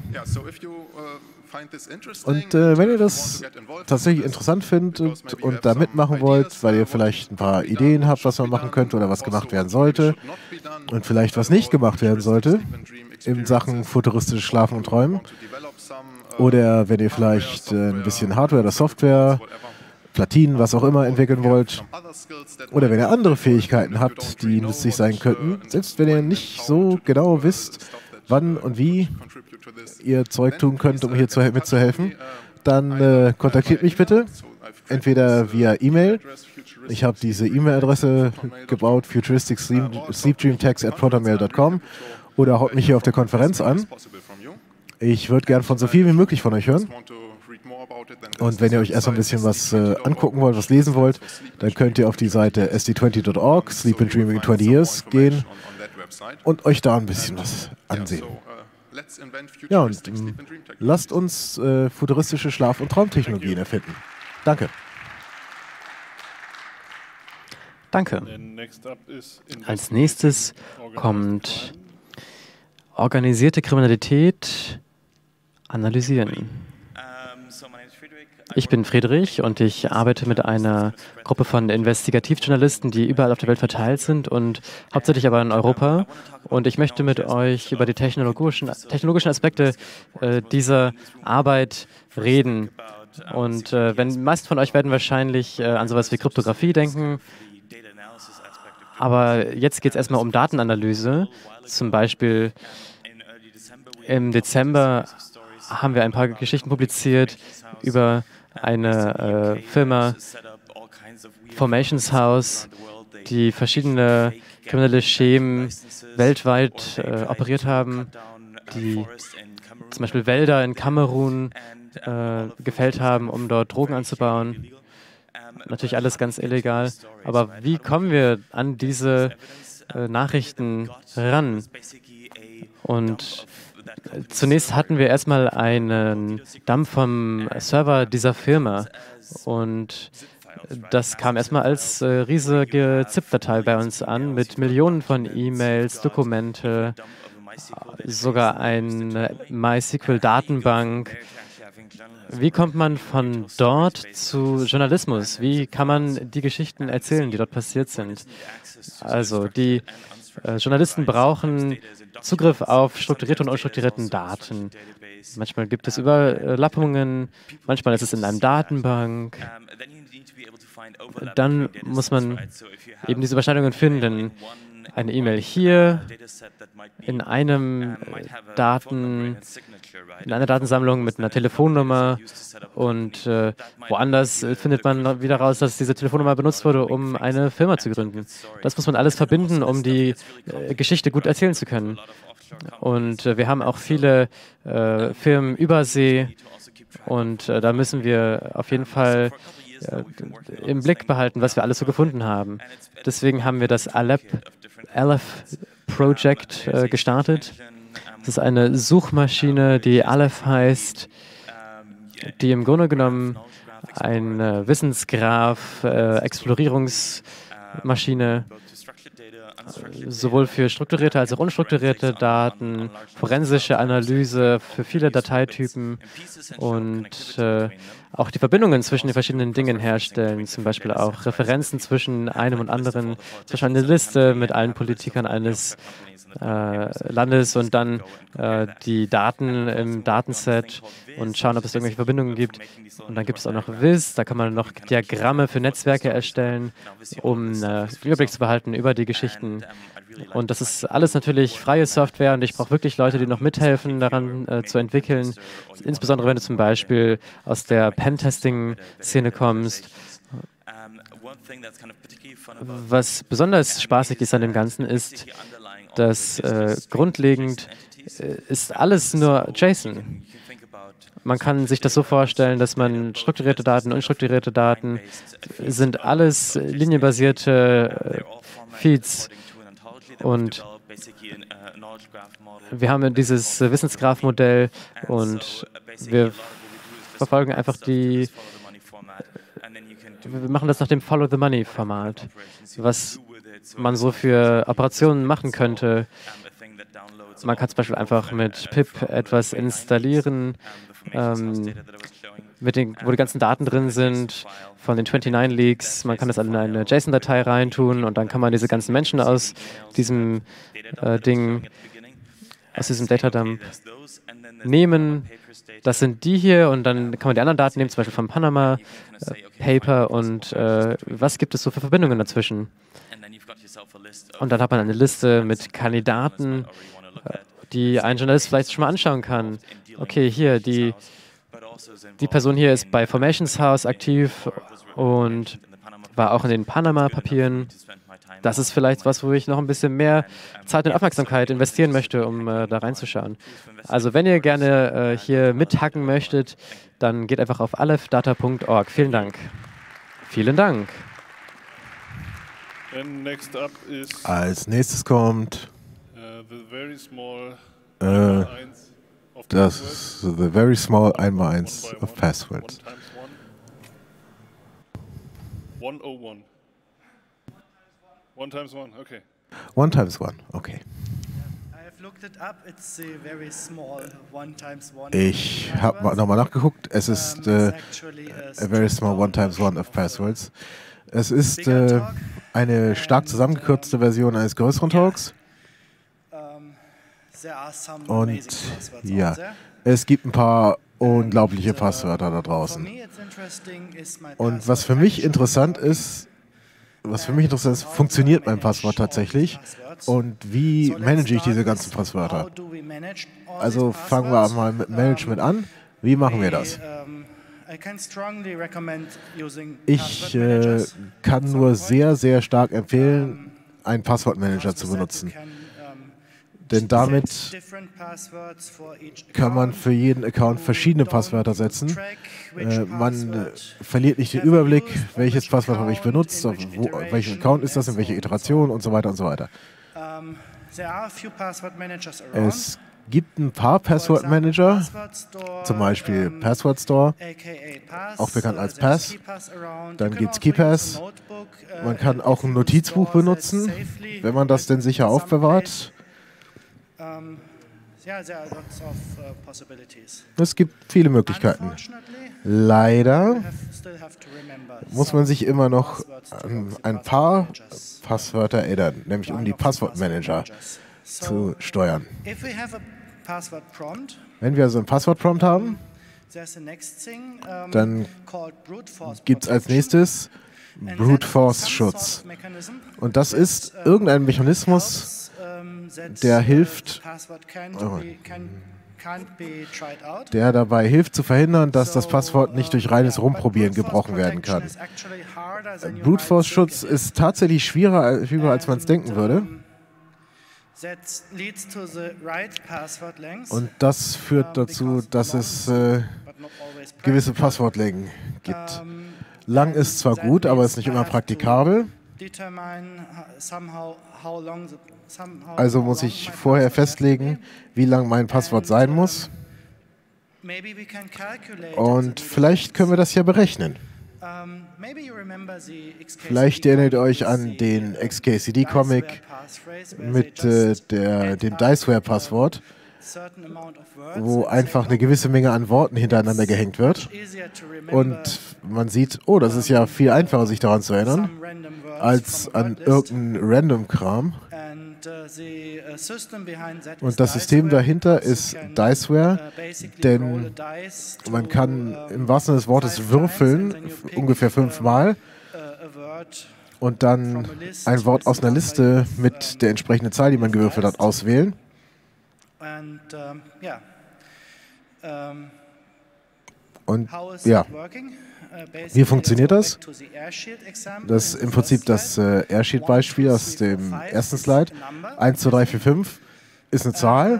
Und wenn ihr das tatsächlich interessant findet und da mitmachen wollt, weil ihr vielleicht ein paar Ideen habt, was man machen könnte oder was gemacht werden sollte und vielleicht was nicht gemacht werden sollte in Sachen futuristisches Schlafen und Träumen, oder wenn ihr vielleicht ein bisschen Hardware oder Software, Platinen, was auch immer entwickeln wollt, oder wenn ihr andere Fähigkeiten habt, die nützlich sein könnten, selbst wenn ihr nicht so genau wisst, wann und wie ihr Zeug tun könnt, um hier mitzuhelfen, dann kontaktiert mich bitte, entweder via E-Mail. Ich habe diese E-Mail-Adresse gebaut, futuristic-sleepdreamtext@protonmail.com, oder haut mich hier auf der Konferenz an. Ich würde gern von so viel wie möglich von euch hören. Und wenn ihr euch erst ein bisschen was angucken wollt, was lesen wollt, dann könnt ihr auf die Seite sd20.org, Sleep and Dreaming in 20 Years, gehen und euch da ein bisschen was ansehen. Ja, und lasst uns futuristische Schlaf- und Traumtechnologien erfinden. Danke. Danke. Als nächstes kommt organisierte Kriminalität analysieren. Ich bin Friedrich und ich arbeite mit einer Gruppe von Investigativjournalisten, die überall auf der Welt verteilt sind und hauptsächlich aber in Europa. Und ich möchte mit euch über die technologischen Aspekte dieser Arbeit reden. Und die meisten von euch werden wahrscheinlich an sowas wie Kryptographie denken. Aber jetzt geht es erstmal um Datenanalyse. Zum Beispiel im Dezember haben wir ein paar Geschichten publiziert über eine Firma, Formations House, die verschiedene kriminelle Schemen weltweit operiert haben, die zum Beispiel Wälder in Kamerun gefällt haben, um dort Drogen anzubauen. Natürlich alles ganz illegal. Aber wie kommen wir an diese Nachrichten ran? Und zunächst hatten wir erstmal einen Dump vom Server dieser Firma und das kam erstmal als riesige ZIP-Datei bei uns an mit Millionen von E-Mails, Dokumente, sogar eine MySQL-Datenbank. Wie kommt man von dort zu Journalismus? Wie kann man die Geschichten erzählen, die dort passiert sind? Also die Journalisten brauchen Zugriff auf strukturierte und unstrukturierten Daten. Manchmal gibt es Überlappungen, manchmal ist es in einer Datenbank. Dann muss man eben diese Überschneidungen finden. Eine E-Mail hier, in einer Datensammlung mit einer Telefonnummer und woanders findet man wieder raus, dass diese Telefonnummer benutzt wurde, um eine Firma zu gründen. Das muss man alles verbinden, um die Geschichte gut erzählen zu können. Und wir haben auch viele Firmen übersee und da müssen wir auf jeden Fall im Blick behalten, was wir alles so gefunden haben. Deswegen haben wir das Aleph Project gestartet. Es ist eine Suchmaschine, die Aleph heißt, die im Grunde genommen ein Wissensgraph, Explorierungsmaschine, sowohl für strukturierte als auch unstrukturierte Daten, forensische Analyse für viele Dateitypen und auch die Verbindungen zwischen den verschiedenen Dingen herstellen, zum Beispiel auch Referenzen zwischen einem und anderen, zum Beispiel eine Liste mit allen Politikern eines Landes und dann die Daten im Datenset und schauen, ob es irgendwelche Verbindungen gibt. Und dann gibt es auch noch WIS, da kann man noch Diagramme für Netzwerke erstellen, um einen Überblick zu behalten über die Geschichten. Und das ist alles natürlich freie Software und ich brauche wirklich Leute, die noch mithelfen, daran zu entwickeln. Insbesondere wenn du zum Beispiel aus der Pentesting-Szene kommst. Was besonders spaßig ist an dem Ganzen ist, dass grundlegend ist alles nur JSON. Man kann sich das so vorstellen, dass man strukturierte Daten, unstrukturierte Daten sind alles linienbasierte Feeds. Und wir haben dieses Wissensgraph-Modell und wir verfolgen einfach wir machen das nach dem Follow-the-Money-Format, was man so für Operationen machen könnte. Man kann zum Beispiel einfach mit pip etwas installieren, wo die ganzen Daten drin sind von den 29 Leaks. Man kann das in eine JSON-Datei reintun und dann kann man diese ganzen Menschen aus diesem aus diesem Datadump nehmen. Das sind die hier und dann kann man die anderen Daten nehmen, zum Beispiel vom Panama Paper und was gibt es so für Verbindungen dazwischen? Und dann hat man eine Liste mit Kandidaten, die ein Journalist vielleicht schon mal anschauen kann. Okay, hier, die Person hier ist bei Formations House aktiv und war auch in den Panama-Papieren. Das ist vielleicht was, wo ich noch ein bisschen mehr Zeit und Aufmerksamkeit investieren möchte, um da reinzuschauen. Also wenn ihr gerne hier mithacken möchtet, dann geht einfach auf alephData.org. Vielen Dank. Vielen Dank. Als nächstes kommt das The Very Small 1x1 of Passwords. 101. 1 times 1, okay. 1 times 1, okay. Ich habe nochmal nachgeguckt. Es ist a very small 1 times 1 of Passwords. Es ist eine stark zusammengekürzte Version eines größeren Talks. Und ja, es gibt ein paar unglaubliche Passwörter da draußen. Und was für mich interessant ist, funktioniert mein Passwort tatsächlich und wie manage ich diese ganzen Passwörter? Also fangen wir mal mit Management an. Wie machen wir das? Ich kann nur sehr, sehr stark empfehlen, einen Passwortmanager zu benutzen. Denn damit kann man für jeden Account verschiedene Passwörter setzen. Man verliert nicht den Überblick, welches Passwort habe ich benutzt, auf welchem Account ist das, in welcher Iteration und so weiter und so weiter. Es gibt ein paar Passwortmanager, zum Beispiel Password Store, auch bekannt als Pass. Dann gibt es KeePass. Man kann auch ein Notizbuch benutzen, wenn man das denn sicher aufbewahrt. Es gibt viele Möglichkeiten. Leider muss man sich immer noch an ein paar Passwörter erinnern, nämlich um die Passwortmanager zu steuern. Wenn wir also einen Passwortprompt haben, dann gibt es als nächstes Brute Force Schutz. Und das ist irgendein Mechanismus, der dabei hilft zu verhindern, dass das Passwort nicht durch reines Rumprobieren gebrochen werden kann. Brute Force Schutz ist tatsächlich schwieriger, als man es denken würde. Und das führt dazu, dass es gewisse Passwortlängen gibt. Lang ist zwar gut, aber ist nicht immer praktikabel. Also muss ich vorher festlegen, wie lang mein Passwort sein muss. Und vielleicht können wir das ja berechnen. Vielleicht erinnert ihr euch an den XKCD-Comic mit dem Diceware-Passwort, wo einfach eine gewisse Menge an Worten hintereinander gehängt wird. Und man sieht, oh, das ist ja viel einfacher, sich daran zu erinnern, als an irgendeinen Random-Kram. Und das System dahinter ist Diceware, denn man kann im wahrsten Sinne des Wortes würfeln, ungefähr 5-mal, und dann ein Wort aus einer Liste mit der entsprechenden Zahl, die man gewürfelt hat, auswählen. Und ja, wie funktioniert das? Das ist im Prinzip das AirSheet-Beispiel aus dem ersten Slide. 1, 2, 3, 4, 5 ist eine Zahl.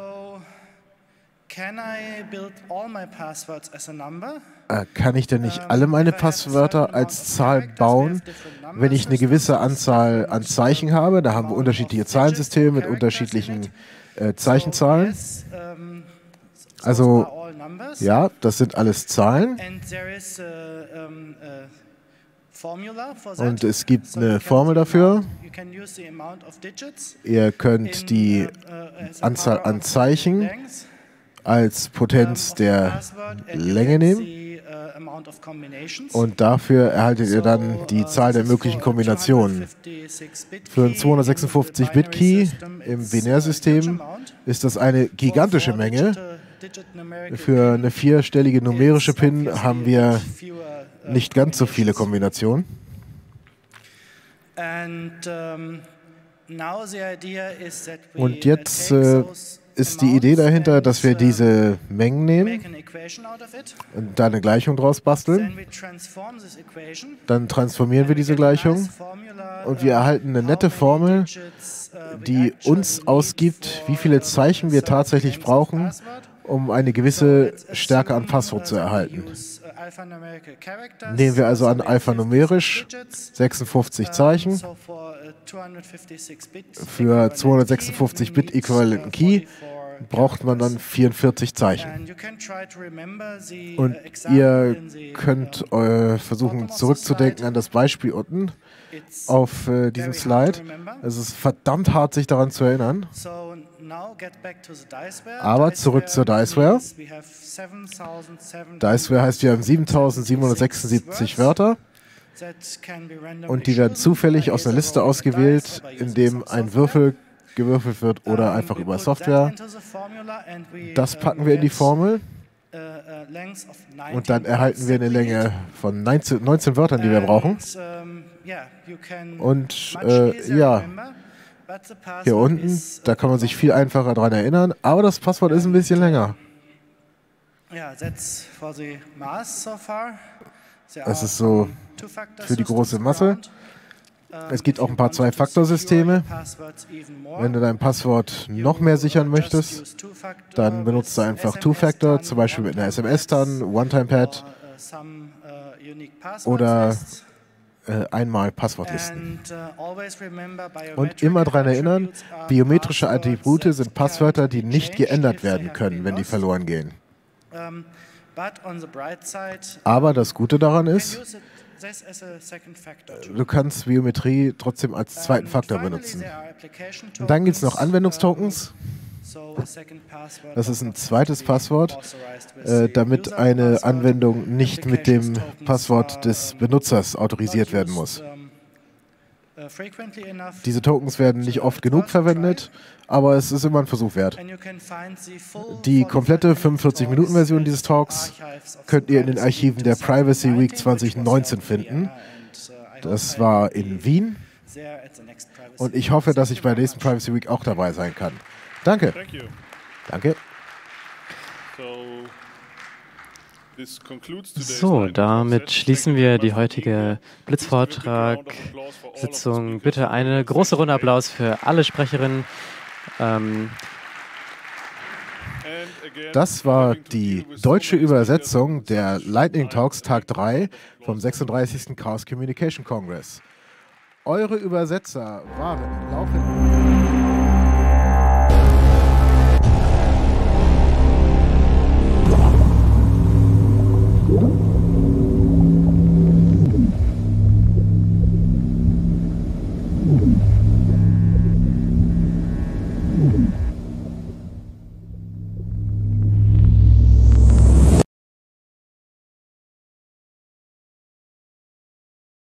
Kann ich denn nicht alle meine Passwörter als Zahl bauen, wenn ich eine gewisse Anzahl an Zeichen habe? Da haben wir unterschiedliche Zahlensysteme mit unterschiedlichen Zeichenzahlen. Also ja, das sind alles Zahlen. Und es gibt eine Formel dafür. Ihr könnt die Anzahl an Zeichen als Potenz der Länge nehmen. Und dafür erhaltet ihr dann die Zahl der möglichen Kombinationen. Für ein 256-Bit-Key im Binärsystem ist das eine gigantische Menge. Für eine 4-stellige numerische PIN haben wir nicht ganz so viele Kombinationen. Und jetzt ist die Idee dahinter, dass wir diese Mengen nehmen und da eine Gleichung draus basteln. Dann transformieren wir diese Gleichung und wir erhalten eine nette Formel, die uns ausgibt, wie viele Zeichen wir tatsächlich brauchen, um eine gewisse Stärke an Passwort zu erhalten. Nehmen wir also an alphanumerisch 56 Zeichen für 256-Bit äquivalenten braucht man dann 44 Zeichen. Und ihr könnt versuchen zurückzudenken an das Beispiel unten auf diesem Slide. Es ist verdammt hart, sich daran zu erinnern. Aber zurück zur Diceware. Diceware heißt, wir haben 7776 Wörter. Und die werden zufällig aus einer Liste ausgewählt, in dem ein Würfel gewürfelt wird oder einfach über Software. Das packen wir in die Formel. Und dann erhalten wir eine Länge von 19 Wörtern, die wir brauchen. Und ja, hier unten, da kann man sich viel einfacher daran erinnern, aber das Passwort ist ein bisschen länger. Es ist so für die große Masse. Es gibt auch ein paar Zwei-Faktor-Systeme. Wenn du dein Passwort noch mehr sichern möchtest, dann benutzt du einfach Two-Factor, zum Beispiel mit einer SMS dann, One-Time-Pad oder einmal Passwortlisten. Und immer daran erinnern, biometrische Attribute sind Passwörter, die nicht geändert werden können, wenn die verloren gehen. Aber das Gute daran ist, du kannst Biometrie trotzdem als zweiten Faktor benutzen. Und dann gibt es noch Anwendungstokens. Das ist ein zweites Passwort, damit eine Anwendung nicht mit dem Passwort des Benutzers autorisiert werden muss. Diese Tokens werden nicht oft genug verwendet, aber es ist immer ein Versuch wert. Die komplette 45-Minuten-Version dieses Talks könnt ihr in den Archiven der Privacy Week 2019 finden. Das war in Wien. Und ich hoffe, dass ich bei der nächsten Privacy Week auch dabei sein kann. Danke. Danke. So, damit schließen wir die heutige Blitzvortrag-Sitzung. Bitte eine große Runde Applaus für alle Sprecherinnen. Das war die deutsche Übersetzung der, Lightning Talks Tag 3 vom 36. Chaos Communication Congress. Eure Übersetzer waren Laufend.